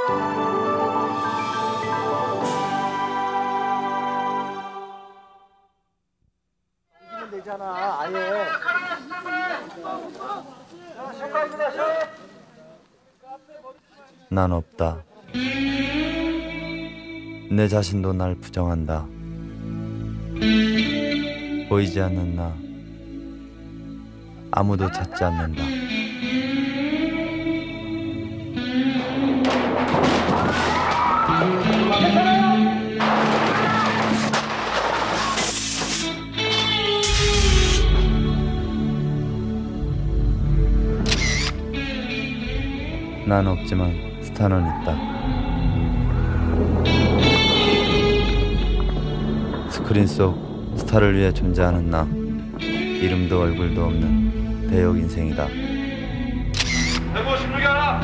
되잖아, 아예. 난 없다. 내 자신도 날 부정한다. 보이지 않는 나, 아무도 찾지 않는다. 난 없지만 스타는 있다. 스크린 속 스타를 위해 존재하는 나, 이름도 얼굴도 없는 대역 인생이다. 156이 하나!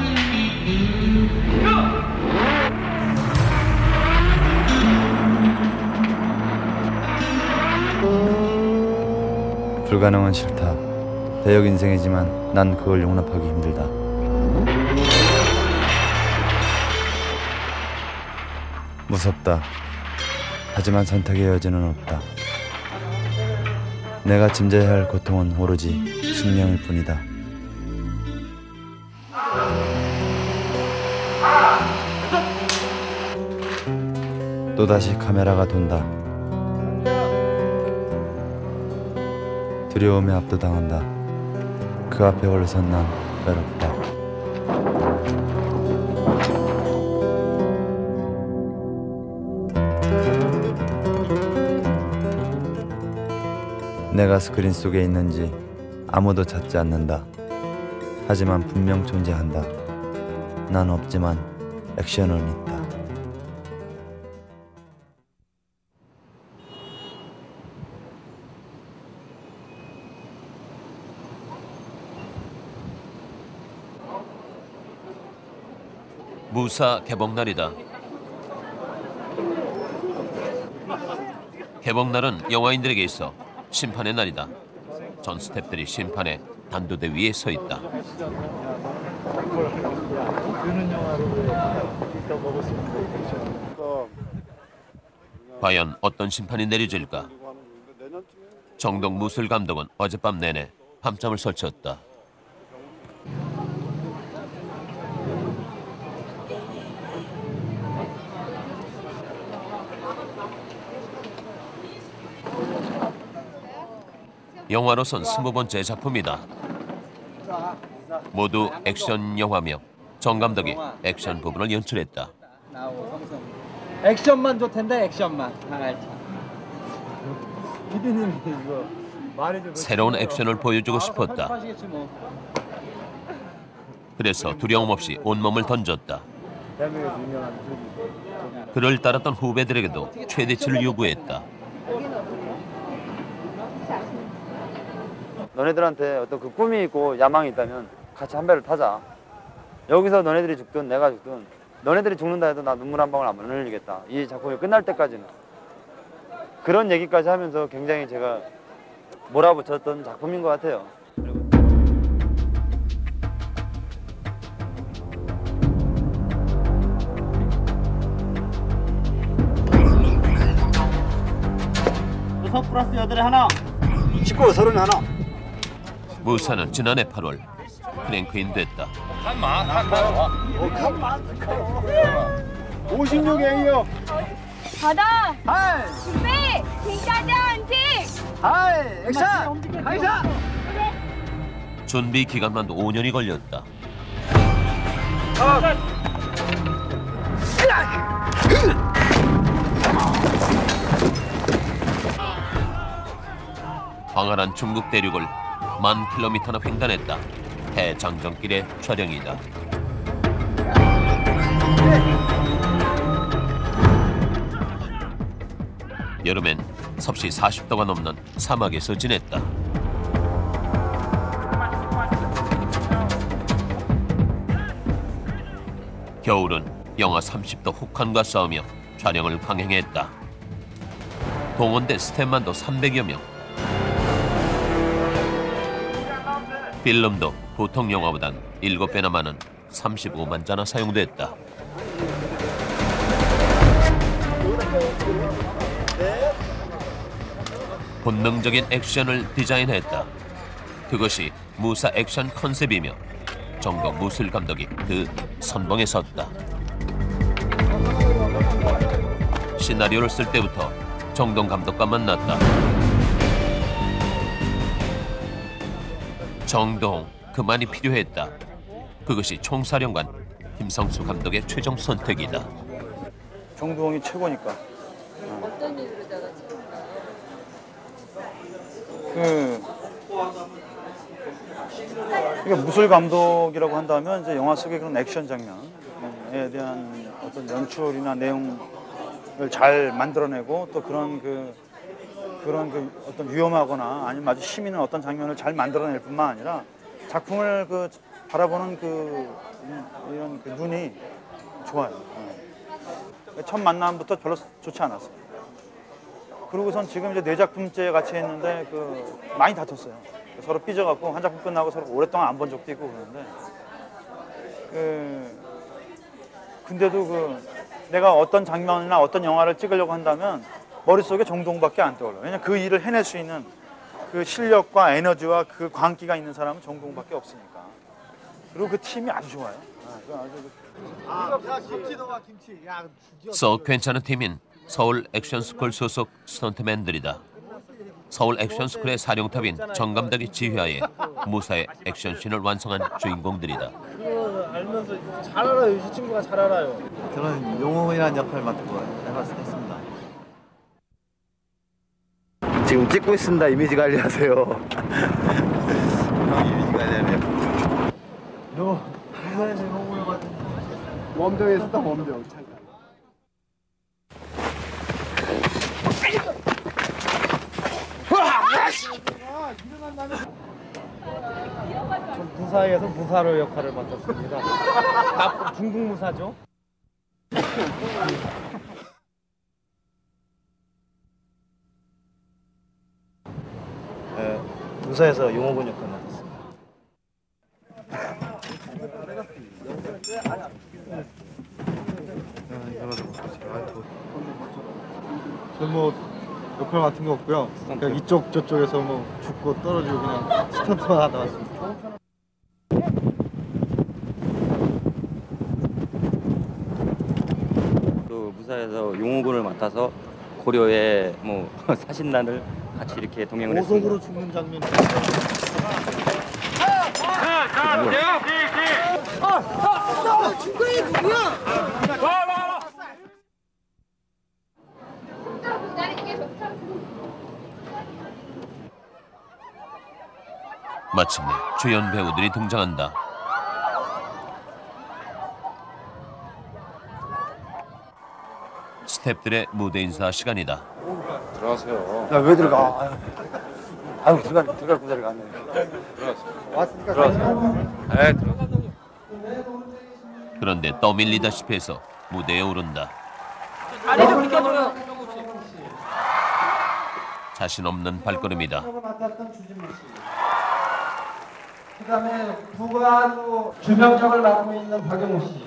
불가능은 싫다. 대역 인생이지만 난 그걸 용납하기 힘들다. 무섭다. 하지만 선택의 여지는 없다. 내가 짐져야 할 고통은 오로지 숙명일 뿐이다. 또다시 카메라가 돈다. 두려움에 압도당한다. 그 앞에 올라선 난 외롭다. 내가 스크린 속에 있는지 아무도 찾지 않는다. 하지만 분명 존재한다. 난 없지만 액션은 있다. 무사 개봉날이다. 개봉날은 영화인들에게 있어 심판의 날이다. 전 스태프들이 심판의 단도대 위에 서 있다. 과연 어떤 심판이 내려질까? 정동 무술 감독은 어젯밤 내내 밤잠을 설쳤다. 영화로선 20번째 작품이다. 모두 액션 영화며 정 감독이 액션 부분을 연출했다. 액션만 좋텐데, 액션만. 피디님이 이거 말해줘. 새로운 액션을 보여주고 싶었다. 그래서 두려움 없이 온몸을 던졌다. 그를 따랐던 후배들에게도 최대치를 요구했다. 너네들한테 어떤 그 꿈이 있고 야망이 있다면 같이 한 배를 타자. 여기서 너네들이 죽든 내가 죽든 너네들이 죽는다 해도 나 눈물 한 방울 안 흘리겠다. 이 작품이 끝날 때까지는. 그런 얘기까지 하면서 굉장히 제가 몰아붙였던 작품인 것 같아요. 여섯 플러스 8에 하나. 19, 31. 무사는 지난해 8월 크랭크인 됐다. 칸 많아. 56A요. 바다. 하이. 준비. 딩짜잔 하이. 액션. 하이사. 준비 기간만도 5년이 걸렸다. 광활한 중국 대륙을 10,000km나 횡단했다. 해장정길의 촬영이다. 여름엔 섭씨 40도가 넘는 사막에서 지냈다. 겨울은 영하 30도 혹한과 싸우며 촬영을 강행했다. 동원된 스태프만도 300여 명. 필름도 보통 영화보단 7배나 많은 35만 자나 사용됐다. 본능적인 액션을 디자인했다. 그것이 무사 액션 컨셉이며 정동 무술 감독이 그 선봉에 섰다. 시나리오를 쓸 때부터 정동 감독과 만났다. 정동, 그만이 필요했다. 그것이 총사령관 김성수 감독의 최종 선택이다. 정동이 최고니까. 어떤 일로다가 찍은가요? 이게 무술 감독이라고 한다면 이제 영화 속의 그런 액션 장면에 대한 어떤 연출이나 내용을 잘 만들어내고 또 그런 어떤 위험하거나 아니면 아주 힘 있는 어떤 장면을 잘 만들어낼 뿐만 아니라 작품을 바라보는 이런 눈이 좋아요. 첫 만남부터 별로 좋지 않았어요. 그러고선 지금 이제 4작품째 같이 했는데 많이 다퉜어요. 서로 삐져갖고 한 작품 끝나고 서로 오랫동안 안 본 적도 있고 그러는데 근데도 내가 어떤 장면이나 어떤 영화를 찍으려고 한다면 머릿속에 정동밖에 안 떠올라요. 왜냐면 그 일을 해낼 수 있는 그 실력과 에너지와 그 광기가 있는 사람은 정동밖에 없으니까. 그리고 그 팀이 아주 좋아요. 썩 괜찮은 팀인 서울 액션스쿨 소속 스턴트맨들이다. 서울 액션스쿨의 사령탑인 정 감독의 지휘하에 무사의 액션씬을 완성한 주인공들이다. 알면서 잘 알아요. 이 친구가 잘 알아요. 저는 용호이라는 역할을 맡고 해봤습니다. 지금 찍고 있습니다. 이미지 관리하세요. 이미지 관리하네요. 너 부산에서 용호여가지고 원병에 있었다. 원병 잠깐. 전 무사에서 무사로 역할을 맡았습니다. 중국 무사죠. 무사에서 용호군 역할을 맡았습니다. 저는 역할 맡은 거 없고요. 그냥 이쪽 저쪽에서 죽고 떨어지고 그냥 스턴트만 하다 왔습니다. 또 무사에서 용호군을 맡아서 고려의 사신단을 같이 이렇게 동행을 했습니다. 보석으로 죽는 장면이. 중국이 누구야? 마침내 주연 배우들이 등장한다. 스태프들의 무대 인사 시간이다. 들어가세요. 야, 왜 들어가? 아유, 들어갈 구자리가 안 돼. 왔으니까 들어가세요. 그런데 떠밀리다시피 해서 무대에 오른다. 다리 좀 비켜줘요. 자신 없는 발걸음이다. 맡았던 주진모 씨. 그다음에 부관으로 주명적을 맡고 있는 박영호 씨.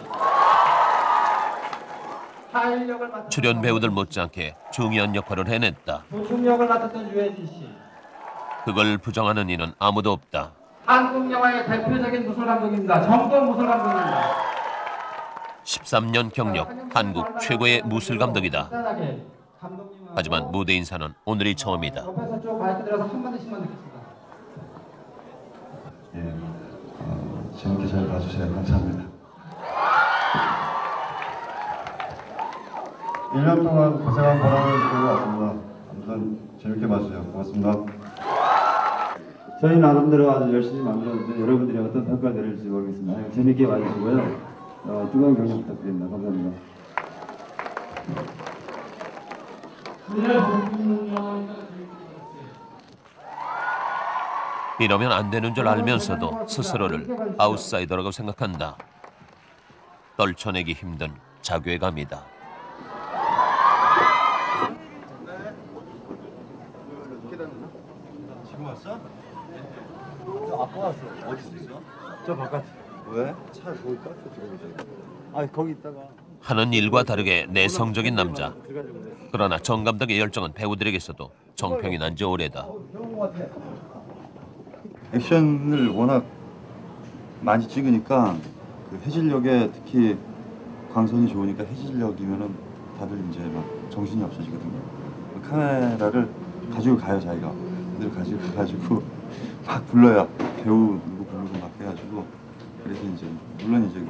하일역을 맡았던 출연 배우들 못지않게 중요한 역할을 해냈다. 조충역을 맡았던 유해진 씨. 그걸 부정하는 이는 아무도 없다. 한국 영화의 대표적인 무술 감독입니다. 정동 무술 감독입니다. 13년 경력 한국 최고의 무술 감독이다. 하지만 무대 인사는 오늘이 처음이다. 옆에서 쭉 마이크 들어서 한마디씩만 듣겠습니다. 재밌게 잘 봐주세요. 감사합니다. 1년 동안 고생한 보람을 느끼고 왔습니다. 아무튼 재밌게 봐주세요. 고맙습니다. 저희 나름대로 아주 열심히 만들었는데 여러분들이 어떤 평가를 내릴지 모르겠습니다. 재밌게 봐주시고요. 뜨거운 격려 부탁드립니다. 감사합니다. 이러면 안 되는 줄 알면서도 스스로를 아웃사이더라고 생각한다. 떨쳐내기 힘든 자괴감이다. 지금 왔어? 아까 왔어. 어디 있어? 저 바깥에. 왜? 차 거기 카페 들어오잖아. 아 거기 있다가. 하는 일과 다르게 내성적인 남자. 그러나 정 감독의 열정은 배우들에게서도 정평이 난 지 오래다. 액션을 워낙 많이 찍으니까 그 해질녘에 특히 광선이 좋으니까 해질녘이면은 다들 이제 막 정신이 없어지거든요. 카메라를 가지고 가요, 자기가. 근데 가지고 가가지고 막 불러야 배우 누구 부르고 막 해가지고. 그래서 이제 물론 이제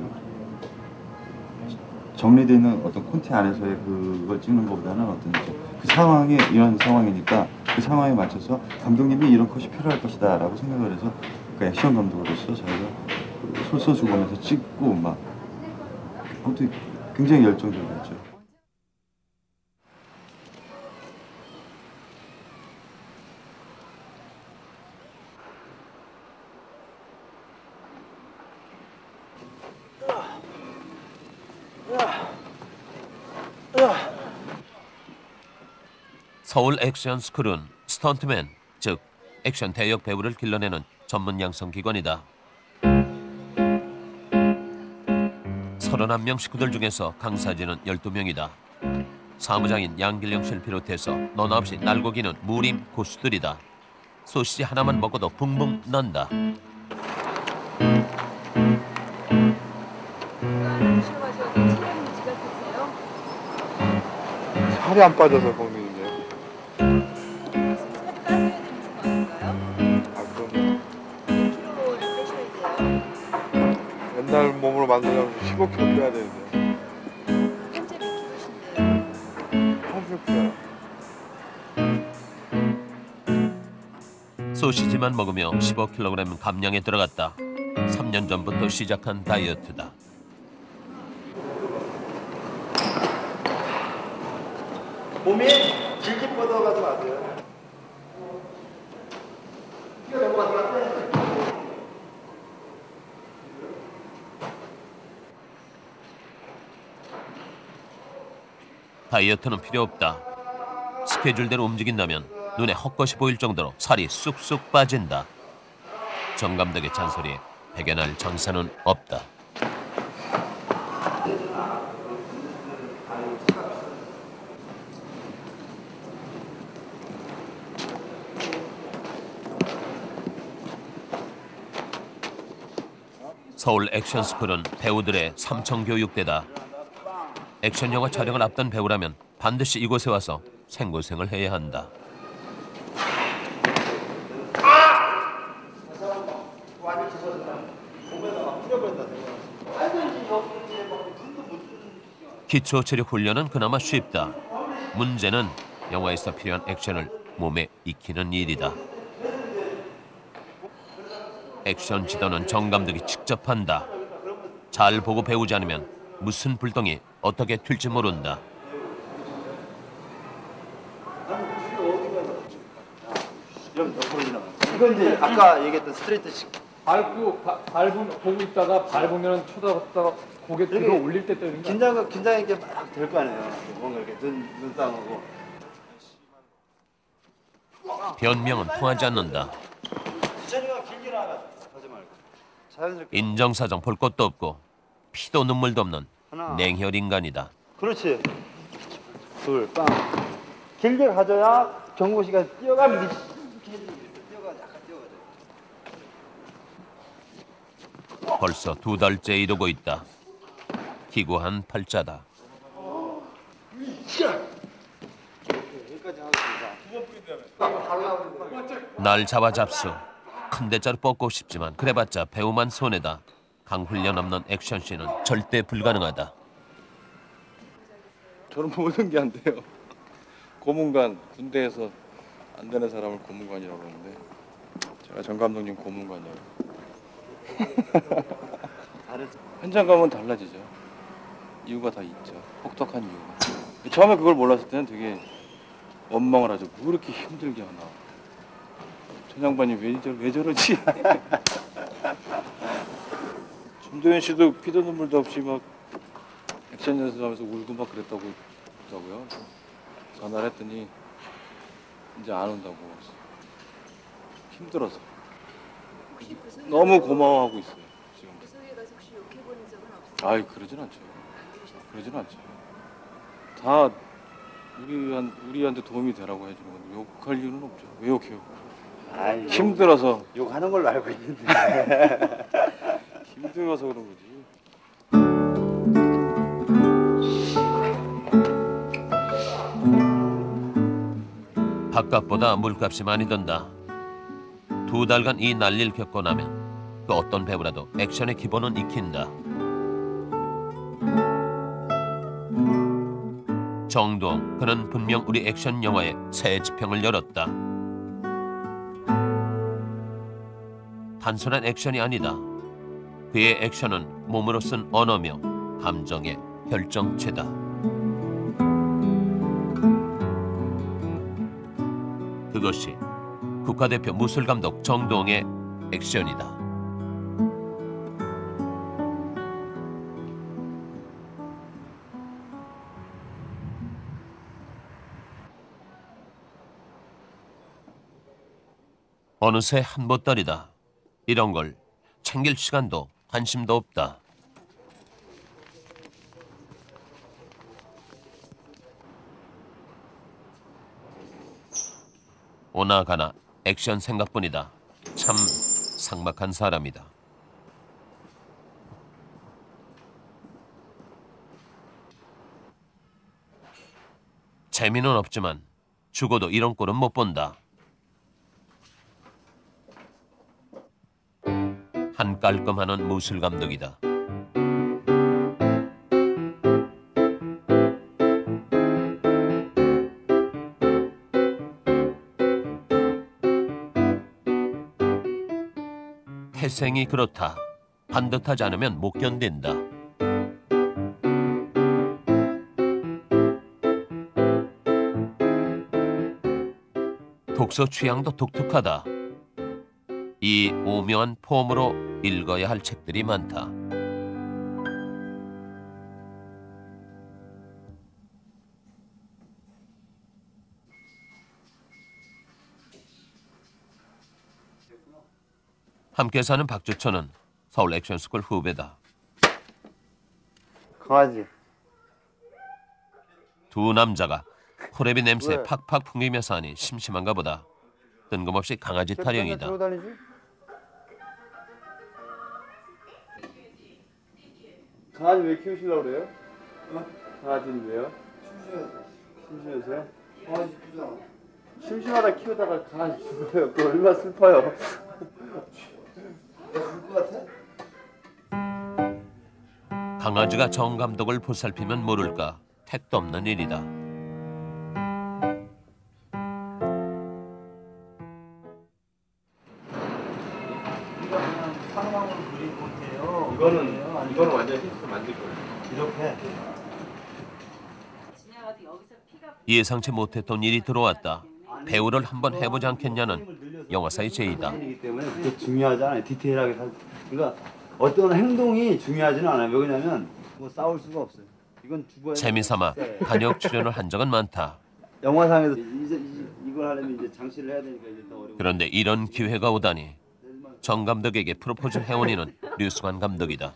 정리되어 있는 어떤 콘티 안에서의 그걸 찍는 것보다는 어떤 그 상황이 이런 상황이니까 그 상황에 맞춰서 감독님이 이런 컷이 필요할 것이다라고 생각을 해서 그 액션 감독으로서 자기가 솔선수범해서 찍고 막 아무튼 굉장히 열정적이었죠. 서울 액션 스쿨은 스턴트맨, 즉 액션 대역 배우를 길러내는 전문 양성 기관이다. 31명 식구들 중에서 강사진은 12명이다. 사무장인 양길영 씨를 비롯해서 너나 없이 날고기는 무림 고수들이다. 소시지 하나만 먹어도 붕붕 난다. 살이 안 빠져서 고민이네요. 옛날 몸으로 만들려면 15kg 빼야 되는데. 현재 몇 킬로신데요? 80kg. 소시지만 먹으며 15kg 감량에 들어갔다. 3년 전부터 시작한 다이어트다. 몸이 질질 뻗어가지 마세요. 다이어트는 필요 없다. 스케줄대로 움직인다면 눈에 헛것이 보일 정도로 살이 쑥쑥 빠진다. 정 감독의 잔소리에 배견할 정사는 없다. 서울 액션스쿨은 배우들의 삼청교육대다. 액션 영화 촬영을 앞둔 배우라면 반드시 이곳에 와서 생고생을 해야 한다. 기초 체력 훈련은 그나마 쉽다. 문제는 영화에서 필요한 액션을 몸에 익히는 일이다. 액션 지도는 정 감독이 직접 한다. 잘 보고 배우지 않으면 무슨 불똥이 어떻게 튈지 모른다. 이건 이제 아까 얘기했던 스트레이트식. 밟으면 보고 있다가 밟으면 쳐다봤다가 고개 들어 올릴 때 때리는 거. 긴장 있게 막 될 거 아니에요. 뭔가 이렇게 눈싸움하고. 변명은 통하지 않는다. 인정사정 볼 것도 없고 피도 눈물도 없는 냉혈 인간이다. 그렇지. 둘, 빵. 길게 가져야 정국 씨가 뛰어가면 벌써 2달째 이러고 있다. 기구한 팔자다. 날 잡아 잡수. 큰 대자로 뻗고 싶지만 그래봤자 배우만 손해다. 강훈련 없는 액션씬은 절대 불가능하다. 저는 모든 게 안 돼요. 고문관, 군대에서 안 되는 사람을 고문관이라고 하는데 제가 정 감독님 고문관이에요. 현장 가면 달라지죠. 이유가 다 있죠. 혹독한 이유가. 처음에 그걸 몰랐을 때는 되게 원망을 하죠. 뭐 이렇게 힘들게 하나. 저 양반이 왜 저러지? 김도현 씨도 피도 눈물도 없이 막 액션 연습하면서 울고 막 그랬다고 하더라고요. 전화를 했더니 이제 안 온다고. 힘들어서. 너무 고마워하고 있어요. 지금. 구석에 가서 혹시 욕해보는 적은 없어요? 아이 그러진 않죠. 그러진 않죠. 다 우리한테 도움이 되라고 해주는 건데 욕할 이유는 없죠. 왜 욕해요? 아이, 힘들어서. 욕하는 걸로 알고 있는데. 힘들어서 그런 거지. 밥값보다 물값이 많이 든다. 2달간 이 난리를 겪고 나면 그 어떤 배우라도 액션의 기본은 익힌다. 정두홍, 그는 분명 우리 액션 영화의 새 지평을 열었다. 단순한 액션이 아니다. 그의 액션은 몸으로 쓴 언어며 감정의 결정체다. 그것이 국가대표 무술감독 정두홍의 액션이다. 어느새 한보따리다. 이런 걸 챙길 시간도 관심도 없다. 오나가나 액션 생각뿐이다. 참 삭막한 사람이다. 재미는 없지만 죽어도 이런 꼴은 못 본다. 한 깔끔하는 무술 감독이다. 태생이 그렇다. 반듯하지 않으면 못 견딘다. 독서 취향도 독특하다. 이 오묘한 폼으로 읽어야 할 책들이 많다. 함께 사는 박주천은 서울 액션스쿨 후배다. 강아지. 두 남자가 호레비 냄새 팍팍 풍기면서 하니 심심한가 보다. 뜬금없이 강아지 타령이다. 강아지 왜 키우시려고 그래요? 강아지는 왜요? 심심해서요? 강아지 키우잖아. 심심하다 키우다가 강아지 죽어요. 그거 얼마나 슬퍼요. 죽을 것 같아? 강아지가 정 감독을 보살피면 모를까 택도 없는 일이다. 이거는 완전 힌트로 만들 거예요. 이렇게. 예상치 못했던 일이 들어왔다. 배우를 한번 해보지 않겠냐는 영화사의 제의다. 이기 때문에 그게 중요하지 않아요. 디테일하게 그러니까 어떤 행동이 중요하지는 않아요. 왜냐면 뭐 싸울 수가 없어요. 이건 죽어야. 재미삼아 단역 출연을 한 적은 많다. 영화상에서 이걸 하려면 이제 장치를 해야 되니까 이제 더 어려워. 그런데 이런 기회가 오다니. 정 감독에게 프로포즈 해원이는 류승환 감독이다.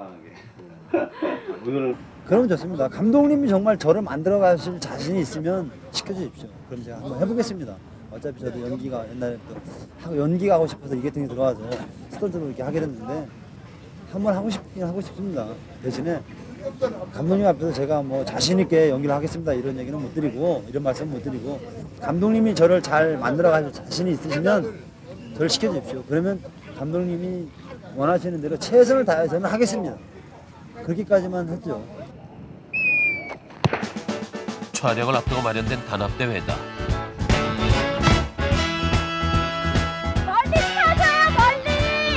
그럼 좋습니다. 감독님이 정말 저를 만들어 가실 자신이 있으면 시켜주십시오. 그럼 제가 한번 해보겠습니다. 어차피 저도 연기가 옛날에부터 연기가 하고 싶어서 이게 등에 들어와서 스턴트로 이렇게 하게 됐는데 한번 하고 싶긴 하고 싶습니다. 대신에 감독님 앞에서 제가 뭐 자신 있게 연기를 하겠습니다 이런 얘기는 못 드리고 이런 말씀 못 드리고 감독님이 저를 잘 만들어 가실 자신이 있으시면 저를 시켜주십시오. 그러면 감독님이 원하시는 대로 최선을 다해서는 하겠습니다. 그렇게까지만 했죠. 촬영을 앞두고 마련된 단합대회다. 멀리 펴줘요, 멀리!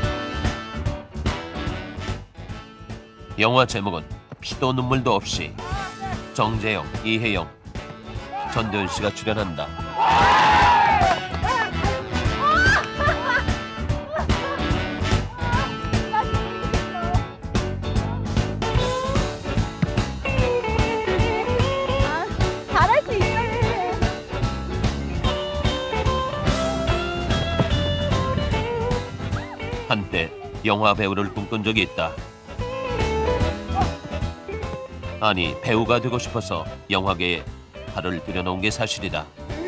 영화 제목은 피도 눈물도 없이. 정재영, 이혜영, 전도연 씨가 출연한다. 잘할 수 있어요. 한때 영화 배우를 꿈꾼 적이 있다. 아니 배우가 되고 싶어서 영화계에 발을 들여놓은 게 사실이다.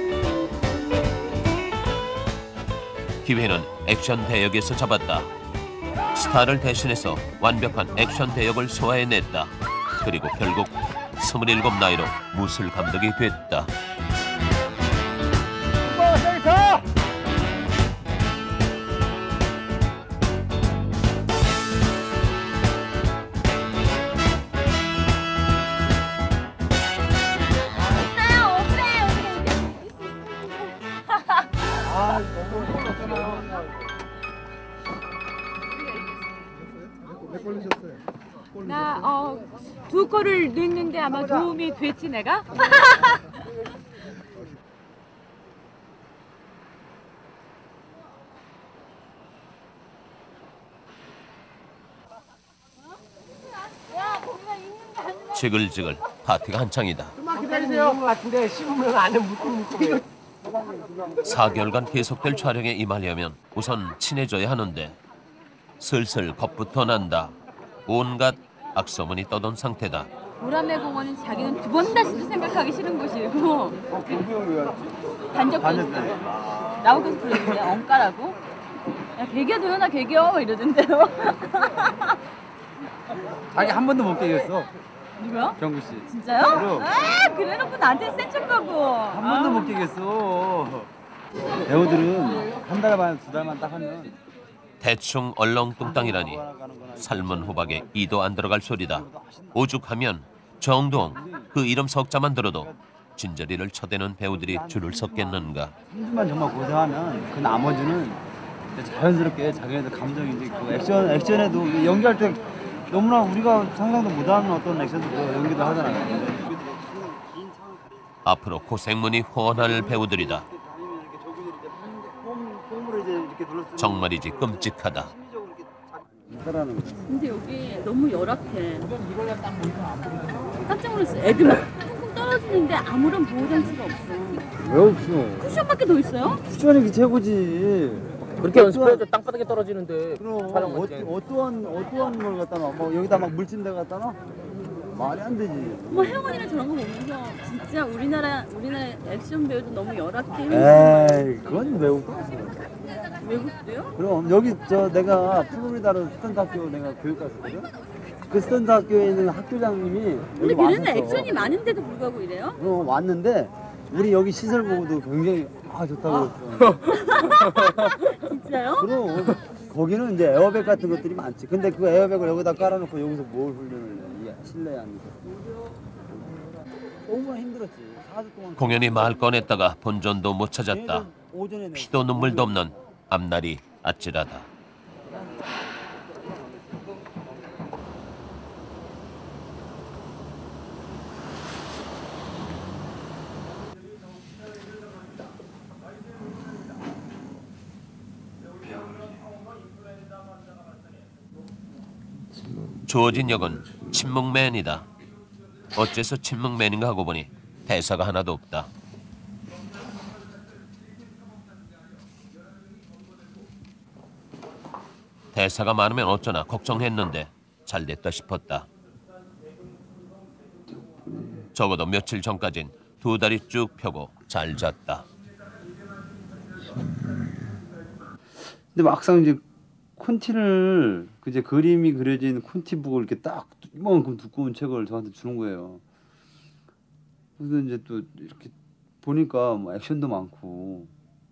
기회는 액션 대역에서 잡았다. 스타를 대신해서 완벽한 액션 대역을 소화해냈다. 그리고 결국 27 나이로 무술 감독이 됐다. 나 2골을 넣는데 아마 도움이 됐지 내가? 지글지글 파티가 한창이다. 좀만 기다리세요. 것 같은데 씹으면 안에 묻고 4개월간 계속될 촬영에 임하려면 우선 친해져야 하는데 슬슬 겁부터 난다. 온갖 악소문이 떠돈 상태다. 우라메 공원은 자기는 2번 다시도 생각하기 싫은 곳이고 단적도 나오고서 그러는데 엉까라고? 야 개겨 도연아 개겨 이러던데요. 자기 한 번도 못 깨겠어. 누구요? 경구 씨. 진짜요? 그럼. 아 그래놓고 나한테 센 척하고. 한 번도 못 깨겠어. 배우들은 한 달 반, 2달만 딱 하면 대충 얼렁뚱땅이라니 삶은 호박에 이도 안 들어갈 소리다. 오죽하면 정동 그 이름 석자만 들어도 진저리를 쳐대는 배우들이 줄을 섰겠는가. 3주만 정말 고생하면 그 나머지는 자연스럽게 자기네들 감정이 이제 그 액션에도 연기할 때 너무나 우리가 상상도 못하는 어떤 액션도 연기도 하잖아요. 앞으로 고생문이 훤할 배우들이다. 정말이지 끔찍하다. 근데 여기 너무 열악해. 깜짝 놀랐어. 애들 막 쿵쿵 떨어지는데 아무런 보호장치가 없어. 왜 없어? 쿠션밖에 더 있어요? 쿠션이 최고지. 그렇게 연습해도 땅바닥에 떨어지는데. 그럼 어떠한 걸 갖다 놔? 뭐 여기다 막 물침대 갖다 놔? 말이 안 되지. 뭐 혜원이랑 저런 거 보면서 진짜 우리나라 액션 배우도 너무 열악해. 에이 그건 외국도 없어. 외국도요? 그럼 여기 내가 플로리다로 스턴트 학교 내가 교육 갔었거든. 그 스턴트 학교에 있는 학교장님이 근데 여기 걔네는 왔었어. 액션이 많은데도 불구하고 이래요? 그럼 왔는데 우리 여기 시설 보고도 굉장히 좋다고 그랬어. 진짜요? 그럼 거기는 이제 에어백 같은 것들이 많지. 근데 그 에어백을 여기다 깔아놓고 여기서 뭘 훈련을 해? 이게 실내에 앉아서. 너무나 힘들었지. 4주 동안. 공연이 말 꺼냈다가 본전도 못 찾았다. 피도 눈물도 없는 앞날이 아찔하다. 주어진 역은 침묵맨이다. 어째서 침묵맨인가 하고 보니 대사가 하나도 없다. 대사가 많으면 어쩌나 걱정했는데 잘됐다 싶었다. 적어도 며칠 전까진 2다리 쭉 펴고 잘 잤다. 근데 막상 이제 콘티를 이제 그림이 그려진 콘티북을 이렇게 딱 이만큼 두꺼운 책을 저한테 주는 거예요. 그래서 이제 또 이렇게 보니까 뭐 액션도 많고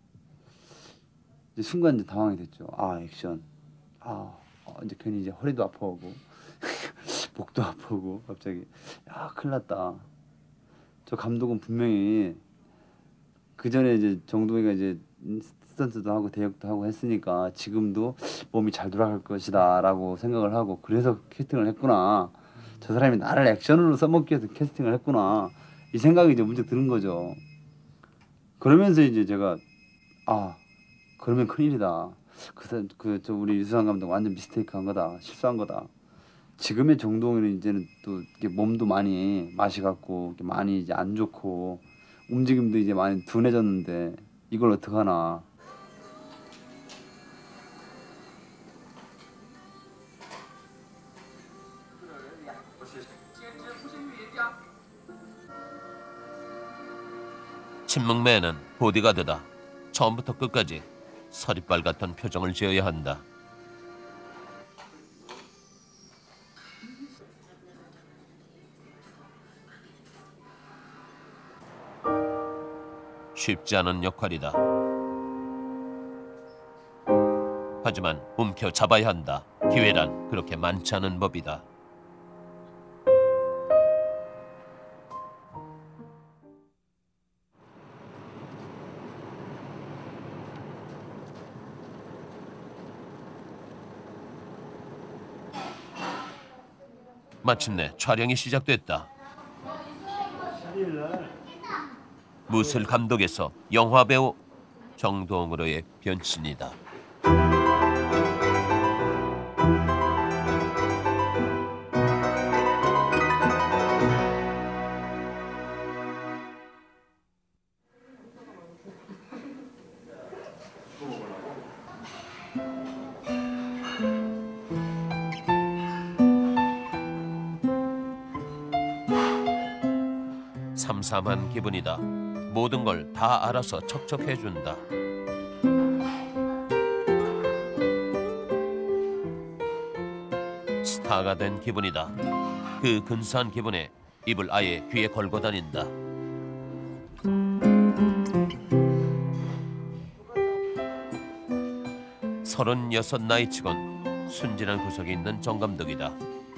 이제 순간 이제 당황이 됐죠. 아 액션. 이제 괜히 이제 허리도 아파오고 목도 아프고 갑자기 야 큰일 났다. 저 감독은 분명히 그 전에 이제 정동이가 이제 스턴트도 하고 대역도 하고 했으니까 지금도 몸이 잘 돌아갈 것이다라고 생각을 하고 그래서 캐스팅을 했구나. 저 사람이 나를 액션으로 써먹기 위해서 캐스팅을 했구나. 이 생각이 이제 문득 드는 거죠. 그러면서 이제 제가 그러면 큰일이다. 저 우리 유수환 감독 완전 미스테이크한 거다. 실수한 거다. 지금의 정동이는 이제는 또 이렇게 몸도 많이 맛이 갔고 이렇게 많이 이제 안 좋고 움직임도 이제 많이 둔해졌는데 이걸 어떡하나. 침묵맨은 보디가드다. 처음부터 끝까지 서리빨 같은 표정을 지어야 한다. 쉽지 않은 역할이다. 하지만 움켜잡아야 한다. 기회란 그렇게 많지 않은 법이다. 마침내 촬영이 시작됐다. 무술 감독에서 영화배우 정동으로의 변신이다. 삼삼한 기분이다. 모든 걸 다 알아서 척척해준다. 스타가 된 기분이다. 그 근사한 기분에 입을 아예 귀에 걸고 다닌다. 서른여섯 나이치곤 순진한 구석이 있는 정 감독이다.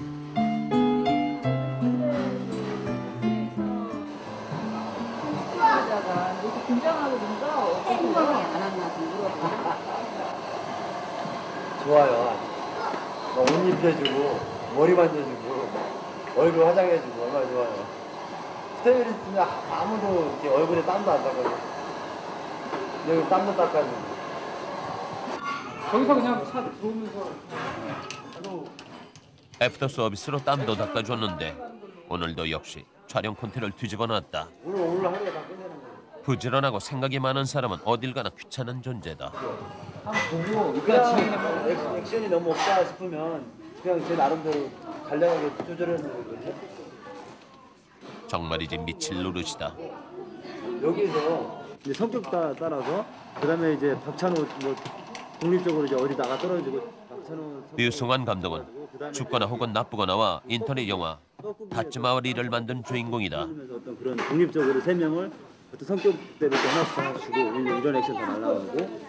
좋아요. 옷 입혀주고 머리 만져주고 얼굴 화장해주고 얼마나 좋아요. 스타일리스트는 아무도 이렇게 얼굴에 땀도 안 닦아줘. 여기 땀도 닦아주고. 거기서 그냥 차 들어오면서 애프터 서비스로 땀도 닦아줬는데 오늘도 역시 촬영 콘티를 뒤집어 놨다. 오늘 하루에 다 끝내는 거예요. 부지런하고 생각이 많은 사람은 어딜 가나 귀찮은 존재다. 보고 그냥 액션이 너무 없다 싶으면 그냥 제 나름대로 간략하게 조절하는 거거든요. 정말이지 미칠 노릇이다. 여기서 이제 성격 따라서 그다음에 이제 박찬호 뭐 독립적으로 이제 어디 나가 떨어지고 박찬호 류승환 감독은 죽거나 혹은 나쁘거나와 인터넷 영화 닫지마리를 만든 주인공이다. 어떤 그런 독립적으로 세 명을 어떤 성격대로 또 하나씩 주고 이런 액션 다 날라가고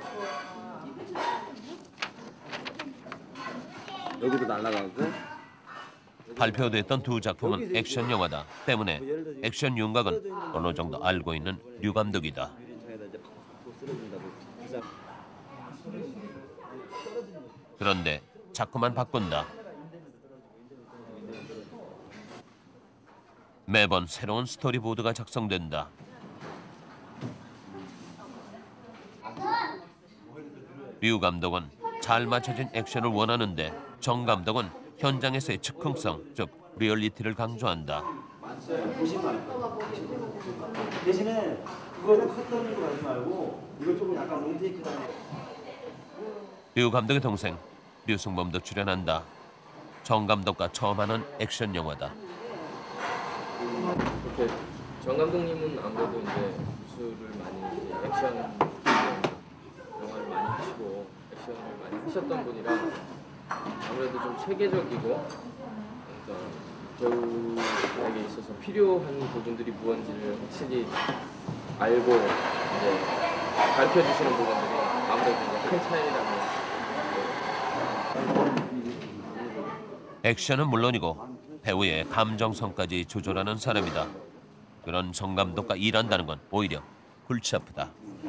여기도 날라가고. 발표됐던 두 작품은 액션 영화다. 때문에 액션 윤곽은 어느 정도 알고 있는 류 감독이다. 그런데 자꾸만 바꾼다. 매번 새로운 스토리보드가 작성된다. 류 감독은 잘 맞춰진 액션을 원하는데 정 감독은 현장에서의 즉흥성, 즉 리얼리티를 강조한다. 대신에 그거를 컷더미로 가지 말고 이걸 조금 약간 롱테이크 다음에. 류 감독의 동생 류승범도 출연한다. 정 감독과 처음 하는 액션 영화다. 이렇게 정 감독님은 아무래도 이제 무술을 많이 이제 액션 영화를 많이 하시고 액션을 많이 하셨던 분이라 아무래도 좀 체계적이고 배우에게 있어서 필요한 부분들이 무언지를 확실히 알고 이제 가르쳐 주시는 부분들이 아무래도 이제 큰 차이라고. 액션은 물론이고 배우의 감정성까지 조절하는 사람이다. 그런 정 감독과 일한다는 건 오히려 골치 아프다.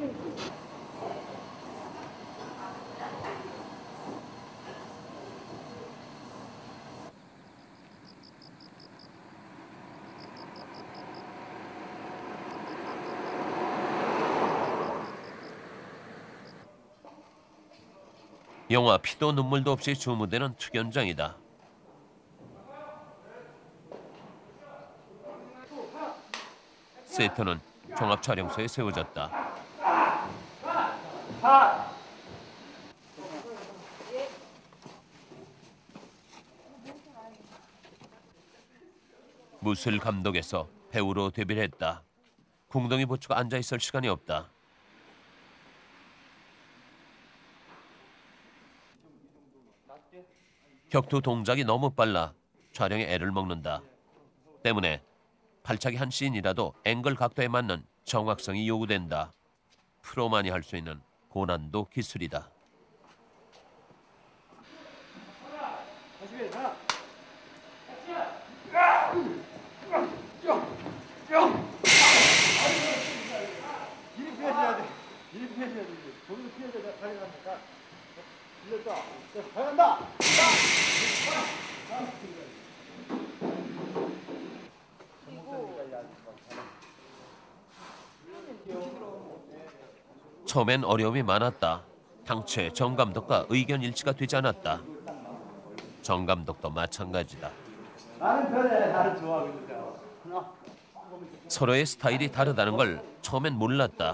영화 피도 눈물도 없이 주무되는 특연장이다. 세트는 종합촬영소에 세워졌다. 무술 감독에서 배우로 데뷔를 했다. 궁덩이 보초가 앉아있을 시간이 없다. 격투 동작이 너무 빨라 촬영에 애를 먹는다. 때문에 발차기 한 씬이라도 앵글 각도에 맞는 정확성이 요구된다. 프로만이 할 수 있는 고난도 기술이다. 이리 피해줘야 돼. 이리 피해줘야 돼. 거기서 피해줘야 다리 나니까. 밀렸다. 잘 간다. 처음엔 어려움이 많았다. 당최 정 감독과 의견 일치가 되지 않았다. 정 감독도 마찬가지다. 나는 편해. 나를 좋아하거든. 서로의 스타일이 다르다는 걸 처음엔 몰랐다.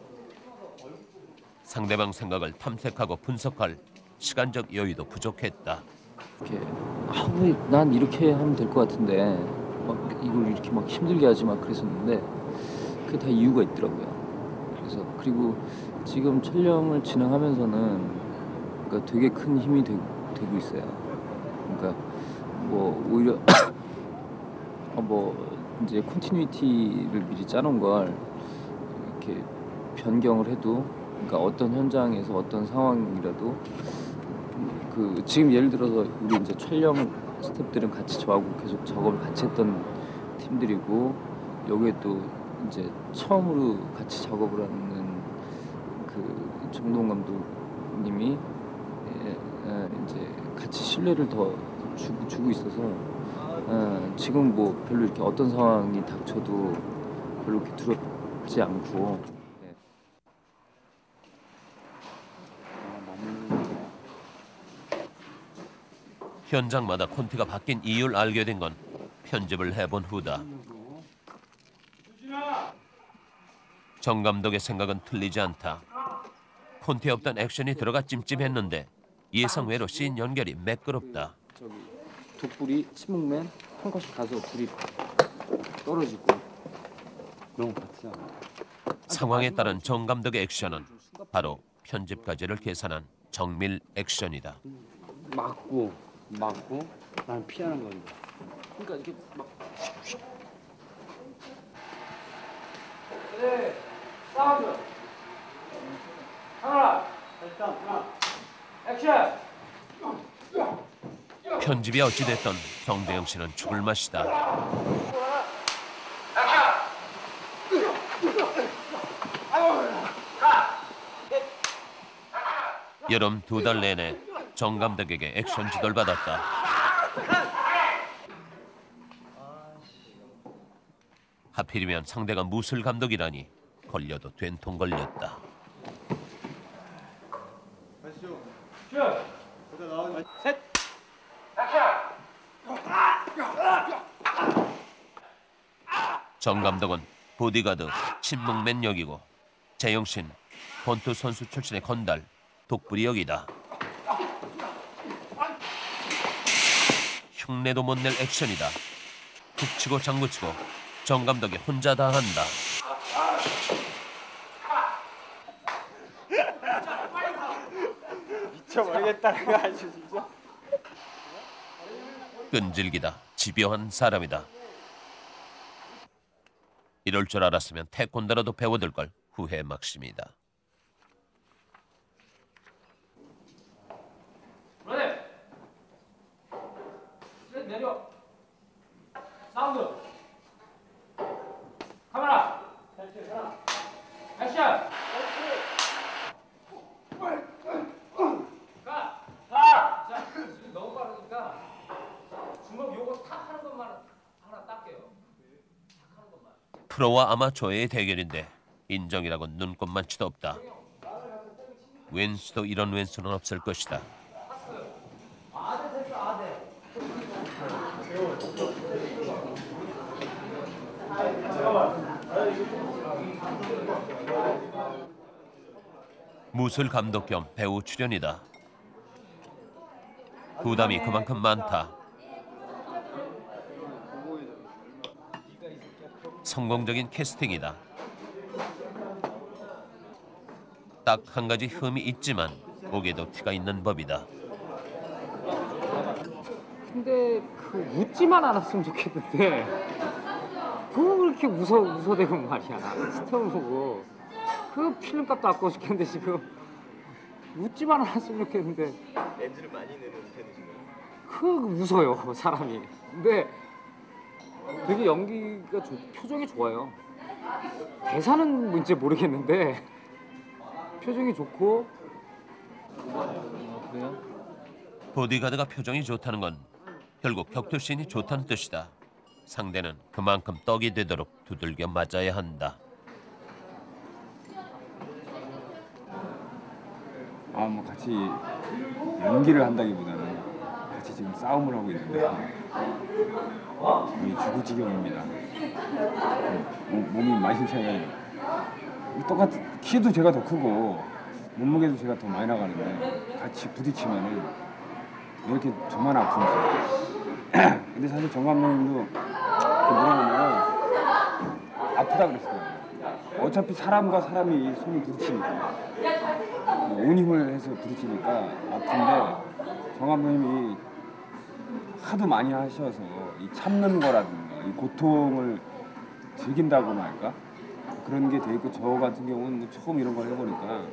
상대방 생각을 탐색하고 분석할 시간적 여유도 부족했다. 이렇게 난 이렇게 하면 될 것 같은데 막 이걸 이렇게 막 힘들게 하지 막 그랬었는데 그게 다 이유가 있더라고요. 그래서 그리고 지금 촬영을 진행하면서는 그러니까 되게 큰 힘이 되고 있어요. 그러니까 뭐 오히려 뭐 이제 컨티뉴이티를 미리 짜놓은 걸 이렇게 변경을 해도 그러니까 어떤 현장에서 어떤 상황이라도 그 지금 예를 들어서 우리 이제 촬영 스태프들은 같이 저하고 계속 작업을 같이 했던 팀들이고 여기에 또 이제 처음으로 같이 작업을 하는 그 정동 감독님이 이제 같이 신뢰를 더 주고 있어서 지금 뭐 별로 이렇게 어떤 상황이 닥쳐도 별로 이렇게 두렵지 않고. 현장마다 콘티가 바뀐 이유를 알게 된 건 편집을 해본 후다. 정 감독의 생각은 틀리지 않다. 콘티에 없던 액션이 들어가 찜찜했는데 예상외로 씬 연결이 매끄럽다. 저기 독불이 침묵맨 한 컷씩 가서 불이 떨어지고 너무 같지 않아? 상황에 따른 정 감독의 액션은 바로 편집까지를 계산한 정밀 액션이다. 맞고 난 피하는 건데. 그러니까 이렇게 막 네, 사운드. 카메라. 하나. 액션. 편집이 어찌됐든 정대영 씨는 죽을 맛이다. 여름 2달 내내 정 감독에게 액션 지도를 받았다. 하필이면 상대가 무술 감독이라니 걸려도 된통 걸렸다. 셋. 정 감독은 보디가드 침묵맨 역이고 재영 씨는 권투 선수 출신의 건달 독불이 역이다. 흉내도 못 낼 액션이다. 북치고 장구치고 정 감독이 혼자 다 한다. 미쳐버리겠다는 거 아시죠 진짜? 끈질기다. 집요한 사람이다. 이럴 줄 알았으면 태권도라도 배워둘 걸 후회 막심이다. 내려. 사운드. 카메라. 액션. 가. 자, 지금 너무 빠르니까 주먹 요거 탁 하는 것만 하나 닦게요. 탁 하는 것만. 프로와 아마추어의 대결인데 인정이라고 눈꼽만치도 없다. 왼수도 이런 왼수는 없을 것이다. 무술 감독 겸 배우 출연이다. 부담이 그만큼 많다. 성공적인 캐스팅이다. 딱 한 가지 흠이 있지만 목에도 티가 있는 법이다. 근데 그 웃지만 않았으면 좋겠는데 그거 그렇게 웃어대고 말이야. 스톤 보고 그 필름값도 아까워 죽겠는데 지금 웃지만 않았으면 좋겠는데 렌즈를 많이 내는 편이신가요? 그 웃어요 사람이. 근데 되게 연기가 표정이 좋아요. 대사는 뭔지 모르겠는데 표정이 좋고. 그래요? 보디가드가 표정이 좋다는 건 결국 격투씬이 좋다는 뜻이다. 상대는 그만큼 떡이 되도록 두들겨 맞아야 한다. 뭐 같이 연기를 한다기보다는 같이 지금 싸움을 하고 있는데 거의 죽을 지경입니다. 몸이 많이 차이가 똑같은 키도 제가 더 크고 몸무게도 제가 더 많이 나가는데 같이 부딪히면은 왜 이렇게 저만 아픈지. 근데 사실 정 감독님도 물어보면 아프다 그랬어요. 어차피 사람과 사람이 손이 부딪히니까 온 힘을 해서 부딪히니까 아픈데 정 감독님이 하도 많이 하셔서 이 참는 거라든가 이 고통을 즐긴다고나 할까 그런 게 돼 있고 저 같은 경우는 뭐 처음 이런 걸 해보니까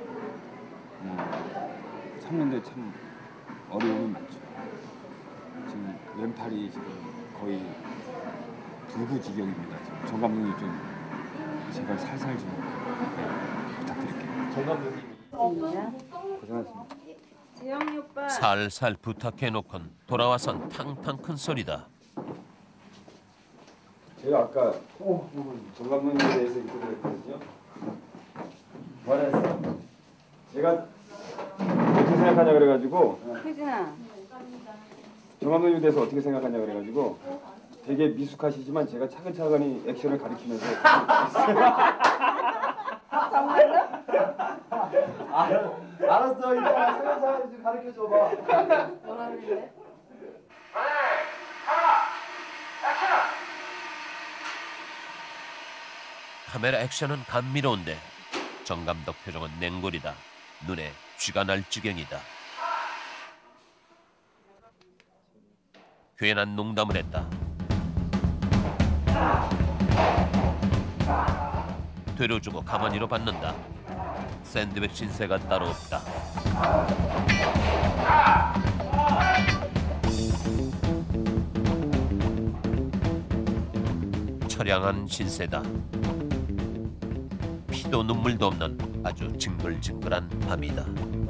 참는데 참 어려움이 많죠. 지금 왼팔이 지금 거의 불구지경입니다. 정 감독님 좀 제발 살살 좀 부탁드릴게요. 정 감독님이 고생하셨습니다. 재영이 오빠. 살살 부탁해놓곤 돌아와선 탕탕 큰 소리다. 제가 아까 정 감독님에 대해서 인터뷰했거든요. 뭐라 했어? 제가 어떻게 생각하냐 그래가지고 혜진아. 정 감독님에 대해서 어떻게 생각하냐 그래가지고 되게 미숙하시지만 제가 차근차근히 액션을 가리키면서 정말로? 알았어. 이제 차근차근 좀 가르쳐줘봐. 뭐라 그래? 카메라 액션은 감미로운데 정 감독 표정은 냉골이다. 눈에 쥐가 날 지경이다. 괜한 농담을 했다. 되려주고 가만히로 받는다. 샌드백 신세가 따로 없다. 처량한 신세다. 피도 눈물도 없는 아주 징글징글한 밤이다.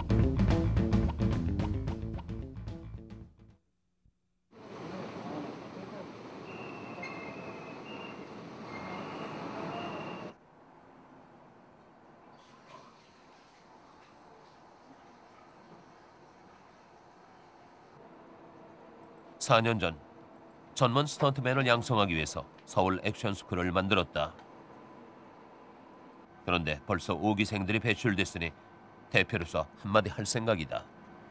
(4년) 전 전문 스턴트맨을 양성하기 위해서 서울 액션스쿨을 만들었다. 그런데 벌써 5기생들이 배출됐으니 대표로서 한마디 할 생각이다.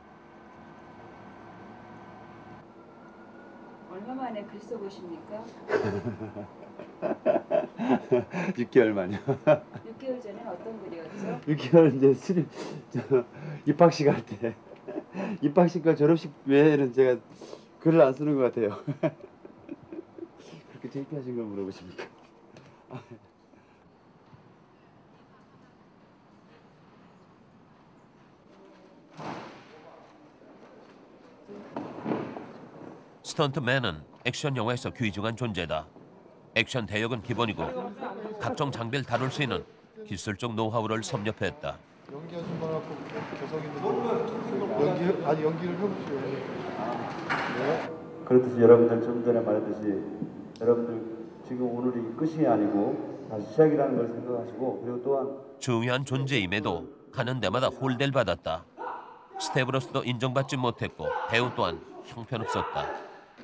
얼마 만에 글 써보십니까? 6개월 만요. 6개월 전에 어떤 글이었죠? 6개월 이제 입학식 할 때 입학식과 졸업식 외에는 제가 글을 안 쓰는 것 같아요. 그렇게 창피하신 걸 물어보십니까? 스턴트맨은 액션 영화에서 귀중한 존재다. 액션 대역은 기본이고 각종 장비를 다룰 수 있는 기술적 노하우를 섭렵했다. 연기하신 분하고 개성 있는 연기를 해보시오. 네. 그렇듯이 여러분들 좀 전에 말했듯이 여러분들 지금 오늘이 끝이 아니고 다시 시작이라는 걸 생각하시고 그리고 또한 중요한 존재임에도 가는 데마다 홀대를 받았다. 스텝으로서도 인정받지 못했고 배우 또한 형편없었다.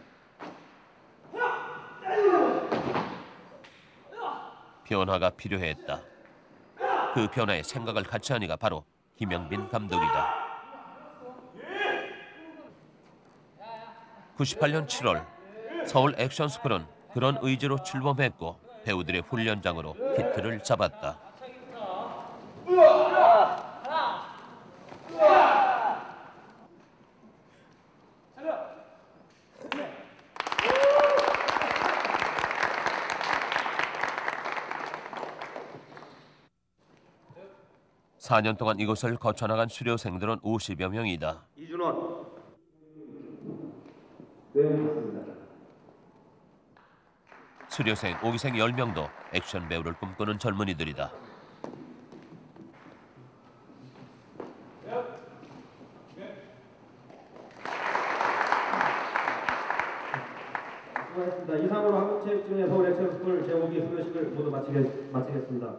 변화가 필요했다. 그 변화에 생각을 같이 하니가 바로 김영빈 감독이다. 98년 7월 서울 액션스쿨은 그런 의지로 출범했고 배우들의 훈련장으로 히트를 잡았다. 4년 동안 이곳을 거쳐나간 수료생들은 50여 명이다. 이준원. 네, 맞습니다. 수료생 5기생 10명도 액션 배우를 꿈꾸는 젊은이들이다. 수고하셨습니다. 이상으로 한국체육진흥회 서울 액션스쿨 제5기 수료식을 모두 마치겠습니다.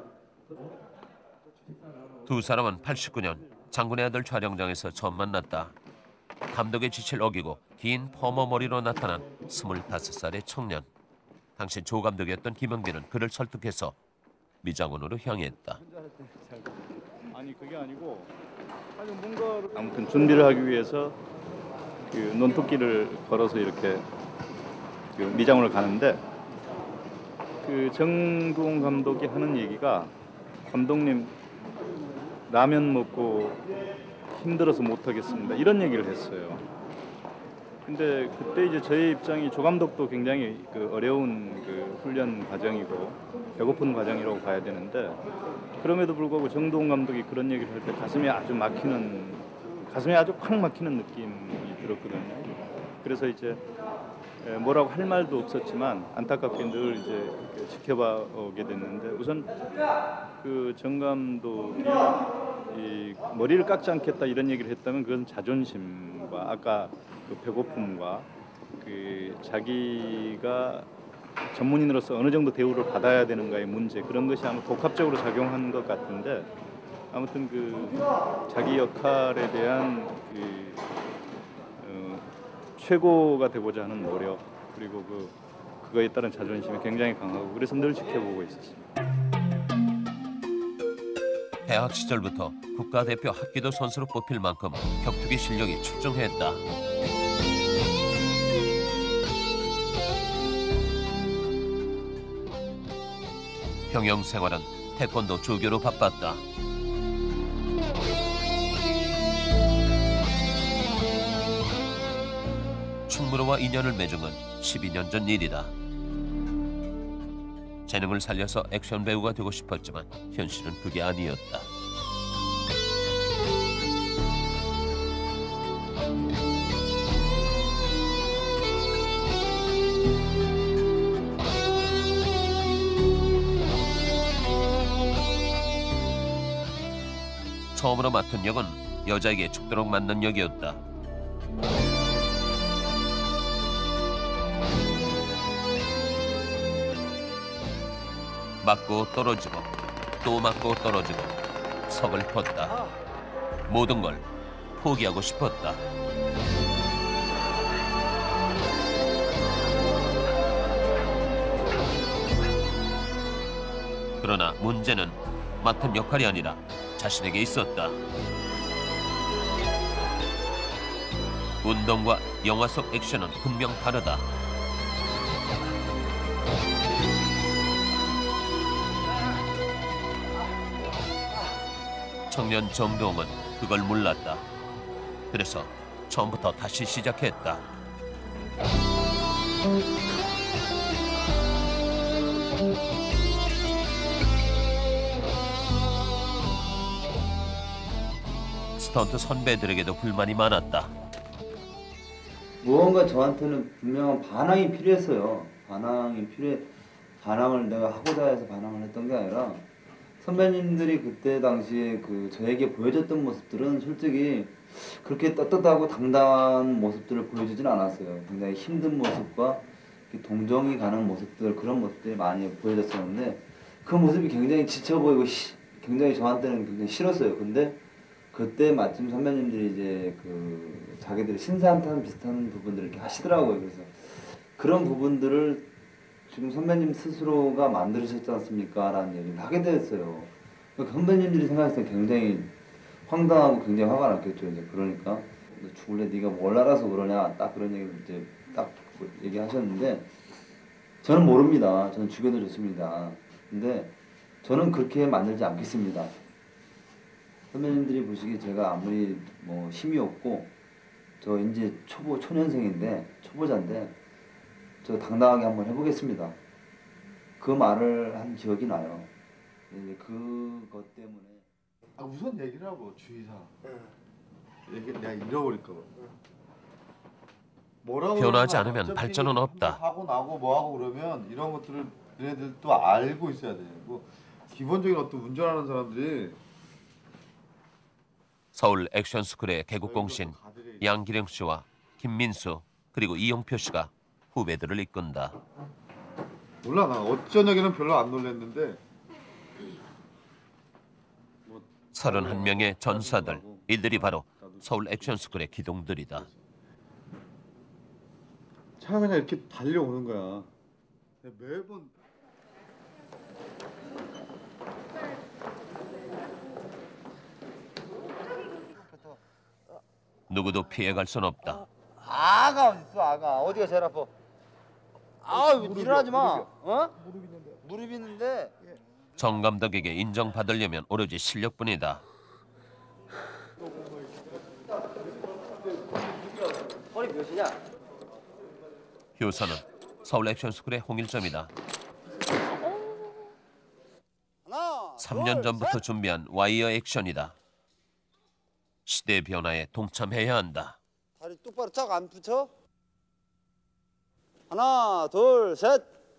두 사람은 89년 장군의 아들 촬영장에서 처음 만났다. 감독의 지시를 어기고 긴 퍼머 머리로 나타난 25살의 청년. 당시 조 감독이었던 김영빈은 그를 설득해서 미장원으로 향했다. 아니 그게 아니고 뭔가 아무튼 준비를 하기 위해서 그 논토끼를 걸어서 이렇게 그 미장원을 가는데 그 정두홍 감독이 하는 얘기가 감독님 라면 먹고 힘들어서 못 하겠습니다 이런 얘기를 했어요. 근데 그때 이제 저희 입장이 조 감독도 굉장히 그 어려운 그 훈련 과정이고 배고픈 과정이라고 봐야 되는데 그럼에도 불구하고 정두홍 감독이 그런 얘기를 할 때 가슴에 아주 콱 막히는 느낌이 들었거든요. 그래서 이제 뭐라고 할 말도 없었지만 안타깝게 늘 이제 지켜봐 오게 됐는데 우선 그 정 감독이 이 머리를 깎지 않겠다 이런 얘기를 했다면 그건 자존심과 아까 그 배고픔과 그 자기가 전문인으로서 어느 정도 대우를 받아야 되는가의 문제 그런 것이 아마 복합적으로 작용한 것 같은데 아무튼 그 자기 역할에 대한 그 최고가 되고자 하는 노력 그리고 그거에 따른 자존심이 굉장히 강하고 그래서 늘 지켜보고 있었습니다. 대학 시절부터 국가대표 합기도 선수로 뽑힐 만큼 격투기 실력이 출중했다. 병영 생활은 태권도 조교로 바빴다. 충무로와 인연을 맺은 건 12년 전 일이다. 재능을 살려서 액션 배우가 되고 싶었지만 현실은 그게 아니었다. 처음으로 맡은 역은 여자에게 죽도록 맞는 역이었다. 맞고 떨어지고 또 맞고 떨어지고 서글펐다. 모든 걸 포기하고 싶었다. 그러나 문제는 맡은 역할이 아니라 자신에게 있었다. 운동과 영화 속 액션은 분명 다르다. 청년 정동은 그걸 몰랐다. 그래서 처음부터 다시 시작했다. 스턴트 선배들에게도 불만이 많았다. 무언가 저한테는 분명한 반항이 필요했어요. 반항을 내가 하고자 해서 반항을 했던 게 아니라 선배님들이 그때 당시에 그 저에게 보여줬던 모습들은 솔직히 그렇게 떳떳하고 당당한 모습들을 보여주진 않았어요. 굉장히 힘든 모습과 동정이 가는 모습들 그런 모습들이 많이 보여졌었는데 그 모습이 굉장히 지쳐 보이고 굉장히 저한테는 굉장히 싫었어요. 근데 그때 마침 선배님들이 이제 그 자기들이 신사한탄 비슷한 부분들을 이렇게 하시더라고요. 그래서 그런 부분들을 지금 선배님 스스로가 만들으셨지 않습니까? 라는 얘기를 하게 됐어요. 그러니까 선배님들이 생각했을 때 굉장히 황당하고 굉장히 화가 났겠죠. 이제 그러니까 너 죽을래 네가 뭘 알아서 그러냐 딱 그런 얘기를 이제 딱 얘기하셨는데 저는 모릅니다. 저는 죽여도 좋습니다. 근데 저는 그렇게 만들지 않겠습니다. 선배님들이 보시기에 제가 아무리 뭐 힘이 없고 저 이제 초보자인데 저 당당하게 한번 해보겠습니다. 그 말을 한 기억이 나요. 그것 때문에 우선 얘기를 하고 주의사항. 내가 잃어버릴까 봐. 뭐라고 변화하지 그러면 않으면 어차피 발전은 없다. 하고 나고 뭐 하고 그러면 이런 것들을 얘네들도 알고 있어야 되고 기본적인 어떤 운전하는 사람들이 서울 액션스쿨의 개국공신 양기령 씨와 김민수 그리고 이용표 씨가 후배들을 이끈다. 몰라 나 어쩌냐기는 별로 안 놀랬는데 31명의 전사들 이들이 바로 서울 액션스쿨의 기동들이다. 차가 그냥 이렇게 달려오는 거야. 매번 누구도 피해갈 순 없다. 아가 어딨어 아가 어디가 제일 아파? 일어나지 마. 무릎 있는데. 정 감독에게 인정받으려면 오로지 실력뿐이다. 허리 몇이냐? 효선은 서울 액션스쿨의 홍일점이다. 3년 전부터 준비한 와이어 액션이다. 시대 변화에 동참해야 한다. 다리 똑바로 쫙 안 붙여? 하나, 둘, 셋.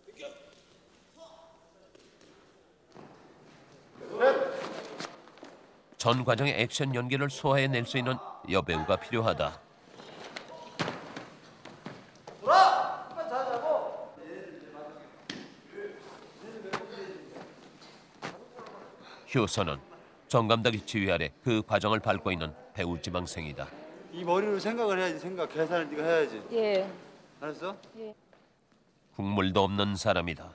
전 과정의 액션 연기를 소화해낼 수 있는 여배우가 필요하다. 효선은 정 감독의 지휘 아래 그 과정을 밟고 있는 배우 지망생이다. 이 머리로 생각을 해야지. 계산을 네가 해야지. 예. 알았어? 예. 국물도 없는 사람이다.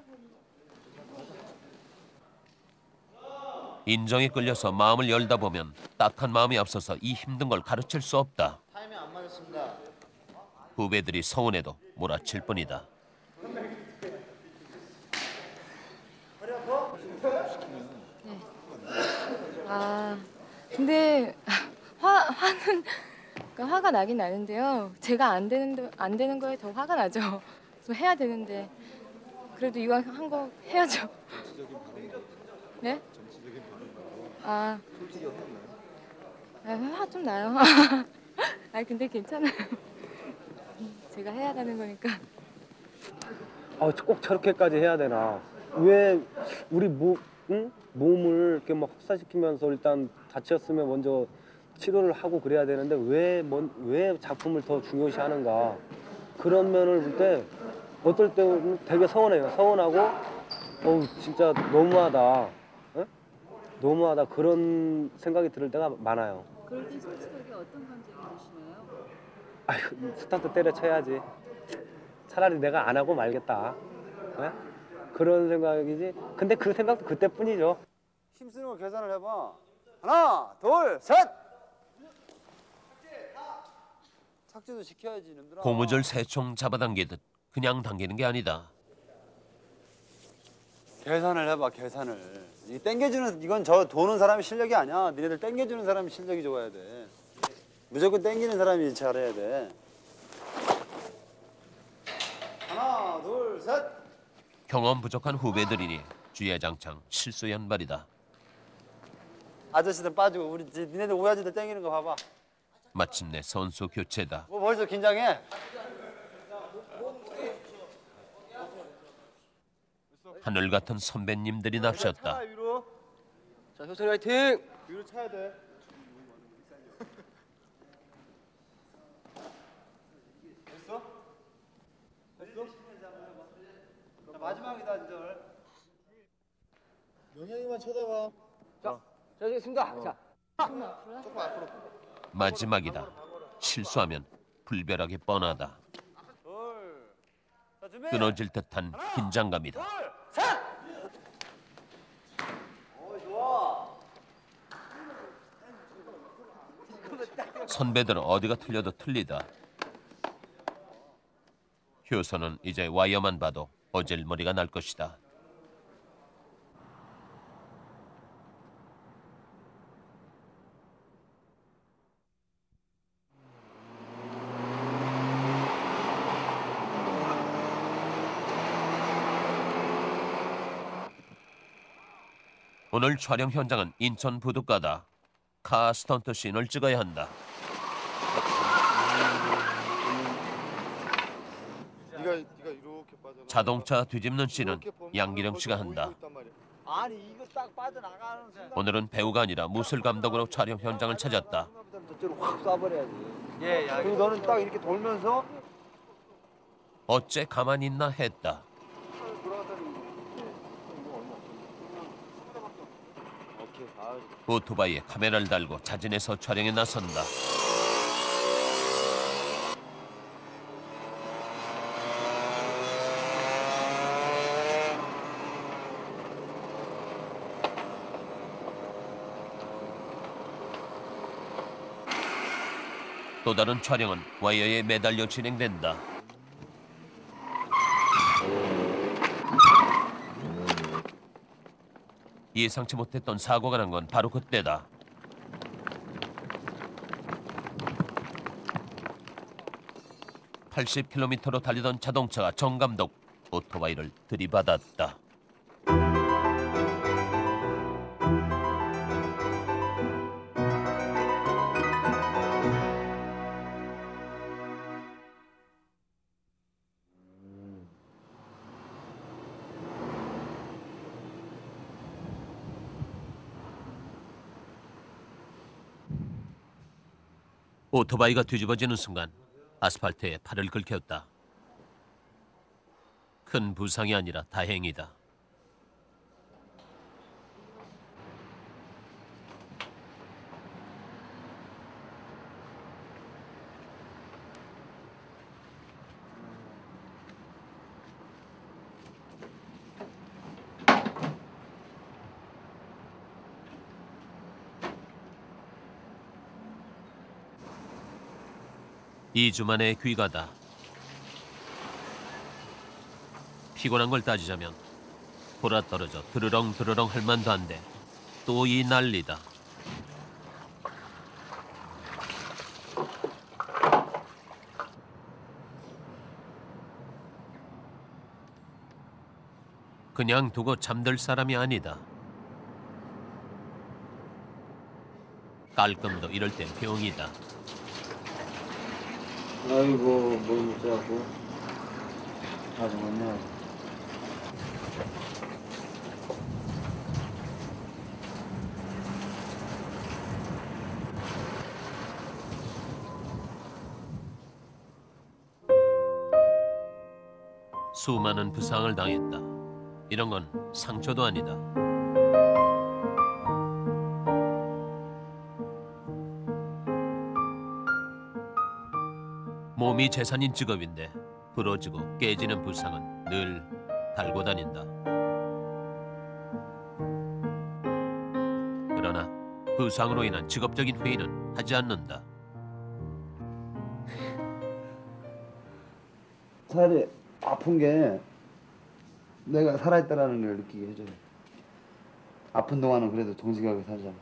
인정에 끌려서 마음을 열다 보면 딱한 마음이 앞서서 이 힘든 걸 가르칠 수 없다. 타이밍 안 맞았습니다. 후배들이 서운해도 몰아칠 뿐이다. 근데 화가 나긴 나는데요. 제가 안 되는 거에 더 화가 나죠. 그래서 해야 되는데 그래도 이왕 한 거 해야죠. 네? 화 좀 나요. 근데 괜찮아요. 제가 해야 되는 거니까. 꼭 저렇게까지 해야 되나? 왜 우리 몸을 이렇게 막 혹사시키면서 일단 다쳤으면 먼저 치료를 하고 그래야 되는데 왜 작품을 더 중요시하는가? 그런 면을 볼 때 어떨 때는 되게 서운해요. 서운하고 진짜 너무하다. 너무하다 그런 생각이 들 때가 많아요. 그럴 때 솔직하게 어떤 감정이 드시나요? 스타트 때려쳐야지. 차라리 내가 안 하고 말겠다. 그런 생각이지. 근데 그 생각도 그때뿐이죠. 힘쓰는 거 계산을 해봐. 하나, 둘, 셋. 삭제도 시켜야지 이놈들아. 고무줄 새총 잡아당기듯 그냥 당기는 게 아니다. 계산을 해봐. 계산을. 이 땡겨주는 이건 저 도는 사람이 실력이 아니야. 니네들 땡겨주는 사람이 실력이 좋아야 돼. 무조건 땡기는 사람이 잘해야 돼. 하나, 둘, 셋. 경험 부족한 후배들이니 주야장창 실수 연발이다. 아저씨들 빠지고 우리 니네들 오야지들 땡기는 거 봐봐. 마침내 선수 교체다. 뭐 벌써 긴장해? 하늘 같은 선배님들이 납셨다. 위로. 자, 효선이 화이팅! 위로 차야 돼. 됐어? 됐어? 자, 마지막이다, 이제. 명현이만 쳐다봐. 자, 되겠습니다. 자. 조금 앞으로. 마지막이다. 실수하면 불벼락이 뻔하다. 자, 준비. 끊어질 듯한 긴장감이다. 좋아. 선배들은 어디가 틀려도 틀리다. 효선은 이제 와이어만 봐도 어질머리가 날 것이다. 오늘 촬영 현장은 인천 부둣가다. 카 스턴트 씬을 찍어야 한다. 자동차 뒤집는 씬은 양기령 씨가 한다. 아니 이거 딱 빠져나가는 순간 오늘은 배우가 아니라 무술 감독으로 촬영 현장을 찾았다. 저쪽으로 확 쏴버려야지. 예, 그리고 너는 딱 이렇게 돌면서 어째 가만히 있나 했다. 오토바이에 카메라를 달고 자진해서 촬영에 나선다. 또 다른 촬영은 와이어에 매달려 진행된다. 예상치 못했던 사고가 난 건 바로 그때다. (80km로) 달리던 자동차가 정감독 오토바이를 들이받았다. 오토바이가 뒤집어지는 순간 아스팔트에 팔을 긁혔다. 큰 부상이 아니라 다행이다. (2주) 만에 귀가다. 피곤한 걸 따지자면 돌아떨어져 드르렁 드르렁 할 만도 한데 또 이 난리다. 그냥 두고 잠들 사람이 아니다. 깔끔도 이럴 땐 병이다. 아이고 뭘 못자고 아주 많네. 수많은 부상을 당했다. 이런 건 상처도 아니다. 몸이 재산인 직업인데 부러지고 깨지는 부상은 늘 달고 다닌다. 그러나 부상으로 인한 직업적인 회의는 하지 않는다. 차라리 아픈 게 내가 살아있다라는 걸 느끼게 해줘요. 아픈 동안은 그래도 정직하게 살잖아.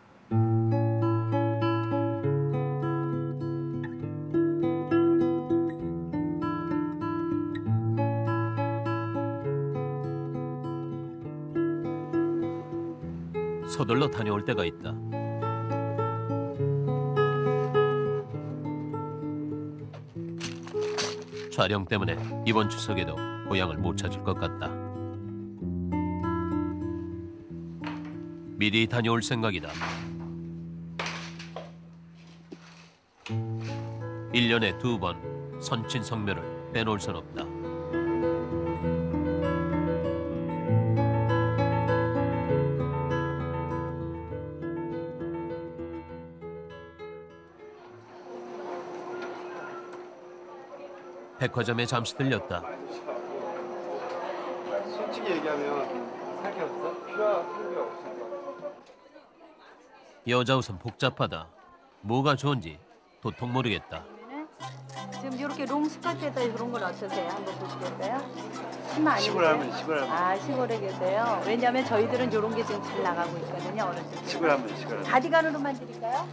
서둘러 다녀올 때가 있다. 촬영 때문에 이번 추석에도 고향을 못 찾을 것 같다. 미리 다녀올 생각이다. 1년에 2번 선친 성묘를 빼놓을 순 없다. 백화점에 잠시 들렸다. 솔직히 얘기하면 살 게 없어? 필요한 게 없어. 여자 옷은 복잡하다. 뭐가 좋은지 도통 모르겠다. 지금 이렇게 롱 스커트에다 이런 건 어떠세요? 한번 보시겠어요? 신발 아니세요? 시골 하면. 아, 시골에 계세요? 왜냐면 저희들은 이런 게 지금 잘 나가고 있거든요. 어른들. 시골 하면. 가디건으로만 드릴까요?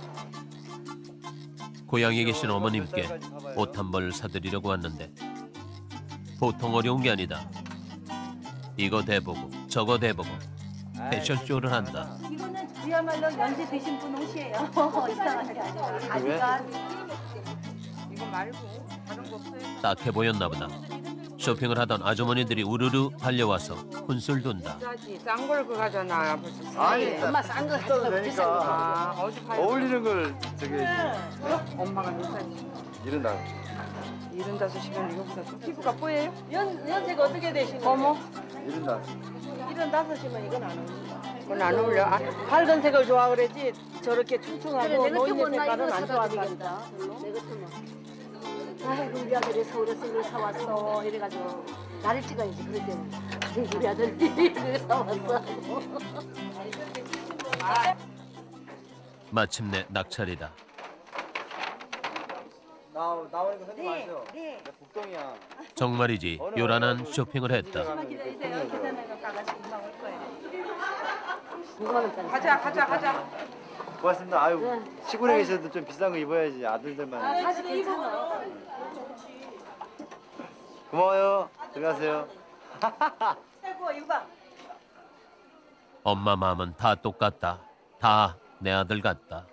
고향에 계신 어머님께 옷 한 벌 사드리려고 왔는데 보통 어려운 게 아니다. 이거 대보고 저거 대보고 패션쇼를 한다. 이거는 그야말로 연세 드신 분 옷이에요. 이상한 게 아니라. 이거 말고 다른 거 없어요? 딱해 보였나 보다. 쇼핑을 하던 아주머니들이 우르르 달려와서 혼술 돈다. 싼 걸 그거 가잖아. 아니, 엄마 싼 거 비싸도 되니까. 어디 팔 어울리는 걸 저기 엄마가 몇 살이지? 75. 75이면 이거보다 좀 피부가 뽀예요? 연세가 어떻게 되시는 어머. 75. 75이면 이건 안 어울려. 그건 안 어울려. 밝은 색을 좋아 그러지 저렇게 퉁퉁하고 그래, 내가 노인네 저번에 색깔은 이거 안 사다 좋아한다. 드리겠다. 내 같으면. 아이고 우리 아들이 서울에서 이걸 사왔어 이래가지고 나를 찍어야지 그럴 때는. 아이고 우리 아들이 이걸 사왔어. 마침내 낙찰이다. 나오니까 하지 마세요. 네. 나 복동이야. 정말이지 요란한 쇼핑을 했다. 기다리세요. 기사님과 가가지고 금방 올 거예요. 9만원짜리. 가자. 고맙습니다. 아유 시골에 계셔도 좀 비싼 거 입어야지 아들들만. 다시 입어. 고마워요. 들어가세요. 최고 이거. 엄마 마음은 다 똑같다. 다 내 아들 같다.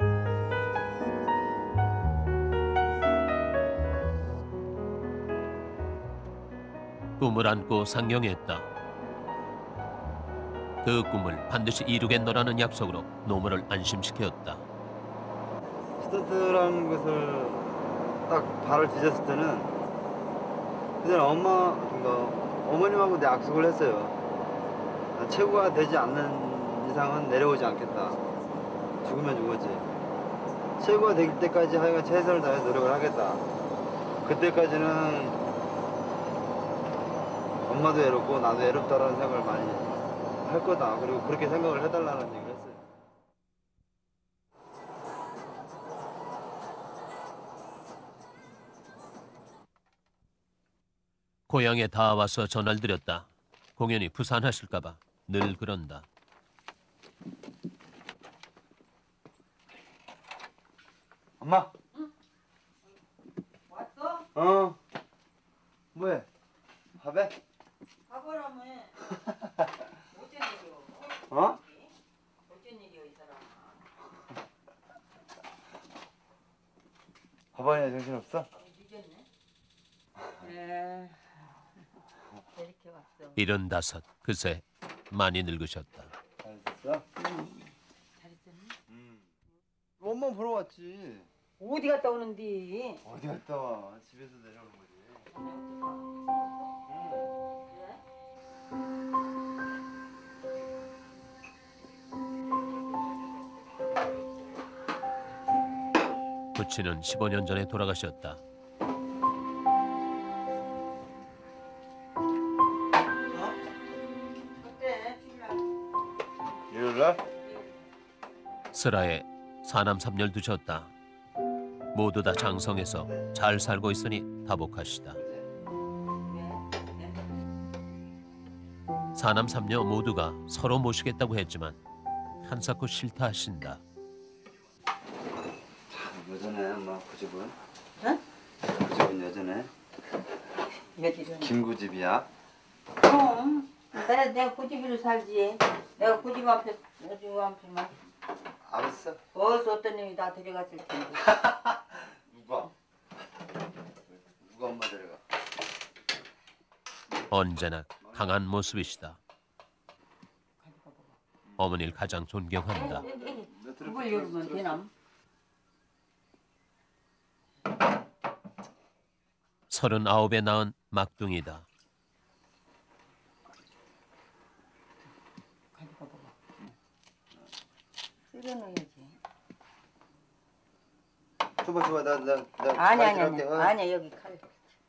꿈을 안고 상경했다. 그 꿈을 반드시 이루겠노라는 약속으로 노모를 안심시켰다. 스턴트라는 것을 딱 발을 뒤졌을 때는 그냥 어머님하고 내 약속을 했어요. 최고가 되지 않는 이상은 내려오지 않겠다. 죽으면 죽었지. 최고가 될 때까지 하여간 최선을 다해 노력을 하겠다. 그때까지는 엄마도 외롭고 나도 외롭다라는 생각을 많이 할 거다. 그리고 그렇게 생각을 해달라는 얘기를 했어요. 고향에 다 와서 전화를 드렸다. 공연이 부산하실까봐 늘 그런다. 엄마. 응? 왔어? 어. 뭐해? 밥해? 밥하라며. 어쩐 일이요? 어? 어쩐 일이요 이 사람? 밥하냐 정신없어? 늦었네. 그래. 이렇게 왔어. 75. 그새 많이 늙으셨다. 잘했어? 응. 잘했었니? 엄마 보러 왔지. 어디 갔다 오는디? 어디 갔다 와? 집에서 내려오는 거지. 부친은 15년 전에 돌아가셨다. 일요일날? 슬하에 사남 3녀를 두셨다. 모두 다 장성해서 잘 살고 있으니 다복하시다. 사남 3녀 모두가 서로 모시겠다고 했지만 한사코 싫다 하신다. 여전해 엄마 그 집은? 응? 그 집은 여전해? 여기는. 김구집이야? 그럼 내가 고집으로 살지. 내가 고집 앞에 어디 앞에만. 알았어. 어디서 어떤 놈이 나 데려갔을 텐데. 누가 엄마 데려가? 언제나 강한 모습이시다. 어머니를 가장 존경한다. 그걸 열으면 되나? 39에 낳은 막둥이다. 쓸어넣어야지. 줘봐 나 아니야 여기 칼.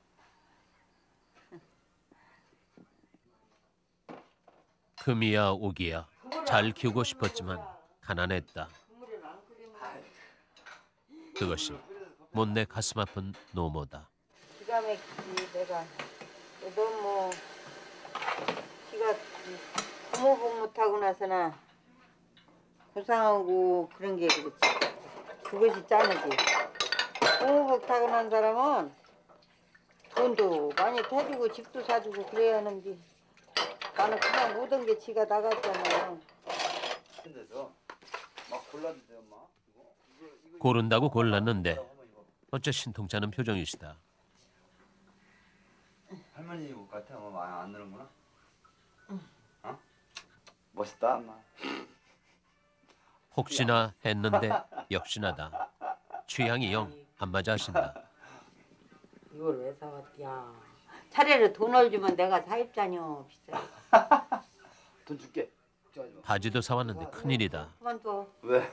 금이야 오기야 잘 키우고 싶었지만 가난했다. 그것이 못내 가슴 아픈 노모다. 기가 막히지 내가. 너무 키가 부모복 못하고 나서나 고상하고 그런 게 그렇지. 그것이 짠하지. 부모복 타고 난 사람은 돈도 많이 타주고 집도 사주고 그래야 하는데 나는 그냥 모든 게 지가 나갔잖아요. 근데서 막 골랐는데 엄마. 고른다고 골랐는데 어째 신통치 않은 표정이시다. 할머니 옷 같아. 엄마 많이 안 느는구나. 어? 멋있다 엄마. 혹시나 했는데 역시나다. 취향이 영 안 맞아 하신다. 이걸 왜 사왔디야? 차라리 돈을 주면 내가 사입자녀 비싸. 돈 줄게. 바지도 사왔는데 큰일이다. 그만둬. 왜?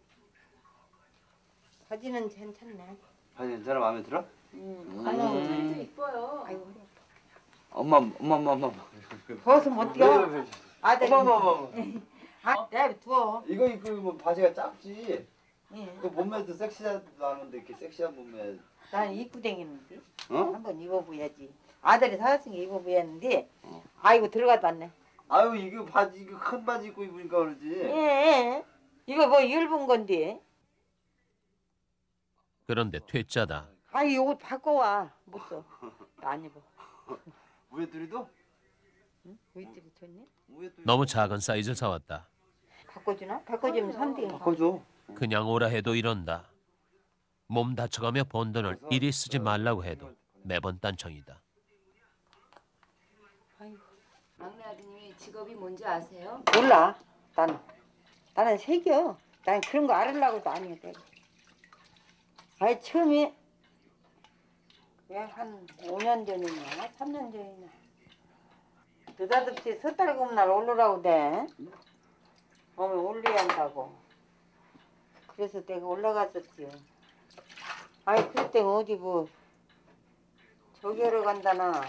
바지는 괜찮네. 바지 괜찮아? 마음에 들어? 가면 이뻐요. 아이고 엄마. 벗으면 어때요? 아들. 어머. 아, 내가 두어. 이거 입으면 바지가 작지. 그 몸매도 섹시하지도 않은데 이렇게 섹시한 몸매. 난 입고 다니는데. 어? 한번 입어봐야지. 아들이 사왔으니까 입어봐야는데. 아이고 들어가도 않네. 아유 이거 바지 이거 큰 바지 입고 입으니까 그러지. 예. 이거 뭐 얇은 건데. 그런데 퇴짜다. 아이 옷 바꿔와. 못 써. 나 안 입어. 우에뚜리도? 응? 우에뚜리 좋니? 너무 작은 사이즈를 사왔다. 바꿔주나? 바꿔주면 산대. 바꿔줘. 그냥 오라 해도 이런다. 몸 다쳐가며 번 돈을 이리 쓰지 말라고 해도 매번 딴청이다. 막내 아드님이 직업이 뭔지 아세요? 몰라. 나는 새겨. 난 그런 거 알으려고도 아니야. 내가. 아이 처음에 왜 한 5년 전이냐 3년 전이냐 느닷없이 섣달금 날 올라오라고 돼. 몸을 올려야 한다고. 그래서 내가 올라갔었지요. 아이 그때 어디 뭐 저기 하러 간다나.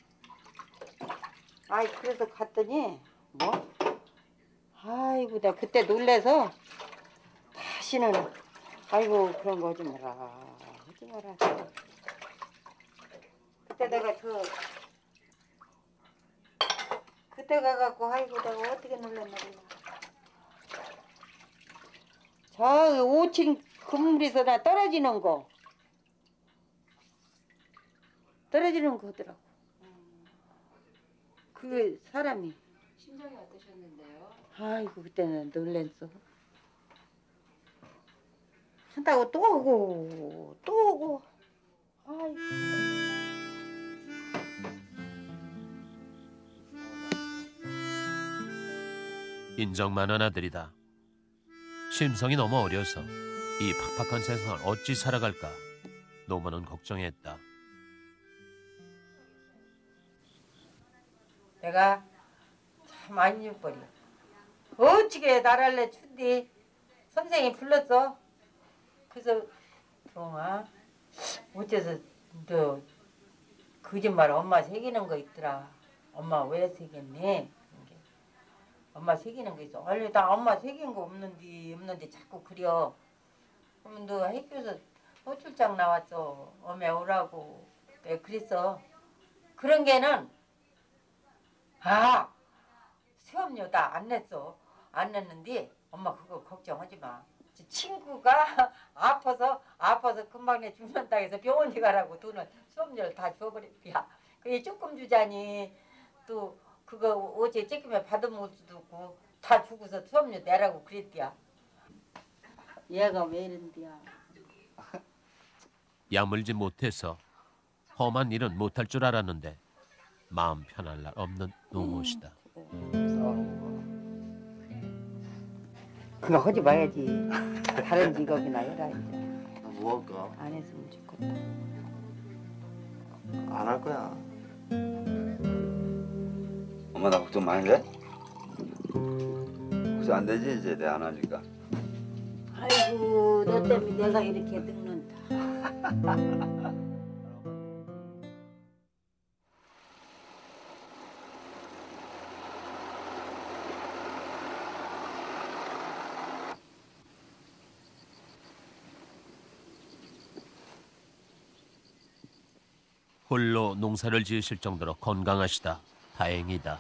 아이 그래서 갔더니 뭐? 아이고 나 그때 놀래서 다시는 아이고 그런 거 하지 마라. 그때 내가 그때 가갖고 아이고 내가 어떻게 놀랐나 몰라. 저 5층 건물에서 나 떨어지는 거 하더라고. 그 사람이. 심정이 어떠셨는데요? 아이고 그때는 놀랬어. 한다고 또 오고. 아이고. 인정 많은 아들이다. 심성이 너무 어려서 이 팍팍한 세상을 어찌 살아갈까 노모는 걱정했다. 내가 참 안 잊어버려. 어찌게 나랄래 춘디 선생이 불렀어. 그래서 동아 어째서 너 거짓말 엄마 새기는 거 있더라. 엄마 왜 새겼니? 엄마 새기는 거 있어. 원래 나 엄마 새긴 거 없는데 자꾸 그려. 그러면 너 학교에서 호출장 나왔어. 엄마 오라고. 내가 그랬어. 그런 게는 수업료 다 안 냈어. 안 냈는데 엄마 그거 걱정하지 마. 친구가 아파서 금방 내 죽는다 해서 병원에 가라고 돈을 수업료를 다 줘버렸디야. 그게 조금 주자니 또 그거 어제 쬐끔에 받은 수도 없고 다 주고서 수업료 내라고 그랬디야. 얘가 왜 이런디야. 야물지 못해서 험한 일은 못할 줄 알았는데 마음 편할 날 없는 노모시다. 그거 하지 말아야지. 다른 직업이나 해라 이제. 뭐 할까? 안 했으면 좋겠다. 안 할 거야. 엄마 나 걱정 많이 돼? 걱정 안 되지 이제 내가 안 하니까. 아이고 너 때문에 내가 이렇게 늙는다. 홀로 농사를 지으실 정도로 건강하시다. 다행이다.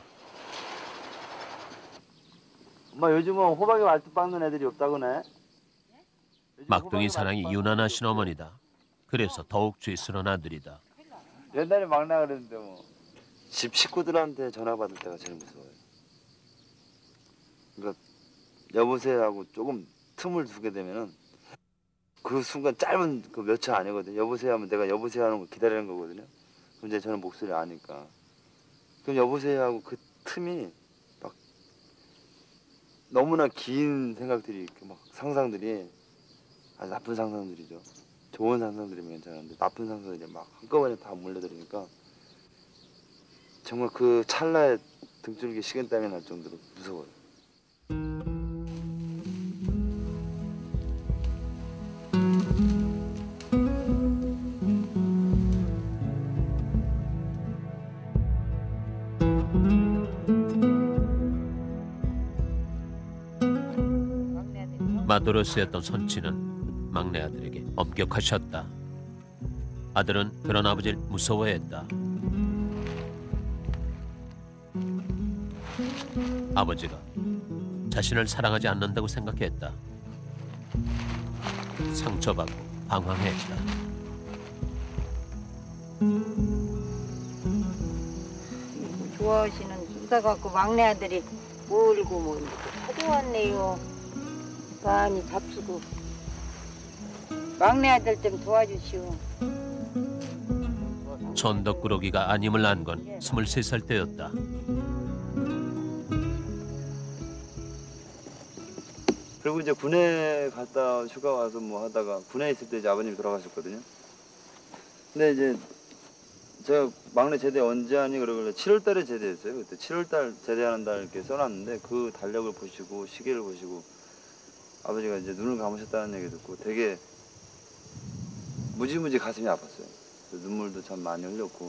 엄마 요즘은 호박에 말뚝 박는 애들이 없다고네. 막둥이 사랑이 유난하신 어머니다. 그래서 더욱 죄스러운 아들이다. 옛날에 막내가 그랬는데 뭐. 집 식구들한테 전화 받을 때가 제일 무서워요. 그러니까 여보세요 하고 조금 틈을 두게 되면은 그 순간 짧은 그 몇 초 아니거든요. 여보세요 하면 내가 여보세요 하는 거 기다리는 거거든요. 그럼 이제 저는 목소리 아니까. 그럼 여보세요 하고 그 틈이 막 너무나 긴 생각들이 이렇게 막 상상들이 아주 나쁜 상상들이죠. 좋은 상상들이면 괜찮은데 나쁜 상상들이 막 한꺼번에 다 몰려들으니까 정말 그 찰나에 등줄기 식은땀이 날 정도로 무서워요. 마도로스였던 선치는 막내 아들에게 엄격하셨다. 아들은 그런 아버지를 무서워했다. 아버지가 자신을 사랑하지 않는다고 생각했다. 상처받고 방황했다. 좋아하시는 수다 갖고 막내 아들이 몰고 뭐 찾아왔네요. 많이 잡수고 막내 아들 좀 도와주시오. 천덕꾸러기가 아님을 안 건 23살 때였다. 그리고 이제 군에 갔다 휴가 와서 뭐 하다가 군에 있을 때 이제 아버님이 돌아가셨거든요. 근데 이제 제가 막내 제대 언제 하니 그러길래 7월달에 제대했어요. 그때 7월달 제대하는 달 이렇게 써놨는데 그 달력을 보시고 시계를 보시고 아버지가 이제 눈을 감으셨다는 얘기 듣고 되게 무지무지 가슴이 아팠어요. 눈물도 참 많이 흘렸고.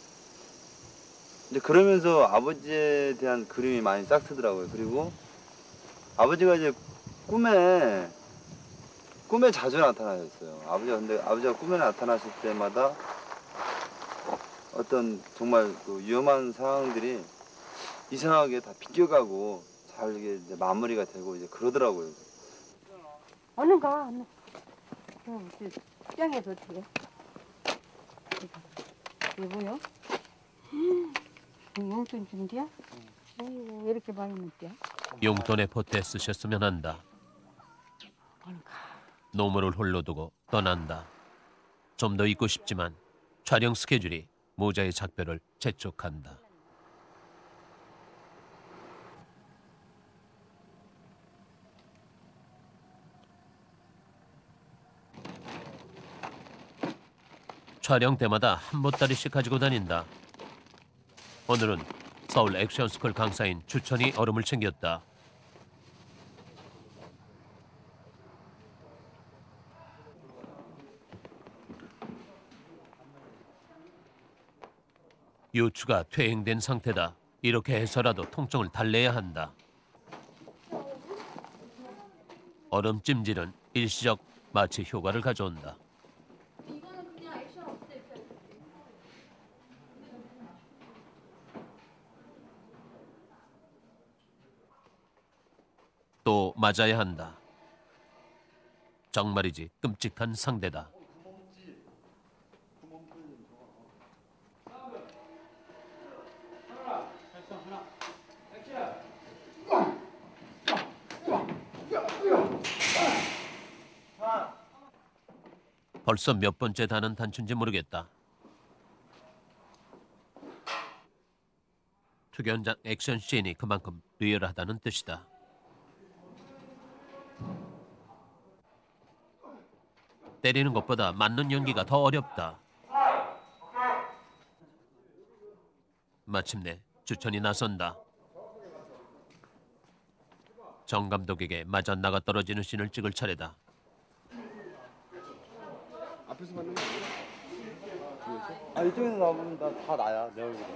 이제 그러면서 아버지에 대한 그림이 많이 싹 트더라고요. 그리고 아버지가 이제 꿈에 자주 나타나셨어요. 아버지가 꿈에 나타나실 때마다 어떤 정말 그 위험한 상황들이 이상하게 다 비껴가고 잘 이게 이제 마무리가 되고 이제 그러더라고요. 얼른 가. 얼른. 시장에서 어떻게 해? 이게 뭐야? 용돈 준대야? 어이구, 왜 이렇게 많이 넣대야? 용돈에 보태 쓰셨으면 한다. 노무를 홀로 두고 떠난다. 좀 더 있고 싶지만 촬영 스케줄이 모자의 작별을 재촉한다. 촬영 때마다 한 보따리씩 가지고 다닌다. 오늘은 서울 액션스쿨 강사인 주천이 얼음을 챙겼다. 요추가 퇴행된 상태다. 이렇게 해서라도 통증을 달래야 한다. 얼음 찜질은 일시적 마취 효과를 가져온다. 또 맞아야 한다. 정말이지 끔찍한 상대다. 벌써 몇 번째 다는 단추인지 모르겠다. 특연장 액션씬이 그만큼 리얼하다는 뜻이다. 때리는 것보다 맞는 연기가 더 어렵다. 마침내 주천이 나선다. 정 감독에게 맞아 나가 떨어지는 씬을 찍을 차례다. 앞에서 받는 거 아니야? 이쪽에서 나오면 다 나야, 내 얼굴이.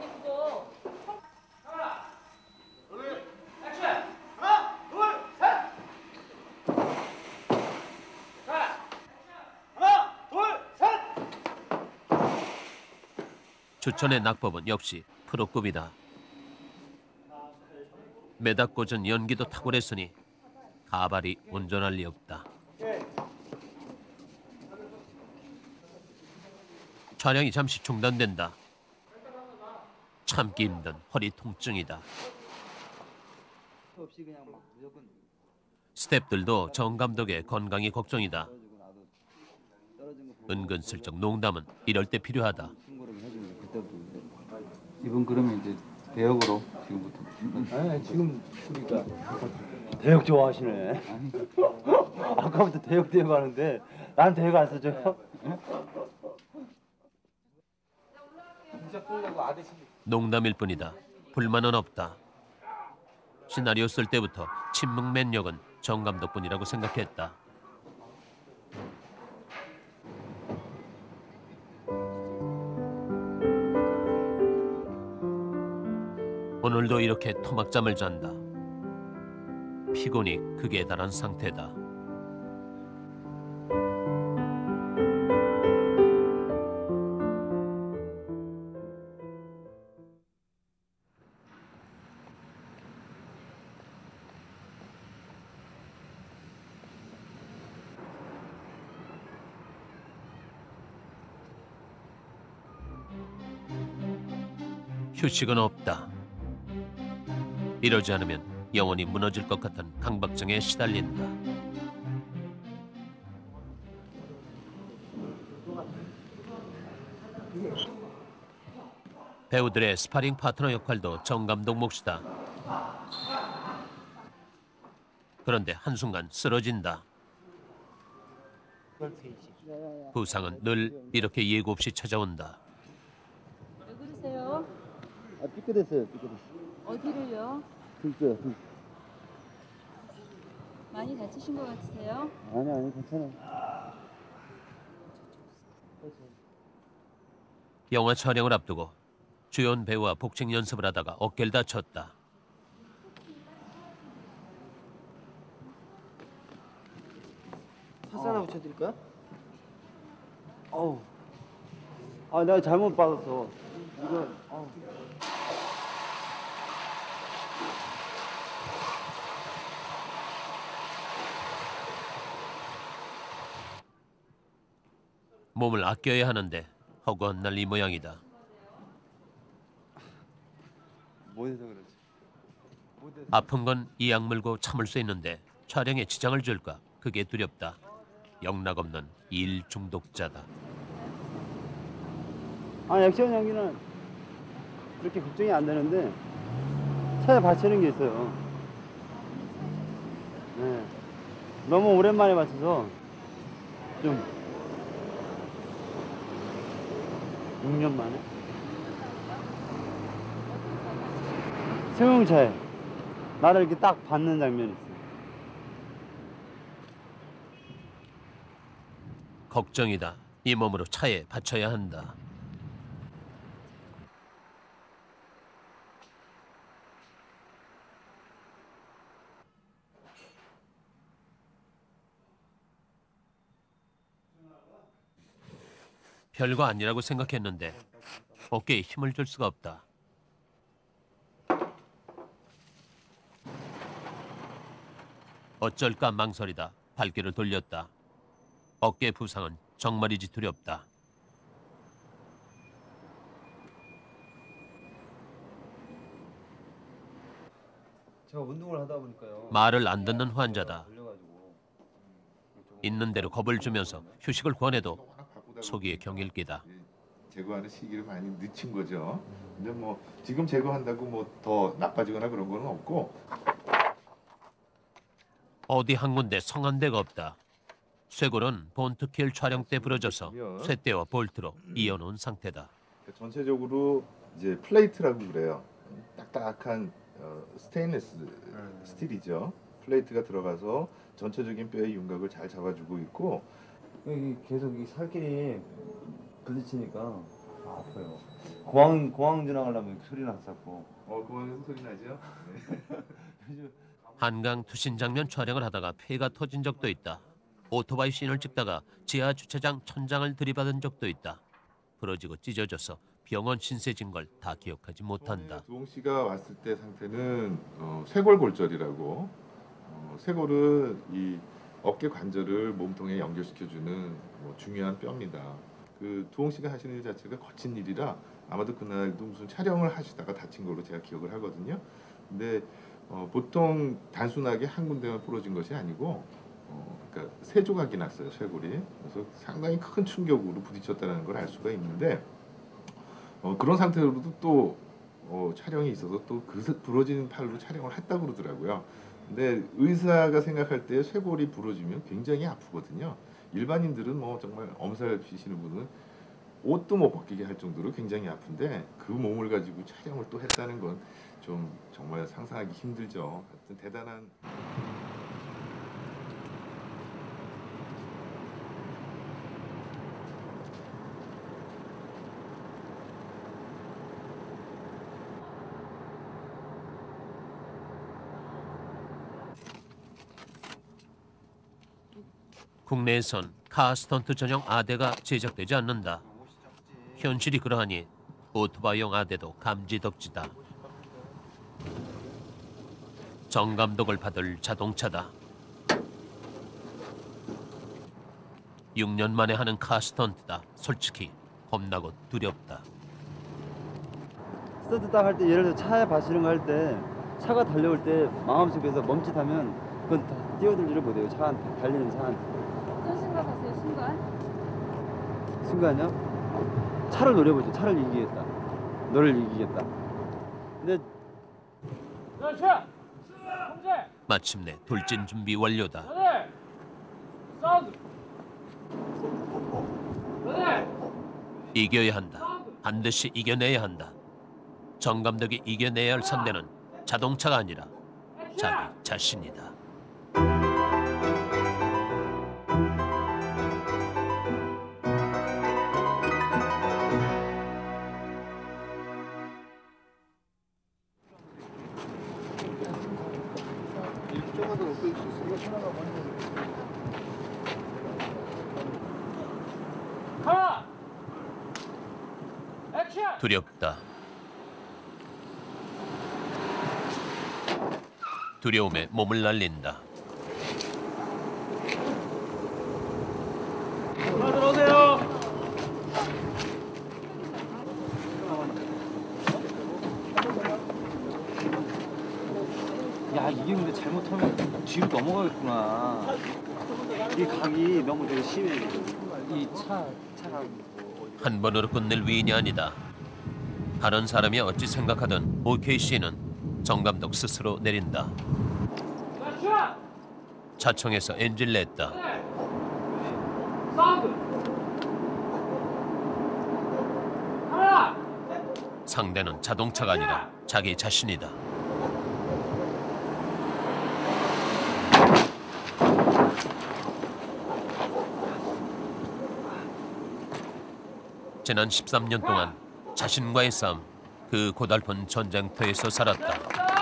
주천의 낙법은 역시 프로급이다. 매닥꽂은 연기도 탁월했으니 가발이 온전할 리 없다. 촬영이 잠시 중단된다. 참기 힘든 허리 통증이다. 스태프들도 정 감독의 건강이 걱정이다. 은근슬쩍 농담은 이럴 때 필요하다. 이분 그러면 이제 대역으로 지금부터. 아니 지금 우리가 대역 좋아하시네. 아까부터 대역 하는데 난 대역 안 써줘요. 농담일 뿐이다. 불만은 없다. 시나리오 쓸 때부터 침묵맨 역은 정 감독뿐이라고 생각했다. 오늘도 이렇게 토막잠을 잔다. 피곤이 극에 달한 상태다. 휴식은 없다. 이러지 않으면 영원히 무너질 것 같은 강박증에 시달린다. 배우들의 스파링 파트너 역할도 정 감독 몫이다. 그런데 한순간 쓰러진다. 부상은 늘 이렇게 예고 없이 찾아온다. 왜 그러세요? 아 삐끗했어요. 삐끗했어요. 어디를요? 글쎄요. 많이 다치신 것 같으세요? 아니 괜찮아요. 영화 촬영을 앞두고 주연 배우와 복싱 연습을 하다가 어깨를 다쳤다. 파스 하나 붙여드릴까요? 어우. 아 내가 잘못 받았어. 이거. 몸을 아껴야 하는데 허구한 날 이 모양이다. 뭐해서 그러지? 아픈 건 이 약물고 참을 수 있는데 촬영에 지장을 줄까 그게 두렵다. 영락없는 일 중독자다. 액션 연기는 그렇게 걱정이 안 되는데 차에 받치는 게 있어요. 네. 너무 오랜만에 받쳐서 좀 6년 만에 승용차에 나를 이렇게 딱 받는 장면이 있어요. 걱정이다. 이 몸으로 차에 받쳐야 한다. 별거 아니라고 생각했는데 어깨에 힘을 줄 수가 없다. 어쩔까 망설이다 발길을 돌렸다. 어깨 부상은 정말이지 두렵다. 제가 운동을 하다 보니까요. 말을 안 듣는 환자다. 있는 대로 겁을 주면서 휴식을 권해도 속이에 경일기다. 제거하는 시기를 많이 늦춘 거죠. 근데 뭐 지금 제거한다고 뭐 더 나빠지거나 그런 건 없고. 어디 한 군데 성한 데가 없다. 쇄골은 본트킬 촬영 때 부러져서 쇳대와 볼트로 이어놓은 상태다. 전체적으로 이제 플레이트라고 그래요. 딱딱한 스테인리스 스틸이죠. 플레이트가 들어가서 전체적인 뼈의 윤곽을 잘 잡아주고 있고. 여기 계속 이 살길이 부딪히니까 아파요. 공항 지나가려면 소리 났었고. 공항에서 소리 나죠? 네. 한강 투신 장면 촬영을 하다가 폐가 터진 적도 있다. 오토바이 씬을 찍다가 지하 주차장 천장을 들이받은 적도 있다. 부러지고 찢어져서 병원 신세진 걸 다 기억하지 못한다. 두홍 씨가 왔을 때 상태는 쇄골골절이라고. 쇄골은 이 어깨 관절을 몸통에 연결시켜주는 중요한 뼈입니다. 그 두홍 씨가 하시는 일 자체가 거친 일이라 아마도 그날도 무슨 촬영을 하시다가 다친 걸로 제가 기억을 하거든요. 근데 보통 단순하게 한 군데만 부러진 것이 아니고 그러니까 세 조각이 났어요, 쇄골이. 그래서 상당히 큰 충격으로 부딪혔다는 걸 알 수가 있는데 그런 상태로도 또 촬영이 있어서 또 그 부러진 팔로 촬영을 했다고 그러더라고요. 근데 의사가 생각할 때 쇄골이 부러지면 굉장히 아프거든요. 일반인들은 뭐 정말 엄살 피시는 분은 옷도 못 벗기게 할 정도로 굉장히 아픈데 그 몸을 가지고 촬영을 또 했다는 건 좀 정말 상상하기 힘들죠. 하여튼 대단한. 국내에선 카스턴트 전용 아대가 제작되지 않는다. 현실이 그러하니 오토바이용 아대도 감지덕지다. 정 감독을 받을 자동차다. 6년 만에 하는 카스턴트다. 솔직히 겁나고 두렵다. 스턴트 딱 할 때 예를 들어 차에 바시는 거 할 때 차가 달려올 때 마음속에서 멈칫하면 그건 다 뛰어들지를 못해요. 차한테 달리는 차한테. 어떤 생각하세요? 순간? 순간요? 차를 노려보죠. 차를 이기겠다. 너를 이기겠다. 근데 마침내 돌진 준비 완료다. 이겨야 한다. 반드시 이겨내야 한다. 정 감독이 이겨내야 할 상대는 자동차가 아니라 자기 자신이다. 두렵다. 두려움에 몸을 날린다. 들어오세요. 야 이게 근데 잘못하면 뒤로 넘어가겠구나. 이 각이 너무 되게 심해. 이 차가 한 번으로 끝낼 위인이 아니다. 다른 사람이 어찌 생각하든 OKC는 정 감독 스스로 내린다. 차총에서 엔진 냈다. 상대는 자동차가 아니라 자기 자신이다. 지난 13년 동안 자신과의 싸움, 그 고달픈 전쟁터에서 살았다.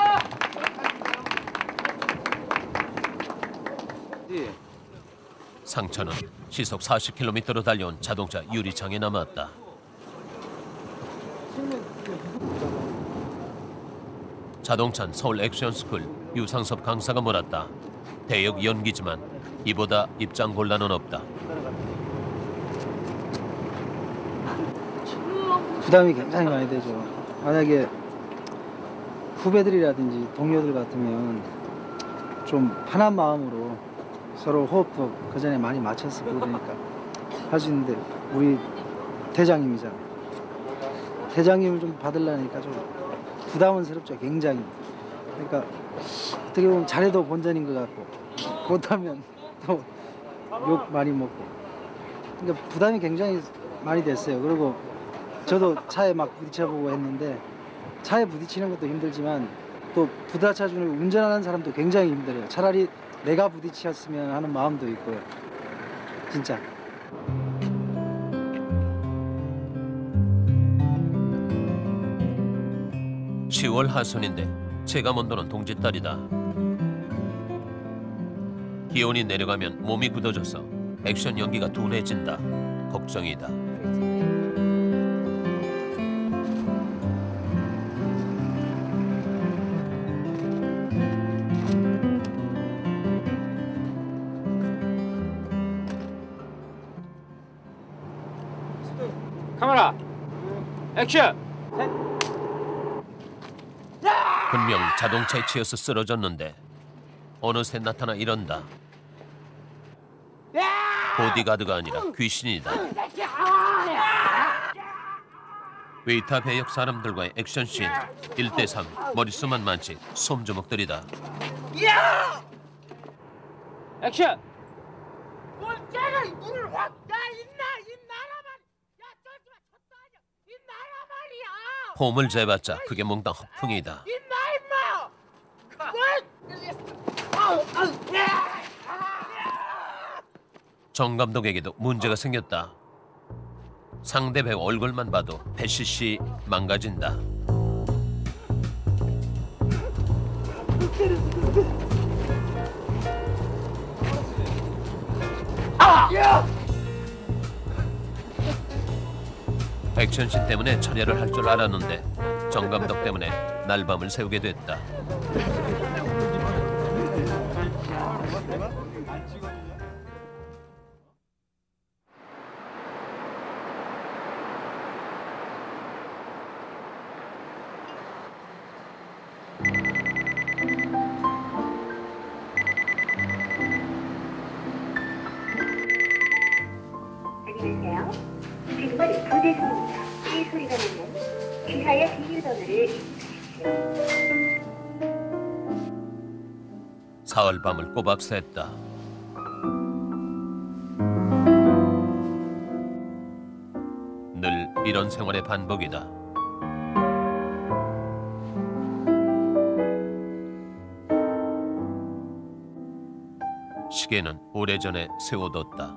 상처는 시속 40km로 달려온 자동차 유리창에 남았다. 자동차는 서울 액션스쿨 유상섭 강사가 몰았다. 대역 연기지만 이보다 입장 곤란은 없다. 부담이 굉장히 많이 되죠. 만약에 후배들이라든지 동료들 같으면 좀 편한 마음으로 서로 호흡도 그 전에 많이 맞췄었고 그러니까 할 수 있는데 우리 대장님이잖아요. 대장님을 좀 받으려니까 좀 부담스럽죠. 굉장히. 그러니까 어떻게 보면 잘해도 본전인 것 같고 못하면 또 욕 많이 먹고 그러니까 부담이 굉장히 많이 됐어요. 그리고 저도 차에 막 부딪혀보고 했는데 차에 부딪히는 것도 힘들지만 또 부딪혀주는 운전하는 사람도 굉장히 힘들어요. 차라리 내가 부딪혔으면 하는 마음도 있고요. 진짜. (10월) 하순인데 체감온도는 동짓달이다. 기온이 내려가면 몸이 굳어져서 액션 연기가 둔해진다. 걱정이다. 카메라 액션! 분명 자동차에 치여서 쓰러졌는데 어느새 나타나 이런다. 보디가드가 아니라 귀신이다. 웨이터 배역 사람들과의 액션씬 1대3 머릿수만 많지 솜주먹들이다. 액션! 문제는 문을 확 이 나라만 야 쫄지마 쳤다 아니야 이 나라 말이야 폼을 재봤자 그게 몽땅 허풍이다. 정 감독에게도 문제가 생겼다. 상대 배우 얼굴만 봐도 배시시 망가진다. 액션씬 때문에 처리를 할 줄 알았는데 정 감독 때문에 날밤을 새우게 됐다. 안녕하세요. 지금은 부대성입니다. 이 소리가 나면 귀하여 비밀번호를 입력하십시오. 사흘 밤을 꼬박 샜다. 늘 이런 생활의 반복이다. 시계는 오래전에 세워뒀다.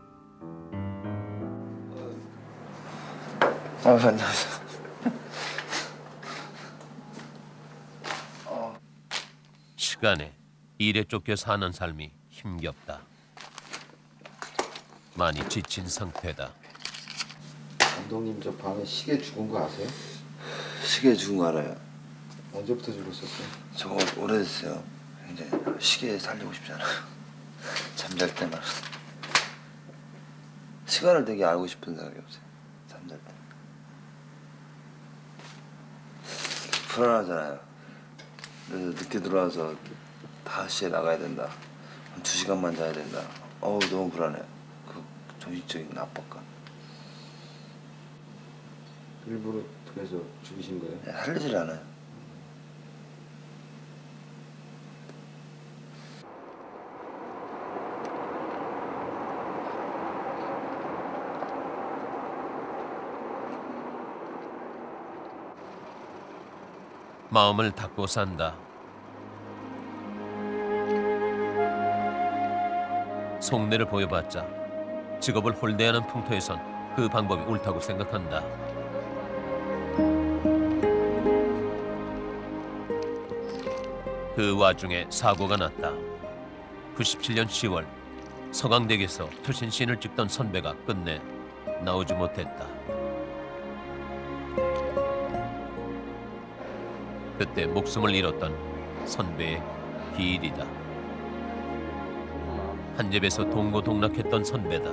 안녕하세요. 시간에 일에 쫓겨 사는 삶이 힘겹다. 많이 지친 상태다. 감독님 저 밤에 시계 죽은 거 아세요? 시계 죽은 거 알아요. 언제부터 죽었었어요? 저 오래됐어요. 이제 시계 살리고 싶잖아요. 잠잘 때만. 시간을 되게 알고 싶은 생각이 없어요. 잠잘 때. 불안하잖아요. 그래서 늦게 들어와서 5시에 나가야 된다. 2시간만 자야 된다. 너무 불안해요. 그 조직적인 압박감. 일부러 그래서 죽이신 거예요? 네, 살리질 않아요. 마음을 닫고 산다. 속내를 보여봤자 직업을 홀대하는 풍토에선 그 방법이 옳다고 생각한다. 그 와중에 사고가 났다. 97년 10월 서강대에서 투신씬을 찍던 선배가 끝내 나오지 못했다. 그때 목숨을 잃었던 선배의 기일이다. 한 집에서 동고동락했던 선배다.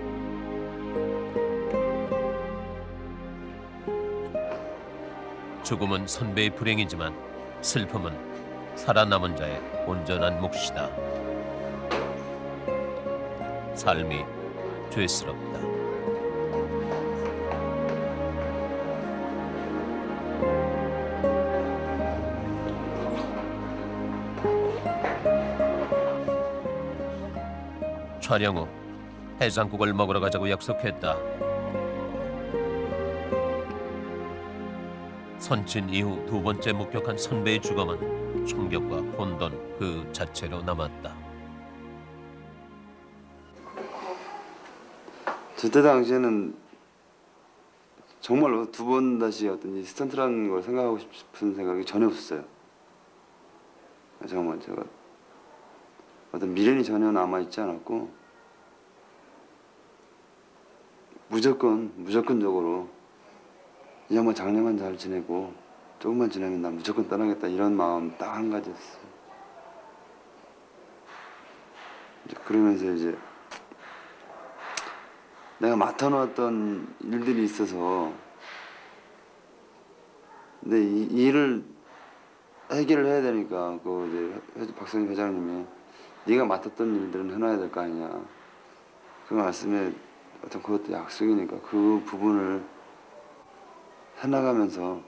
죽음은 선배의 불행이지만 슬픔은 살아남은 자의 온전한 몫이다. 삶이 죄스럽다. 촬영 후 해장국을 먹으러 가자고 약속했다. 선친 이후 2번째 목격한 선배의 죽음은 충격과 혼돈 그 자체로 남았다. 저때 당시에는 정말로 2번 다시 어떤 이 스턴트라는 걸 생각하고 싶은 생각이 전혀 없었어요. 정말 제가 어떤 미련이 전혀 남아있지 않았고 무조건적으로 이 양반 장래만 잘 지내고 조금만 지나면 난 무조건 떠나겠다 이런 마음 딱 한 가지였어요. 그러면서 이제 내가 맡아놓았던 일들이 있어서 근데 이 일을 해결을 해야 되니까 그 이제 박성희 회장님이 네가 맡았던 일들은 해놔야 될 거 아니냐. 그 말씀에 어떤 그것도 약속이니까 그 부분을 해나가면서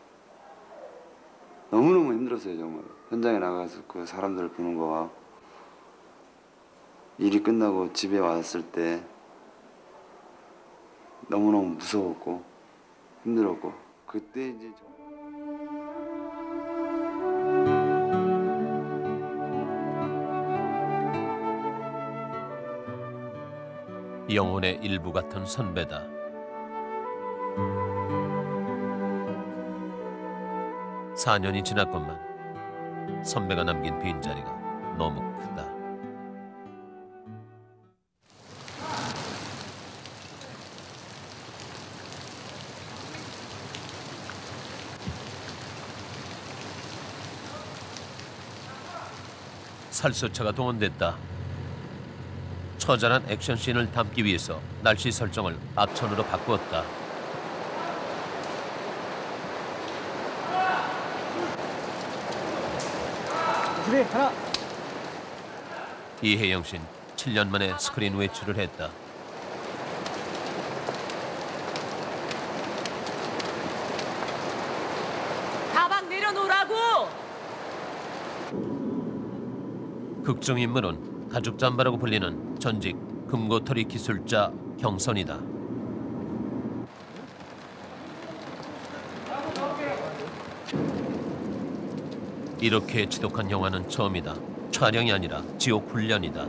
너무너무 힘들었어요. 정말 현장에 나가서 그 사람들을 보는 거와 일이 끝나고 집에 왔을 때 너무너무 무서웠고 힘들었고 그때 이제 영혼의 일부 같은 선배다. 사 년이 지났건만 선배가 남긴 빈자리가 너무 크다. 살수차가 동원됐다. 처절한 액션씬을 담기 위해서 날씨 설정을 악천후로 바꾸었다. 준비 하나. 이혜영 씨는 7년 만에 스크린 외출을 했다. 가방 내려놓으라고. 극중 인물은 가죽 잠바라고 불리는 전직 금고털이 기술자 경선이다. 이렇게 지독한 영화는 처음이다. 촬영이 아니라 지옥 훈련이다.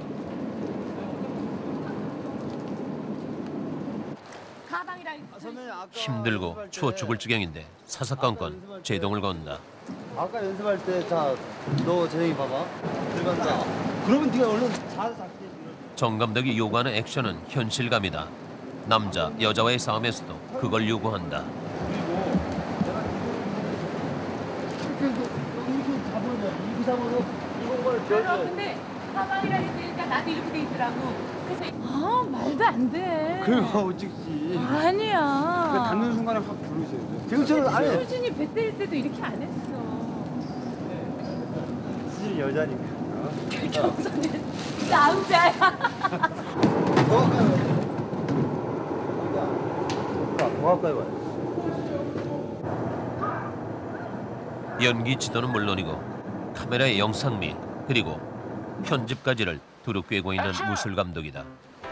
힘들고 추워 죽을 지경인데 사사건건 제동을 건다. 아까 연습할 때 자 너 재영이 봐봐 들어간다. 그러면 네가 얼른 자세 잡게. 정 감독이 요구하는 액션은 현실감이다. 남자 여자와의 싸움에서도 그걸 요구한다. 이렇게 잡으면 이렇게 잡아서 이걸 쥐어줘. 근데 가방이라 니까 나도 이렇게 돼 있더라고. 그래서 아 말도 안 돼. 그럼 찍지. 아니야. 그 닿는 순간에 확 부르셔야 돼. 지금처럼 안 해. 수진이 배 때릴 때도 이렇게 안 했어. 수진이 여자니까. 경선이 남자야. 더 가까이 와요. 연기 지도는 물론이고 카메라의 영상미 그리고 편집까지를 두루 꿰고 있는 무술 감독이다.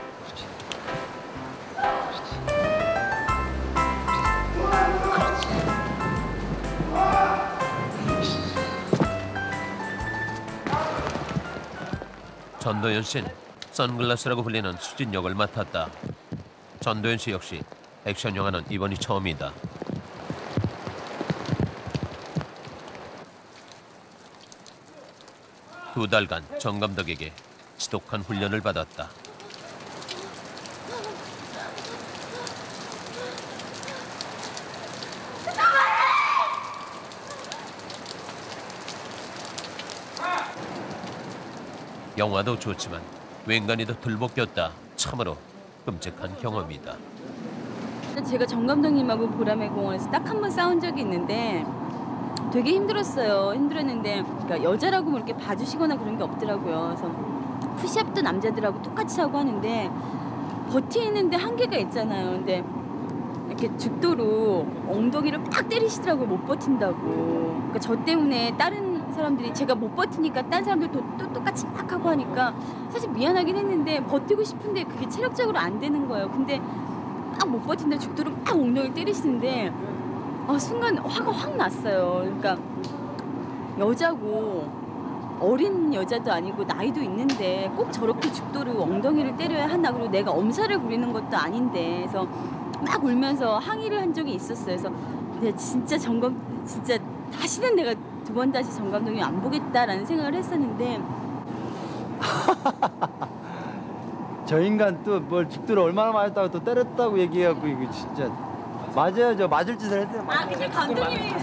전도연 씨는 선글라스라고 불리는 수진 역을 맡았다. 전도연 씨 역시 액션 영화는 이번이 처음이다. 두 달간 정 감독에게 지독한 훈련을 받았다. 영화도 좋지만 웬간히도 들볶였다. 참으로 끔찍한 경험이다. 제가 정 감독님하고 보라매 공원에서 딱 한 번 싸운 적이 있는데 되게 힘들었어요. 힘들었는데 그러니까 여자라고 뭐 이렇게 봐주시거나 그런 게 없더라고요. 그래서 푸시업도 남자들하고 똑같이 하고 하는데 버티는데 한계가 있잖아요. 근데 이렇게 죽도록 엉덩이를 막 때리시더라고요. 못 버틴다고. 그러니까 저 때문에 다른 사람들이 제가 못 버티니까 다른 사람들도 또 똑같이 막 하고 하니까 사실 미안하긴 했는데 버티고 싶은데 그게 체력적으로 안 되는 거예요. 근데 막 못 버틴다 죽도록 막 엉덩이 때리시는데 순간 화가 확 났어요. 그러니까 여자고 어린 여자도 아니고 나이도 있는데 꼭 저렇게 죽도록 엉덩이를 때려야 하나. 그리고 내가 엄살을 부리는 것도 아닌데 그래서 막 울면서 항의를 한 적이 있었어요. 그래서 내가 진짜 진짜 다시는 내가 두 번 다시 정 감독님 안 보겠다라는 생각을 했었는데 저 인간 또 뭘 죽도록 얼마나 맞았다고 또 때렸다고 얘기해갖고 이거 진짜 맞아요. 저 맞을 짓을 했어요. 근데 감독님이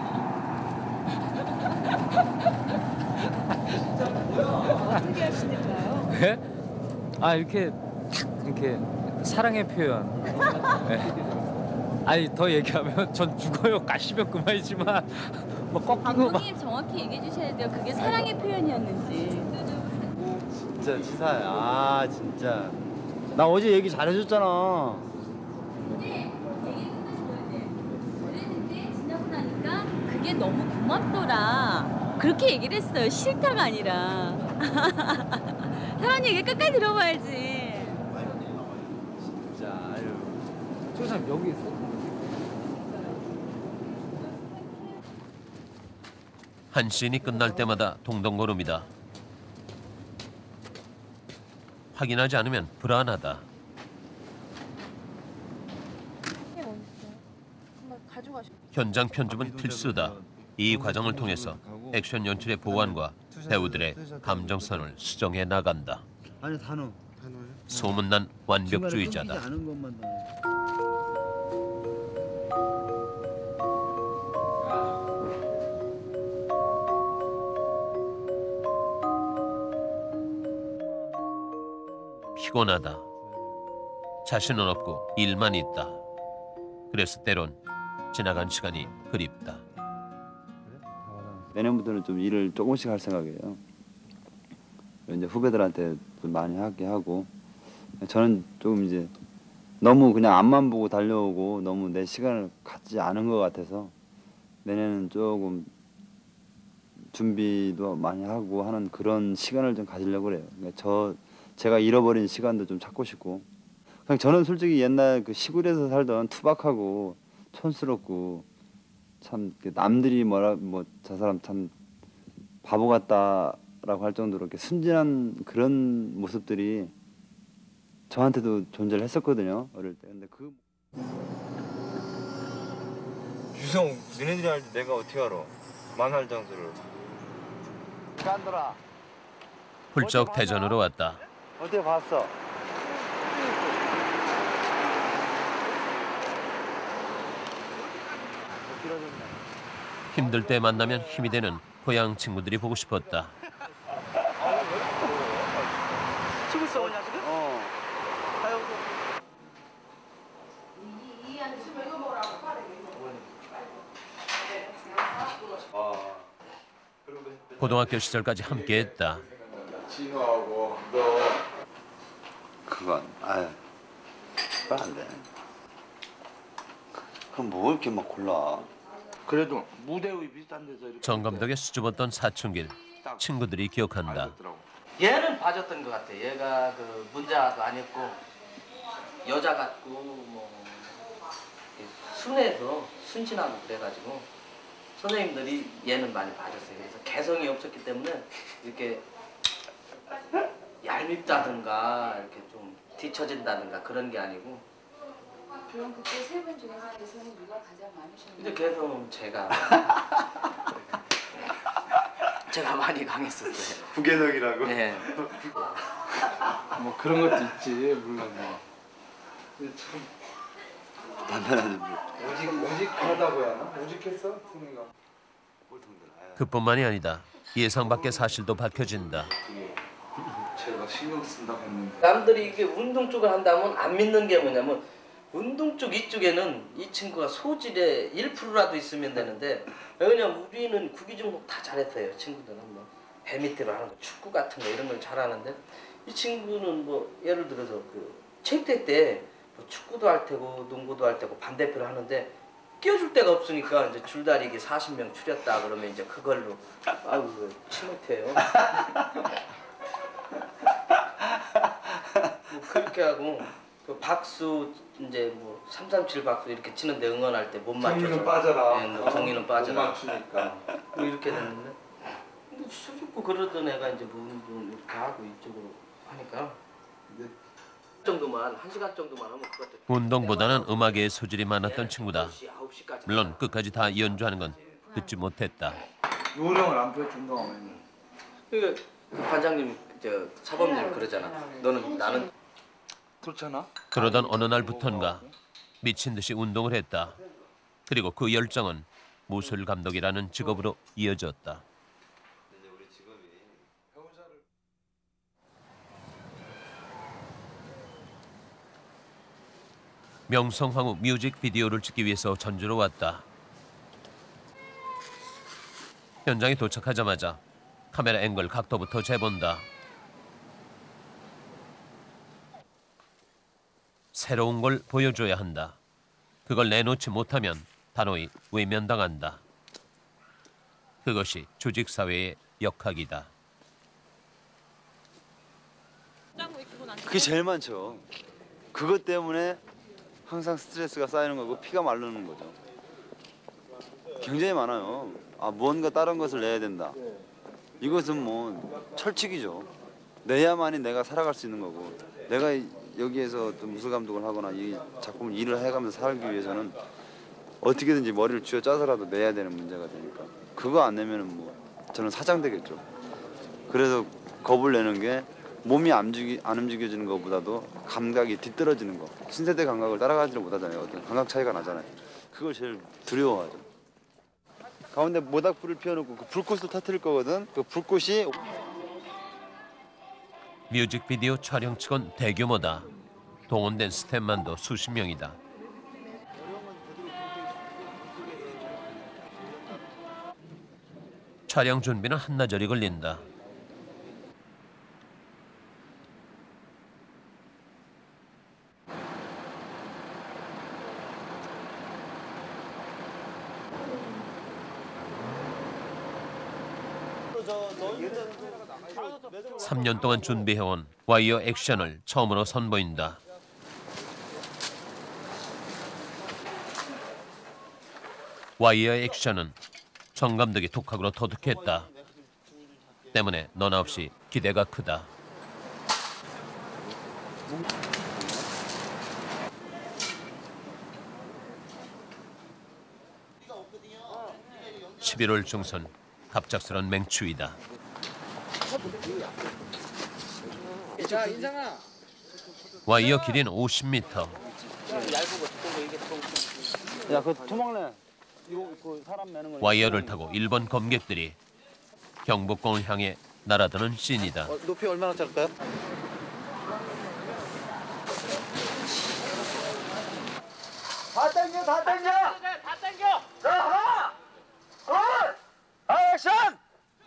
어떻게 하시는가요? 네? 이렇게 탁 이렇게 사랑의 표현. 네. 아니 더 얘기하면 전 죽어요. 가시면 그만이지만 뭐 꺾이고 막. 감독님 정확히 얘기해 주셔야 돼요. 그게 사랑의 표현이었는지. 진짜 치사해. 아 진짜. 나 어제 얘기 잘해줬잖아. 근데 얘기 끝내줘야 돼. 그랬는데 지나고 나니까 그게 너무 고맙더라. 그렇게 얘기를 했어요. 싫다가 아니라. 사람 얘기 끝까지 들어봐야지. 진짜 아유. 저 사람 여기 있어. 한 씬이 끝날 때마다 동동걸음이다. 확인하지 않으면 불안하다. 현장 편집은 필수다. 이 과정을 통해서 액션 연출의 보완과 배우들의 감정선을 수정해 나간다. 아니 단어. 소문난 완벽주의자다. 않은 것만 더. 피곤하다. 자신은 없고 일만 있다. 그래서 때론 지나간 시간이 그립다. 내년부터는 좀 일을 조금씩 할 생각이에요. 이제 후배들한테 좀 많이 하게 하고 저는 조금 이제 너무 그냥 앞만 보고 달려오고 너무 내 시간을 갖지 않은 것 같아서 내년은 조금 준비도 많이 하고 하는 그런 시간을 좀 가지려고 그래요. 그러니까 제가 잃어버린 시간도 좀 찾고 싶고 그냥 저는 솔직히 옛날 그 시골에서 살던 투박하고 촌스럽고 참 남들이 뭐라 뭐 저 사람 참 바보 같다라고 할 정도로 이렇게 순진한 그런 모습들이 저한테도 존재를 했었거든요 어릴 때. 근데 그 유성 너네들이 알지 내가 어떻게 알아? 만할 장소를. 깐돌아. 훌쩍 대전으로 왔다. 어떻게 봤어? 힘들 때 만나면 힘이 되는 고향 친구들이 보고 싶었다. 치고 있어 그냥 지금? 고등학교 시절까지 함께했다. 진호하고 너 그건 아유 안 돼. 그럼 뭐 이렇게 막 골라? 그래도 무대 위 비슷한 데서 이렇게 정 감독의 수줍었던 사춘기를 친구들이 기억한다. 얘는 봐줬던 것 같아. 얘가 그 문자도 아니었고 여자 같고 뭐 순해서 순진하고 그래가지고 선생님들이 얘는 많이 봐줬어요. 그래서 개성이 없었기 때문에 이렇게 얄밉다든가 이렇게 좀 뒤처진다든가 그런 게 아니고. 그럼 그때 세 분 중에서 개성이 누가 가장 많으셨나요? 근데 개성은 제가 많이 강했었어요. 부개성이라고? 네. 뭐 그런 것도 있지 물론 뭐. 근데 참 단단하지. 오직하다고 해야 하나? 오직했어 승희가. 그뿐만이 아니다. 예상 밖의 사실도 밝혀진다. 제가 신경 쓴다고 했는데. 남들이 이게 운동 쪽을 한다면 안 믿는 게 뭐냐면 운동 쪽 이쪽에는 이 친구가 소질의 1%라도 있으면 되는데 왜냐면 우리는 구기 종목 다 잘했어요. 친구들은 뭐 배 밑으로 하는 거 축구 같은 거 이런 걸 잘하는데 이 친구는 뭐 예를 들어서 그 체육대 때 뭐 축구도 할 테고 농구도 할 테고 반대표를 하는데 끼워줄 데가 없으니까 이제 줄다리기 40명 추렸다 그러면 이제 그걸로 아유 치못해요. 뭐 그렇게 하고 그 박수 이제 뭐 337 박수 이렇게 치는데 응원할 때 못 맞춰서 종이는 빠져라. 네, 뭐 종이는 빠져라. 못 맞추니까. 뭐 이렇게 됐는데 근데 수줍고 그러던 애가 이제 뭐 운동 이렇게 하고 이쪽으로 하니까 정도만 1시간 정도만 하면 그것도 운동보다는 음악에 소질이 많았던 친구다. 물론 끝까지 다 연주하는 건 듣지 못했다. 요령을 안 보여준다고 하면. 그러니까 관장님 저 사범님 그러잖아. 너는 나는 그렇잖아. 그러던 어느 날부턴가 미친 듯이 운동을 했다. 그리고 그 열정은 무술 감독이라는 직업으로 이어졌다. 명성황후 뮤직비디오를 찍기 위해서 전주로 왔다. 현장에 도착하자마자 카메라 앵글 각도부터 재본다. 새로운 걸 보여줘야 한다. 그걸 내놓지 못하면 단호히 외면당한다. 그것이 조직사회의 역학이다. 그게 제일 많죠. 그것 때문에 항상 스트레스가 쌓이는 거고 피가 마르는 거죠. 굉장히 많아요. 무언가 다른 것을 내야 된다. 이것은 뭐 철칙이죠. 내야만이 내가 살아갈 수 있는 거고, 내가 여기에서 또 무술 감독을 하거나 이 작품을 일을 해가면서 살기 위해서는 어떻게든지 머리를 쥐어 짜서라도 내야 되는 문제가 되니까 그거 안 내면은 뭐 저는 사장되겠죠. 그래서 겁을 내는 게 몸이 안 움직여지는 것보다도 감각이 뒤떨어지는 거. 신세대 감각을 따라가지를 못하잖아요. 어떤 감각 차이가 나잖아요. 그걸 제일 두려워하죠. 가운데 모닥불을 피워놓고 그 불꽃을 터뜨릴 거거든. 그 불꽃이 뮤직비디오 촬영 측은 대규모다. 동원된 스태프만도 수십 명이다. 촬영 준비는 한나절이 걸린다. 삼 년 동안 준비해온 와이어 액션을 처음으로 선보인다. 와이어 액션은 정 감독이 독학으로 터득했다. 때문에 너나 없이 기대가 크다. (11월) 중순 갑작스런 맹추위다. 자, 인상아. 와이어 길이는 50m. 야, 그 토막내. 이거 그 사람 매는 거. 와이어를 타고 일본 검객들이 경복궁을 향해 날아드는 씬이다. 높이 얼마나 짧을까요? 다 당겨, 다 당겨. 다 당겨. 자, 하나, 둘, 액션!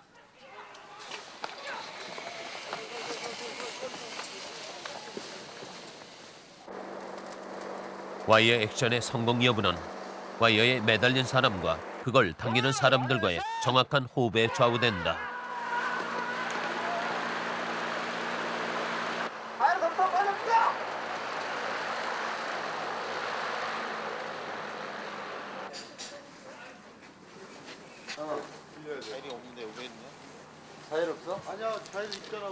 와이어 액션의 성공 여부는 와이어에 매달린 사람과 그걸 당기는 사람들과의 정확한 호흡에 좌우된다. 자일이 없는데 왜 있냐? 자일 없어? 아니야, 자일 있잖아.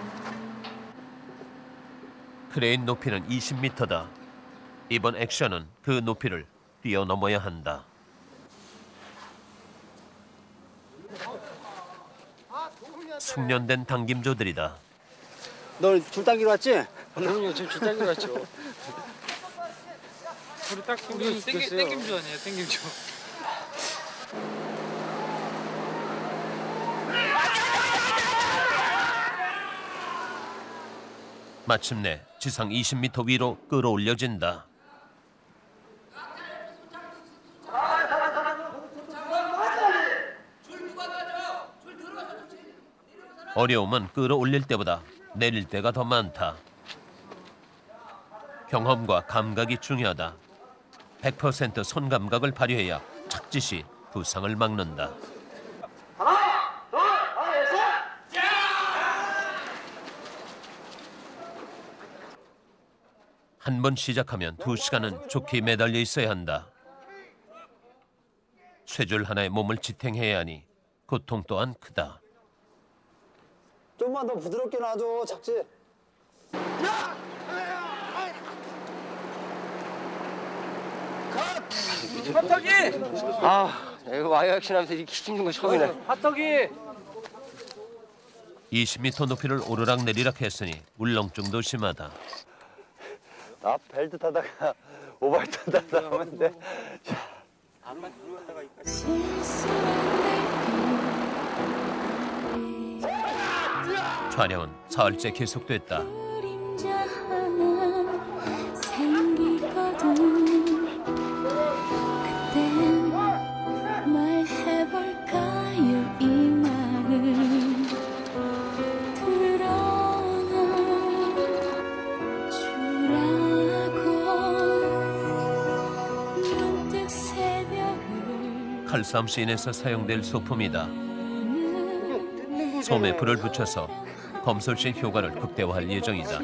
크레인 높이는 20m다. 이번 액션은 그 높이를 뛰어넘어야 한다. 숙련된 당김조들이다. 너 줄 당기러 왔지? 그럼요, 지금 줄 당기러 왔죠. 우리 딱 우리 땡김조 아니에요, 땡김조. 마침내 지상 20m 위로 끌어올려진다. 어려움은 끌어올릴 때보다 내릴 때가 더 많다. 경험과 감각이 중요하다. 100% 손감각을 발휘해야 착짓이 부상을 막는다. 하나, 둘, 하나, 셋! 한 번 시작하면 2시간은 좋게 매달려 있어야 한다. 쇠줄 하나에 몸을 지탱해야 하니 고통 또한 크다. 좀만 더 부드럽게 놔줘, 착지. 핫떡이! 이거 와이어 액션하면서 이렇게 힘든 거 처음이네. 핫떡이! 20m 높이를 오르락 내리락 했으니 울렁증도 심하다. 벨트 타다가 오바이트 타다가 하면 돼. 촬영은 사흘째 계속됐다. 생기거든 칼싸움 씬에서 사용될 소품이다. 솜에 불을 붙여서 검술씬 효과를 극대화할 예정이다.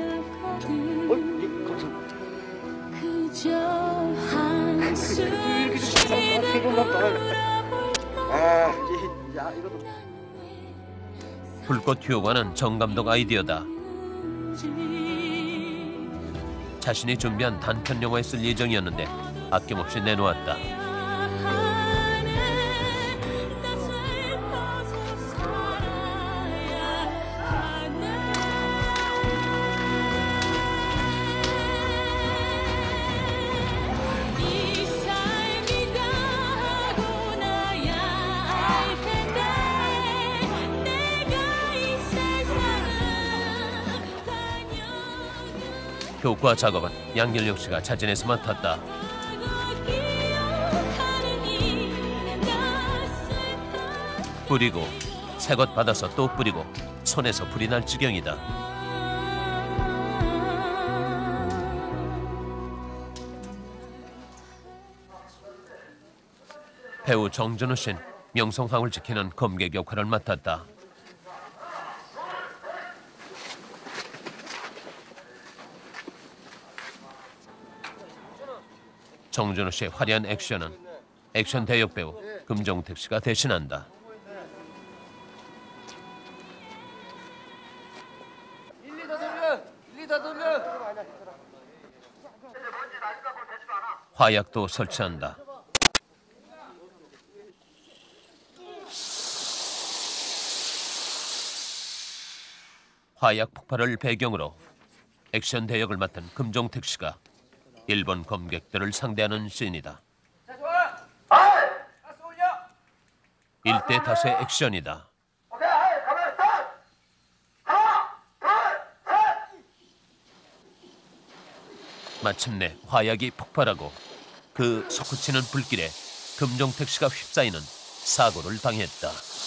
불꽃 효과는 정 감독 아이디어다. 자신이 준비한 단편 영화에 쓸 예정이었는데 아낌없이 내놓았다. 효과 작업은 양길영 씨가 자진해서 맡았다. 뿌리고 새것 받아서 또 뿌리고 손에서 불이 날 지경이다. 배우 정준우 씨는 명성황후를 지키는 검객 역할을 맡았다. 정준우 씨의 화려한 액션은 액션 대역 배우 금종택 씨가 대신한다. 화약도 설치한다. 화약 폭발을 배경으로 액션 대역을 맡은 금종택 씨가 일본 검객들을 상대하는 씬이다. 1대5의 액션이다. 마침내 화약이 폭발하고 그 솟구치는 불길에 금종택 씨가 휩싸이는 사고를 당했다.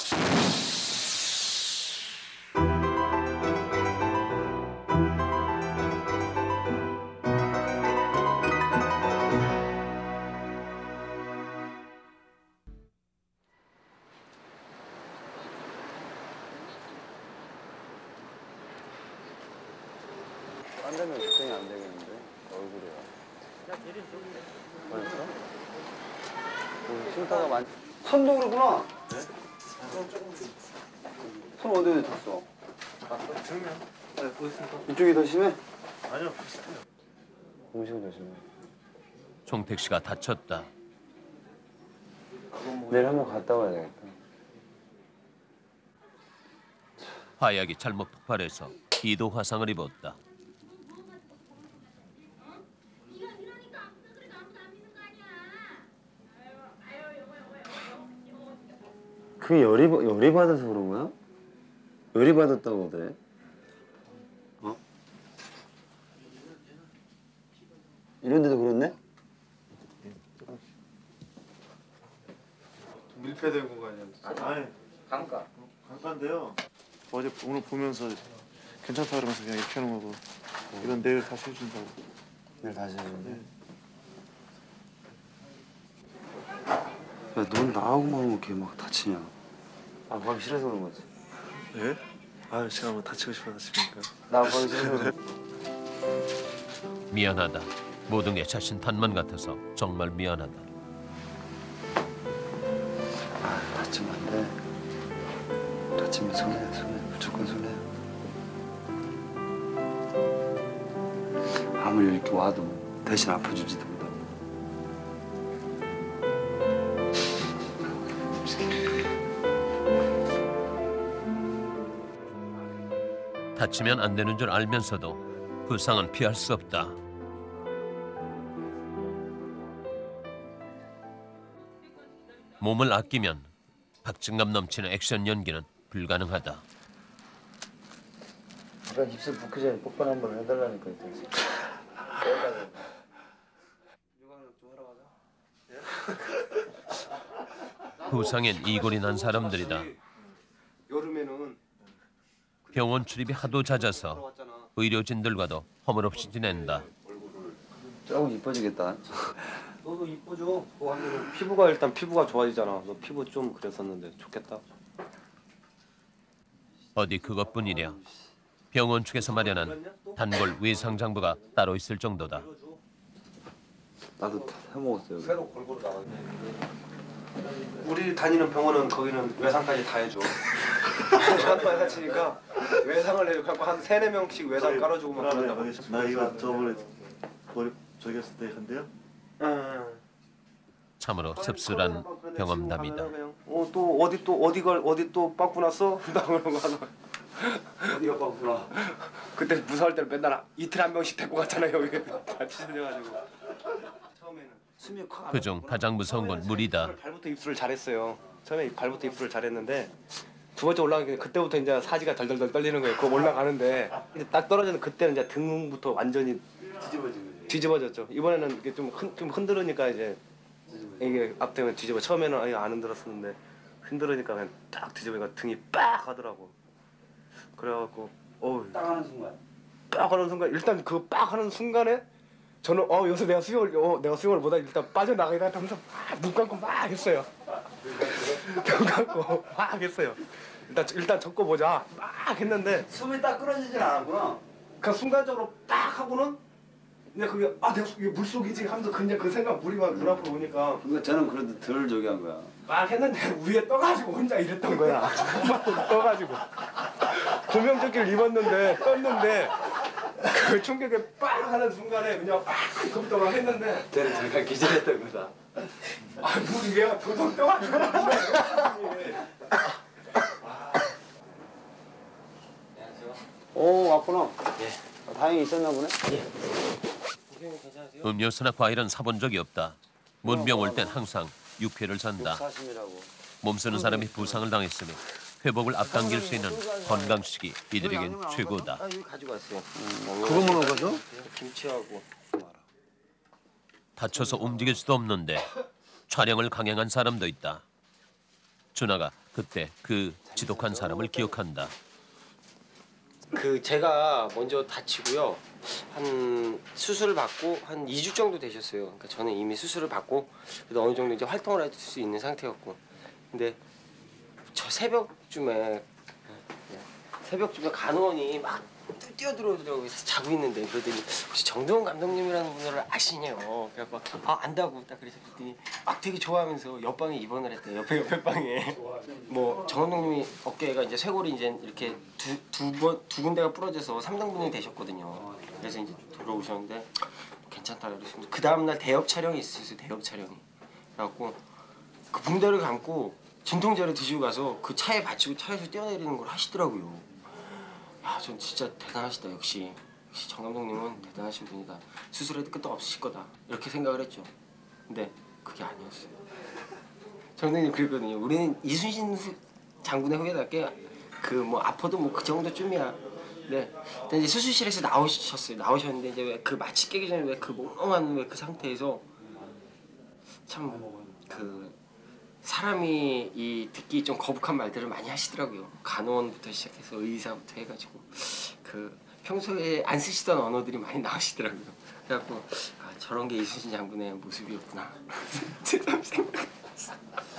안 되면 걱정이 안 되겠는데 얼굴이야. 벌써? 흉터가 많. 손도 그렇구나. 네? 손 어디에 닿았어? 정면. 네, 보였습니다. 이쪽이 더 심해? 아니요, 비슷해요. 음식은 더 심해. 종택 씨가 다쳤다. 내일 한번 갔다 와야 되겠다. 화약이 잘못 폭발해서 기도 화상을 입었다. 그게 열이 받아서 그런 거야? 열이 받았다고 그래? 어? 이런데도 그랬네? 밀폐된 공간이었어. 아니, 강가. 강가인데요. 어제 오늘 보면서 괜찮다 그러면서 그냥 이렇게 하는 거고. 이건 내일 다시 해준다고. 내일 다시 해준다? 네. 야, 넌 나하고만 오면 걔 막 다치냐? 아, 가기 싫어서 그런 거지? 예? 아, 제가 뭐 다치고 싶어서 다칩니까? 나 가기 싫어서. 미안하다. 모든 게 자신 탓만 같아서 정말 미안하다. 아, 다치면 안 돼. 다치면 손해, 무조건 손해. 아무리 이렇게 와도 대신 아파주지도 못하고. 다치면 안 되는 줄 알면서도 부상은 피할 수 없다. 몸을 아끼면 박진감 넘치는 액션 연기는 불가능하다. 아까 입술 붓기 전에 뽀뽀 한번 해달라니까 했더니. 부상엔 이골이 난 사람들이다. 여름에는 병원 출입이 하도 잦아서 의료진들과도 허물없이 지낸다. 조금 이뻐지겠다. 너도 이쁘죠? 그거 하면 피부가 일단 피부가 좋아지잖아. 너 피부 좀 그랬었는데 좋겠다. 어디 그것뿐이냐. 병원 측에서 마련한 단골 외상장부가 따로 있을 정도다. 나도 다 해먹었어요. 새로 골고루 나가네. 우리 다니는 병원은 거기는 외상까지 다 해줘. 한번 해치니까 외상을 해줘. 갖고 한 3-4명씩 외상 깔아주고 막 그런다고. 나 이거 저번에 저기 했을 때 한대요? 참으로 씁쓸한 경험담이다. 또 어디 또 빠꾸 났어? 나 그런 거 하나. 어디가 빠꾸나? 그때 무서울 때는 맨날 이틀 한 명씩 데리고 갔잖아요. 여기 다 찢어져가지고. 그중 가장 무서운 건 물이다. 발부터 입술을 잘했어요. 처음에 발부터 입술을 잘했는데 두 번째 올라가니까 그때부터 이제 사지가 덜덜덜 떨리는 거예요. 그거 올라가는데 이제 딱 떨어지는 그때는 이제 등부터 완전히 뒤집어졌죠. 이번에는 이게 좀 흔들으니까 이제 이게 앞등은 뒤집어. 처음에는 아예 안 흔들었었는데 흔들으니까 그냥 딱 뒤집으니까 등이 빡 하더라고. 그래갖고 딱 하는 순간. 빡 하는 순간 일단 그 빡 하는 순간에 저는 요새 내가 수영을 못하니 일단 빠져나가기다 하면서 눈 감고 막 했어요. 눈 감고 막 했어요. 일단 적고 보자 막 했는데 숨이 딱 끊어지진 않았구나. 그 순간적으로 빡 하고는 근데 그게 내가 이게 물속이지 하면서 그냥 그 생각 물이 막 눈앞으로 오니까 그러니까 저는 그래도 덜 저기 한 거야. 막 했는데 위에 떠가지고 혼자 이랬던 거야. 떠가지고 구명조끼를 입었는데 떴는데 그 충격에 빡 하는 순간에 그냥 그부터 막 했는데 저는 잠깐 기절했던 거다. 물이 얘가 도둑 떠가지고 왔구나. 예. 다행히 있었나 보네. 예. 음료수나 과일은 사본 적이 없다. 문병 올 땐 항상 육회를 산다. 몸 쓰는 사람이 부상을 당했으니 회복을 앞당길 수 있는 건강식이 이들에겐 최고다. 여기 가지고 왔어요. 그것만 먹어서? 김치하고. 다쳐서 움직일 수도 없는데 촬영을 강행한 사람도 있다. 준하가 그때 그 지독한 사람을 기억한다. 제가 먼저 다치고요. 한 수술을 받고 한 2주 정도 되셨어요. 그러니까 저는 이미 수술을 받고 그래도 어느 정도 이제 활동을 할 수 있는 상태였고, 근데 저 새벽쯤에 간호원이 막 뛰어들어오더라고요. 그래서 자고 있는데 그러더니 혹시 정동원 감독님이라는 분을 아시냐고. 그래갖고 안다고 딱 그랬더니 막 되게 좋아하면서 옆방에 입원을 했대요. 옆에 방에. 뭐 정 감독님이 어깨가 이제 쇄골이 이제 이렇게 두 군데가 부러져서 3등분이 되셨거든요. 그래서 이제 돌아오셨는데 괜찮다 그러셨는데 그 다음날 대역 촬영이 있었어요. 대역 촬영이. 그래갖고 그 붕대를 감고 진통제를 드시고 가서 그 차에 받치고 차에서 뛰어내리는 걸 하시더라고요. 야, 전 진짜 대단하시다. 역시 정 감독님은 대단하신 분이다. 수술해도 끝도 없으실 거다. 이렇게 생각을 했죠. 근데 그게 아니었어요. 정 감독님 그랬거든요. 우리는 이순신 장군의 후예답게 뭐 아파도 뭐 그 정도쯤이야. 네. 근데 이제 수술실에서 나오셨어요. 나오셨는데 이제 왜 그 마취 깨기 전에 왜 그 몽롱한 왜 그 상태에서 참 사람이 듣기 좀 거북한 말들을 많이 하시더라고요. 간호원부터 시작해서 의사부터 해가지고 평소에 안 쓰시던 언어들이 많이 나오시더라고요. 그래갖고 저런 게 이순신 장군의 모습이었구나. 참 생각했어.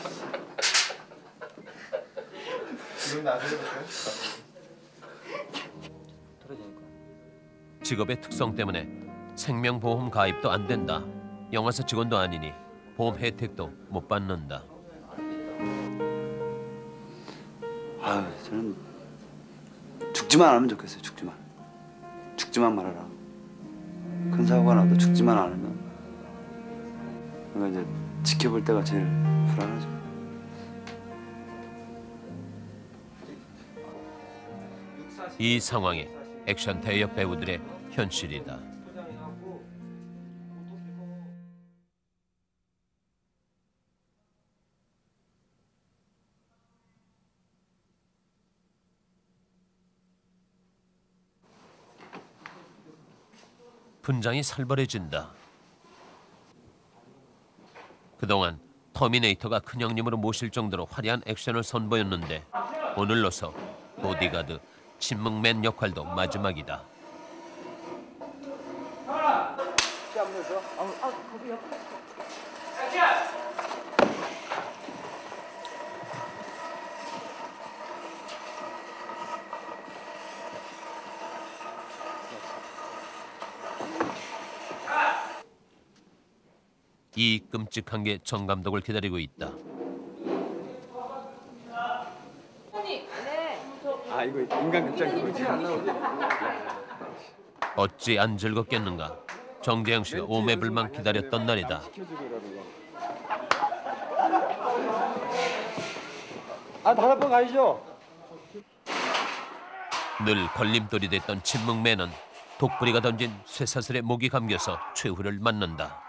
지금 나중에 볼까요? 직업의 특성 때문에 생명보험 가입도 안 된다. 영화사 직원도 아니니 보험 혜택도 못 받는다. 저는 죽지만 않으면 좋겠어요. 죽지만 말아라. 큰 사고가 나도 죽지만 않으면. 그러니까 이제 지켜볼 때가 제일 불안하죠. 이 상황에 액션 대역 배우들의 현실이다. 분장이 살벌해진다. 그동안 터미네이터가 큰형님으로 모실 정도로 화려한 액션을 선보였는데 오늘로서 보디가드, 침묵맨 역할도 마지막이다. 이 끔찍한 게 정 감독을 기다리고 있다. 아 이거 인간 극장이지. 어찌 안 즐겁겠는가. 정재영 씨가 오매불만 기다렸던 날이다. 아 다른 번 가시죠. 늘 걸림돌이 됐던 침묵맨은 독부리가 던진 쇠사슬에 목이 감겨서 최후를 맞는다.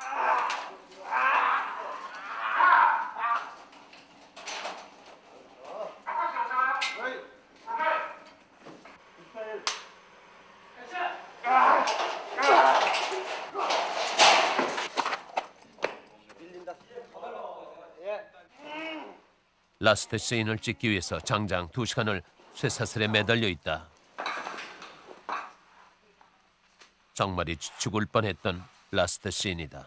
라스트 씬을 찍기 위해서 장장 2시간을 쇠사슬에 매달려 있다. 정말이 죽을 뻔했던 라스트 씬이다.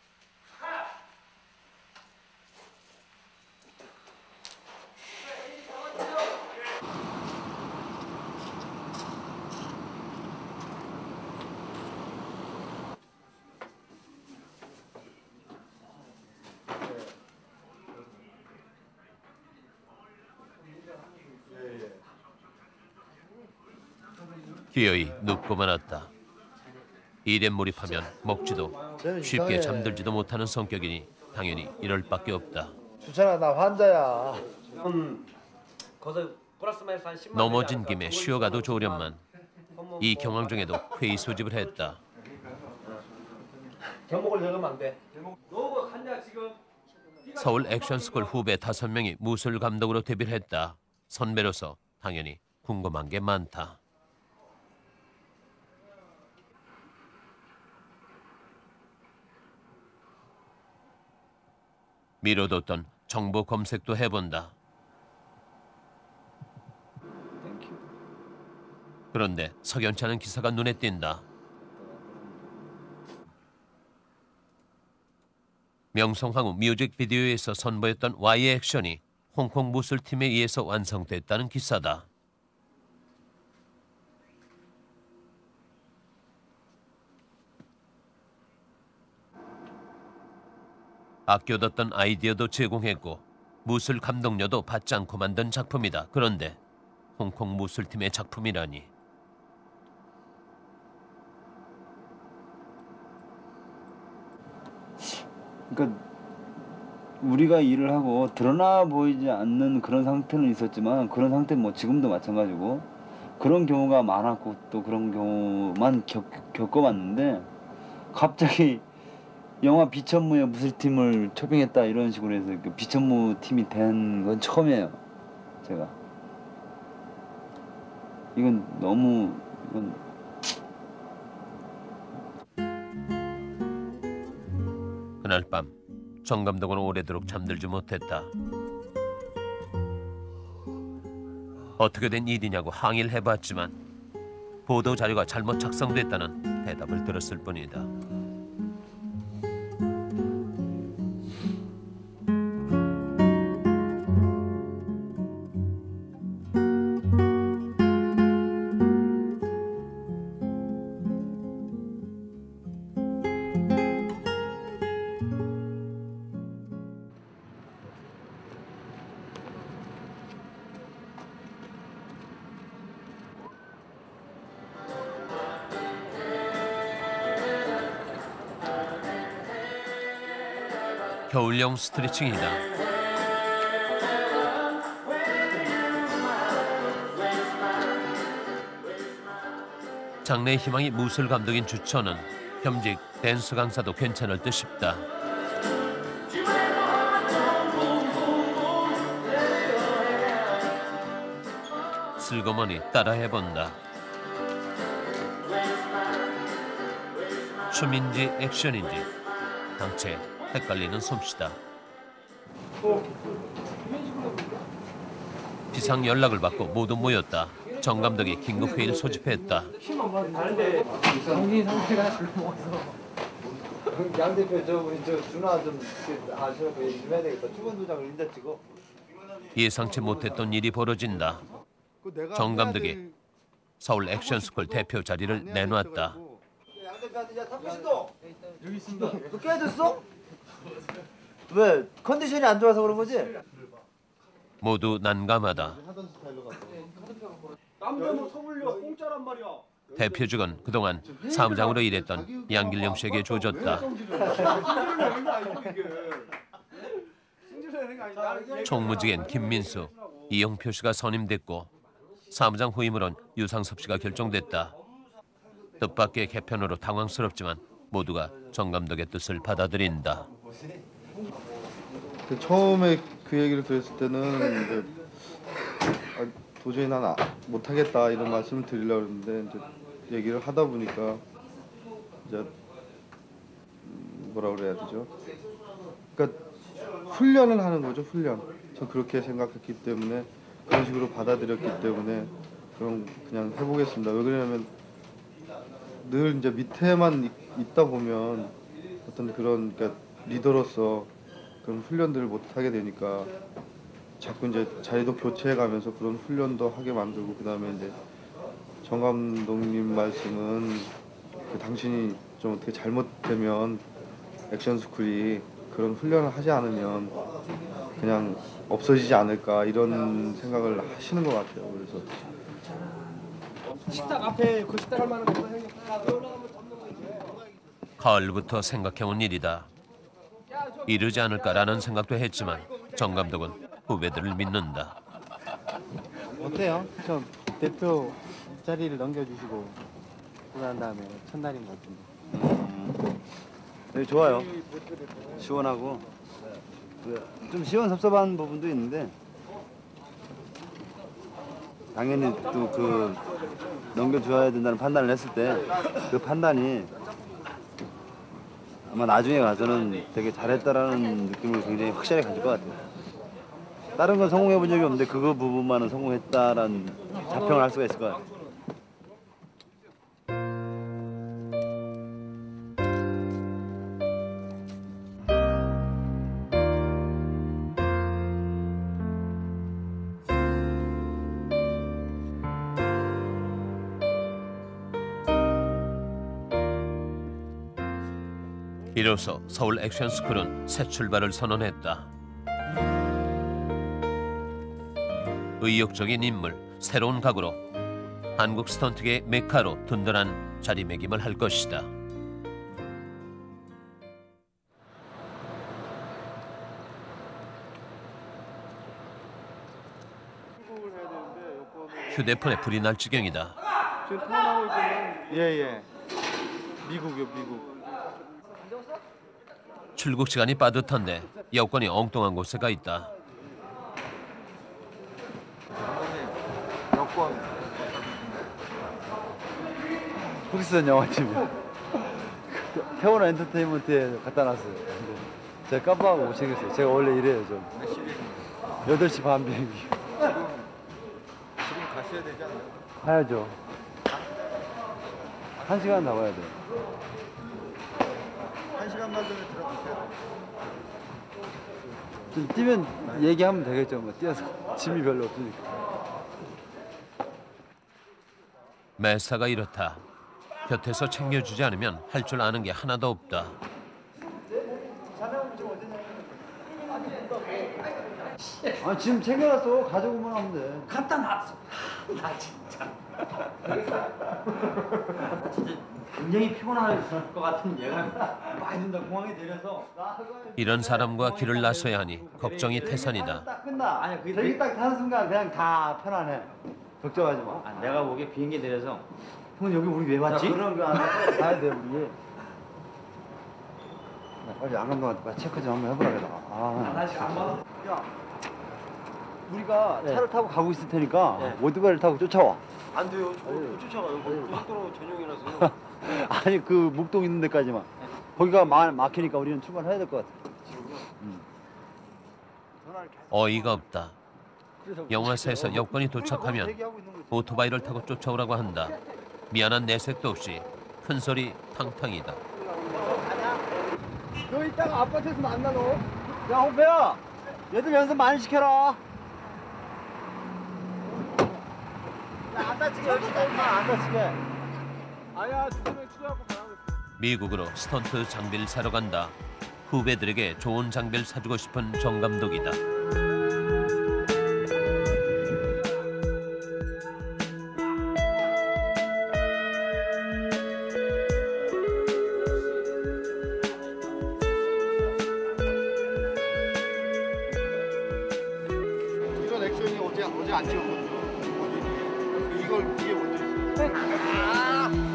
기어이 눕고만 왔다. 일에 몰입하면 먹지도 쉽게 잠들지도 못하는 성격이니 당연히 이럴 밖에 없다. 주찬아 나 환자야. 넘어진 김에 쉬어가도 좋으련만 이 경황 중에도 회의 소집을 했다. 경목을 적으면 안 돼. 너 한자 지금 서울 액션스쿨 후배 5명이 무술 감독으로 데뷔를 했다. 선배로서 당연히 궁금한 게 많다. 미뤄뒀던 정보 검색도 해본다. 그런데 석연치 않은 기사가 눈에 띈다. 명성황후 뮤직비디오에서 선보였던 Y의 액션이 홍콩 무술팀에 의해서 완성됐다는 기사다. 아껴뒀던 아이디어도 제공했고 무술 감독료도 받지 않고 만든 작품이다. 그런데 홍콩 무술팀의 작품이라니. 그러니까 우리가 일을 하고 드러나 보이지 않는 그런 상태는 있었지만 그런 상태는 뭐 지금도 마찬가지고 그런 경우가 많았고 또 그런 경우만 겪어봤는데 갑자기 영화 비천무의 무술팀을 초빙했다 이런 식으로 해서 그 비천무 팀이 된 건 처음이에요. 제가 이건 너무 그날 밤 정 감독은 오래도록 잠들지 못했다. 어떻게 된 일이냐고 항의를 해봤지만 보도 자료가 잘못 작성됐다는 대답을 들었을 뿐이다. 겨울용 스트레칭이다. 장래의 희망이 무술 감독인 주천은 겸직 댄스 강사도 괜찮을 듯 싶다. 슬그머니 따라해본다. 춤인지 액션인지 당최 헷갈리는 솜씨다. 비상 연락을 받고 모두 모였다. 정 감독이 긴급 회의를 소집했다. 정신 상태가 별로 먹어서 양 대표 우리 준아 좀 아시라고 얘기 좀 해야 되겠다. 주변도장을 인자 찍어. 예상치 못했던 일이 벌어진다. 정 감독이 서울 액션스쿨 대표 자리를 내놨다. 양 대표한테 야 탁구신도 여기 있습니다. 너 깨졌어? 왜? 컨디션이 안 좋아서 그런 거지? 모두 난감하다. 남자는 서울려 공짜란 말이야. 대표직은 그동안 사무장으로 일했던 양길영 씨에게 줘줬다. 총무직엔 김민수, 이영표 씨가 선임됐고 사무장 후임으론 유상섭 씨가 결정됐다. 뜻밖의 개편으로 당황스럽지만 모두가 정 감독의 뜻을 받아들인다. 처음에 그 얘기를 들었을 때는 이제 도저히 난 못하겠다 이런 말씀을 드리려고 했는데 이제 얘기를 하다 보니까 이제 뭐라 그래야 되죠? 그러니까 훈련을 하는 거죠, 훈련. 저 그렇게 생각했기 때문에 그런 식으로 받아들였기 때문에 그럼 그냥 해보겠습니다. 왜 그러냐면 늘 이제 밑에만 있다 보면 어떤 그런 그러니까 리더로서 그런 훈련들을 못 하게 되니까 자꾸 이제 자리도 교체해가면서 그런 훈련도 하게 만들고 그다음에 이제 정 감독님 말씀은 당신이 좀 어떻게 잘못되면 액션스쿨이 그런 훈련을 하지 않으면 그냥 없어지지 않을까 이런 생각을 하시는 것 같아요. 그래서 식탁 앞에 그 식탁 할 만한 거 가을부터 생각해온 일이다. 이르지 않을까라는 생각도 했지만 정 감독은 후배들을 믿는다. 어때요? 저 대표 자리를 넘겨주시고 그런 다음에 첫날인 것 같은데. 네, 좋아요. 시원하고 좀 시원섭섭한 부분도 있는데 당연히 또 그 넘겨줘야 된다는 판단을 했을 때 그 판단이 아마 나중에 가서는 되게 잘했다라는 느낌을 굉장히 확실하게 가질 것 같아요. 다른 건 성공해 본 적이 없는데 그거 부분만은 성공했다라는 자평을 할 수가 있을 것 같아요. 이로써 서울 액션스쿨은 새 출발을 선언했다. 의욕적인 인물, 새로운 각오로 한국 스턴트계의 메카로 든든한 자리매김을 할 것이다. 휴대폰에 불이 날 지경이다. 지금 통화하고 있거든요. 예. 미국이요, 미국. 출국 시간이 빠듯한데 여권이 엉뚱한 곳에 가 있다. 여권. 흑선 영화집이요. 태원 엔터테인먼트에 갖다 놨어요. 근데 제가 깜빡하고 못 챙겼어요. 제가 원래 이래요, 좀. 8시 반 비행기. 지금 가셔야 되지 않나요? 가야죠. 1시간 나와야 돼요. 1시간만 전에 들어가세요. 좀 뛰면 얘기하면 되겠죠. 뭐 뛰어서 짐이 별로 없으니까. 매사가 이렇다. 곁에서 챙겨주지 않으면 할 줄 아는 게 하나도 없다. 아 지금 챙겨놨어. 가져오면 하면 돼. 갖다 놨어. 나 진짜. 진짜 굉장히 피곤할 것 같은 얘가 많이 든다. 공항에 내려서. 이런 사람과 길을 나서야 하니 걱정이 태산이다. 딱 끝나. 아니 저기 딱 타는 순간 그냥 다 편안해. 걱정하지 마. 아, 내가 보기에 비행기 내려서 형 여기 우리 왜 왔지? 그런 거 안 가야 돼 우리. 빨리 양 감독한테 빨리 체크 좀 한번 해보라 그래. 나 지금 안 받아. 야, 우리가 차를 타고 가고 있을 테니까 오토바이를 타고 쫓아와. 안 돼요. 저 못 쫓아가요. 고속도로 전용이라서요. 아니 그 목동 있는 데까지만. 거기가 막히니까 우리는 출발해야 될 것 같아. 어이가 없다. 영화사에서 여권이 도착하면 오토바이를 타고 쫓아오라고 한다. 미안한 내색도 없이 큰소리 탕탕이다. 너 이따가 아파트에서 만나 너. 야 홍배야, 얘들 연습 많이 시켜라. 안 다치게 열심히 안 다치게. 아야 두명 치료하고 가라고. 미국으로 스턴트 장비를 사러 간다. 후배들에게 좋은 장비를 사주고 싶은 정 감독이다. 이런 액션이 어제 안 찍었거든요. 이걸 위에 먼저 있어요.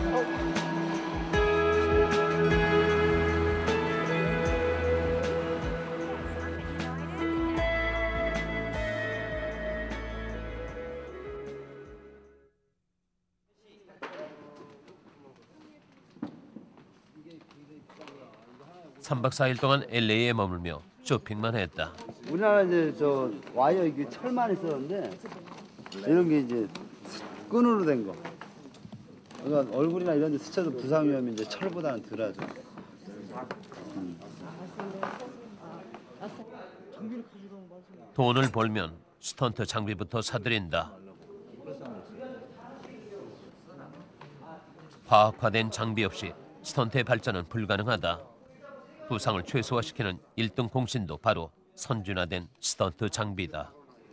삼 3박 4일 동안 LA에 머물며 쇼핑만 했다. 우리나라 이제 저 와이어 이게 철만 있었는데 이런 게 이제 끈으로 된 거. 그러니까 얼굴이나 이런 데 스쳐도 부상 위험이 이제 철보다는 덜하죠. 돈을 벌면 스턴트 장비부터 사들인다. 과학화된 장비 없이 스턴트의 발전은 불가능하다. 부상을 최소화시키는 1등 공신도 바로 선진화된 스턴트 장비다.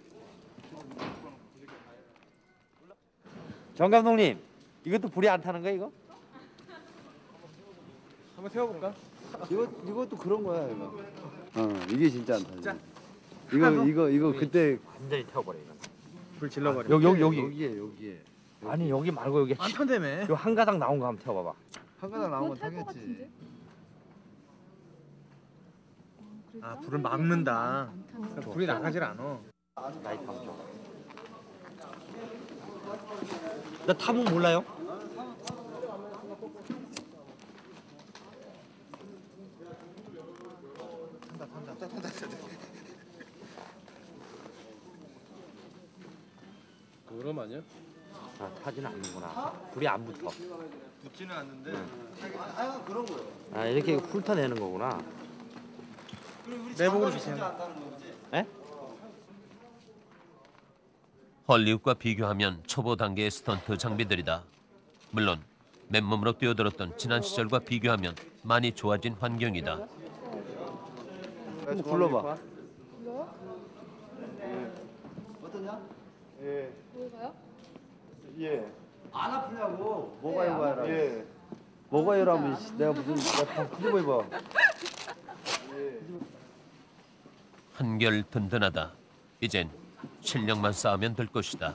정 감독님, 이것도 불이 안 타는 거야 이거? 한번 태워볼까? 이것도 그런 거야 이거. 이게 진짜 안 타지. 자, 이거 그때 완전히 태워버려 이거. 불 질러버려. 여기에. 아니 여기 말고 여기 안 탄다며. 요 한 가닥 나온 거 한번 태워봐봐. 한 가닥 나온 건 타겠지. 아 불을 막는다. 불이 나가질 않아. 라이트 한번 줘. 나 타면 몰라요? 그럼 아니야? 아, 타지는 않는구나. 불이 안 붙어. 붙지는 않는데. 그런 거요. 아 이렇게 훑어내는 거구나. 내복으로 주세요. 에? 헐리우드과 비교하면 초보 단계의 스턴트 장비들이다. 물론 맨몸으로 뛰어들었던 지난 시절과 비교하면 많이 좋아진 환경이다. 한번 불러봐. 어떠냐? 예. 뭐가요? 예. 안 아프냐고. 뭐가 이거야? 예. 뭐가 이러면 내가 무슨 내가 뒤집어 입어. 한결 든든하다. 이젠 실력만 쌓으면 될 것이다.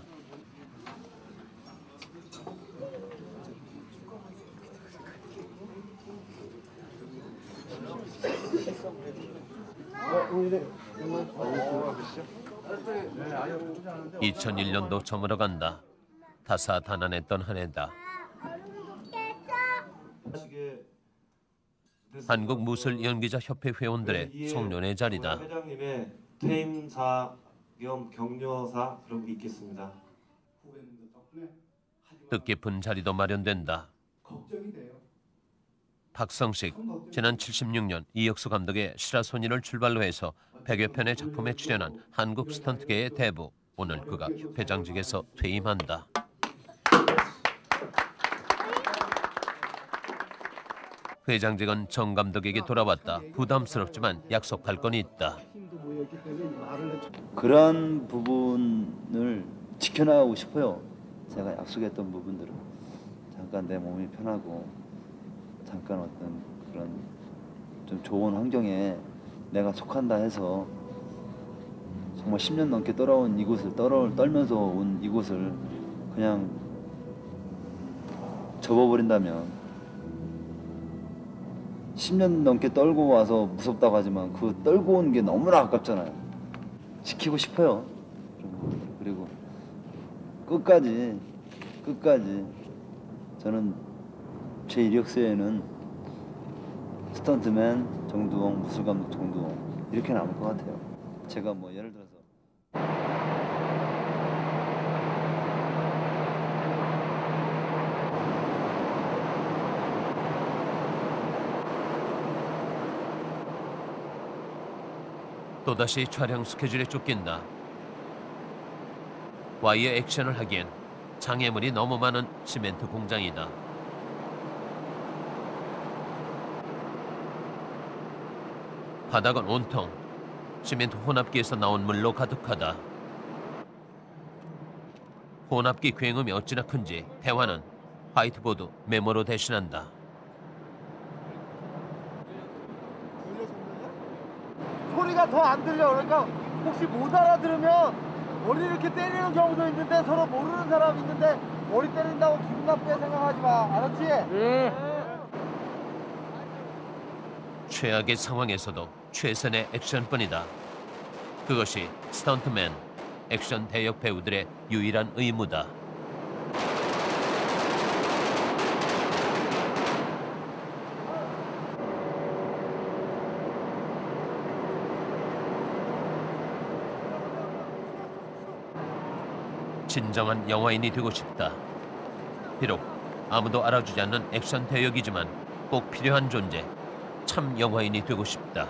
네, 2001년도 저물어 간다. 다사다난했던 한 해다. 한국무술연기자협회 회원들의 송년회 자리다. 회장님의 퇴임사 겸 격려사 그런 게 있겠습니다. 뜻깊은 자리도 마련된다. 박성식, 지난 76년 이혁수 감독의 실화손이를 출발로 해서 100여 편의 작품에 출연한 한국 스턴트계의 대부. 오늘 그가 협회장직에서 퇴임한다. 회장직은 정 감독에게 돌아왔다. 부담스럽지만 약속할 건 있다. 그런 부분을 지켜나가고 싶어요. 제가 약속했던 부분들을 잠깐 내 몸이 편하고 잠깐 어떤 그런 좀 좋은 환경에 내가 속한다 해서 정말 10년 넘게 떨어온 이곳을 떨면서 온 이곳을 그냥 접어버린다면 10년 넘게 떨고 와서 무섭다고 하지만 그 떨고 온 게 너무나 아깝잖아요. 지키고 싶어요. 그리고 끝까지 저는 제 이력서에는 스턴트맨 정두홍, 무술감독 정두홍 이렇게 남을 것 같아요. 제가 뭐 예를 들어서 또다시 촬영 스케줄에 쫓긴다. 와이어 액션을 하기엔 장애물이 너무 많은 시멘트 공장이다. 바닥은 온통 시멘트 혼합기에서 나온 물로 가득하다. 혼합기 굉음이 어찌나 큰지 대화는 화이트보드 메모로 대신한다. 소리가 더 안 들려. 그러니까 혹시 못 알아들으면 머리 이렇게 때리는 경우도 있는데 서로 모르는 사람 있는데 머리 때린다고 기분 나쁘게 생각하지 마. 알았지? 최악의 상황에서도 최선의 액션뿐이다. 그것이 스턴트맨, 액션 대역 배우들의 유일한 의무다. 진정한 영화인이 되고 싶다. 비록 아무도 알아주지 않는 액션 대역이지만 꼭 필요한 존재, 참 영화인이 되고 싶다.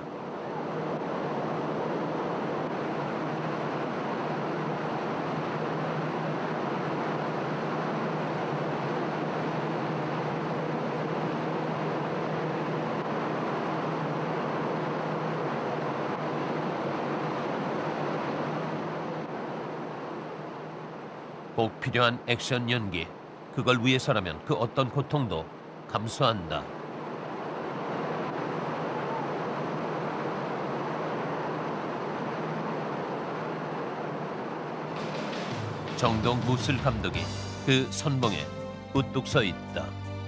꼭 필요한 액션 연기, 그걸 위해서라면 그 어떤 고통도 감수한다. 정동 무술 감독이 그 선봉에 우뚝 서 있다.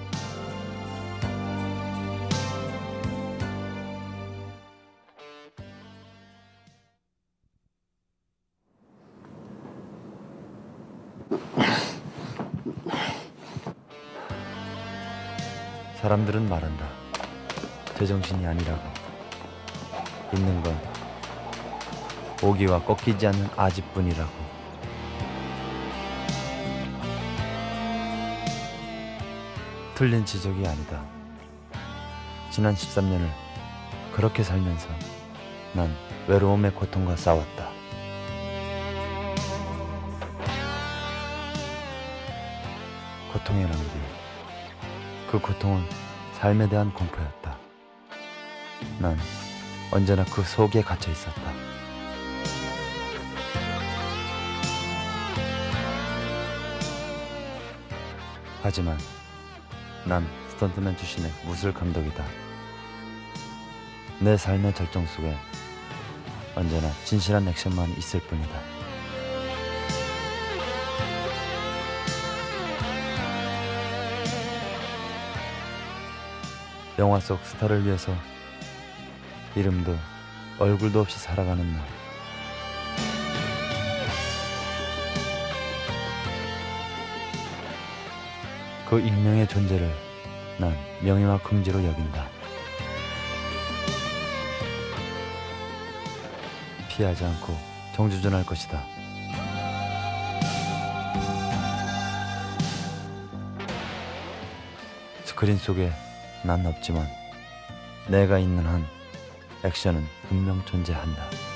사람들은 말한다. 제정신이 아니라고. 있는 건 오기와 꺾이지 않는 아집뿐이라고. 틀린 지적이 아니다. 지난 13년을 그렇게 살면서 난 외로움의 고통과 싸웠다. 고통의 낭비. 그 고통은 삶에 대한 공포였다. 난 언제나 그 속에 갇혀 있었다. 하지만 난 스턴트맨 출신의 무술 감독이다. 내 삶의 절정 속에 언제나 진실한 액션만 있을 뿐이다. 영화 속 스타를 위해서 이름도 얼굴도 없이 살아가는 나. 그 익명의 존재를 난 명예와 긍지로 여긴다. 피하지 않고 정주전할 것이다. 스크린 속에 난 없지만 내가 있는 한 액션은 분명 존재한다.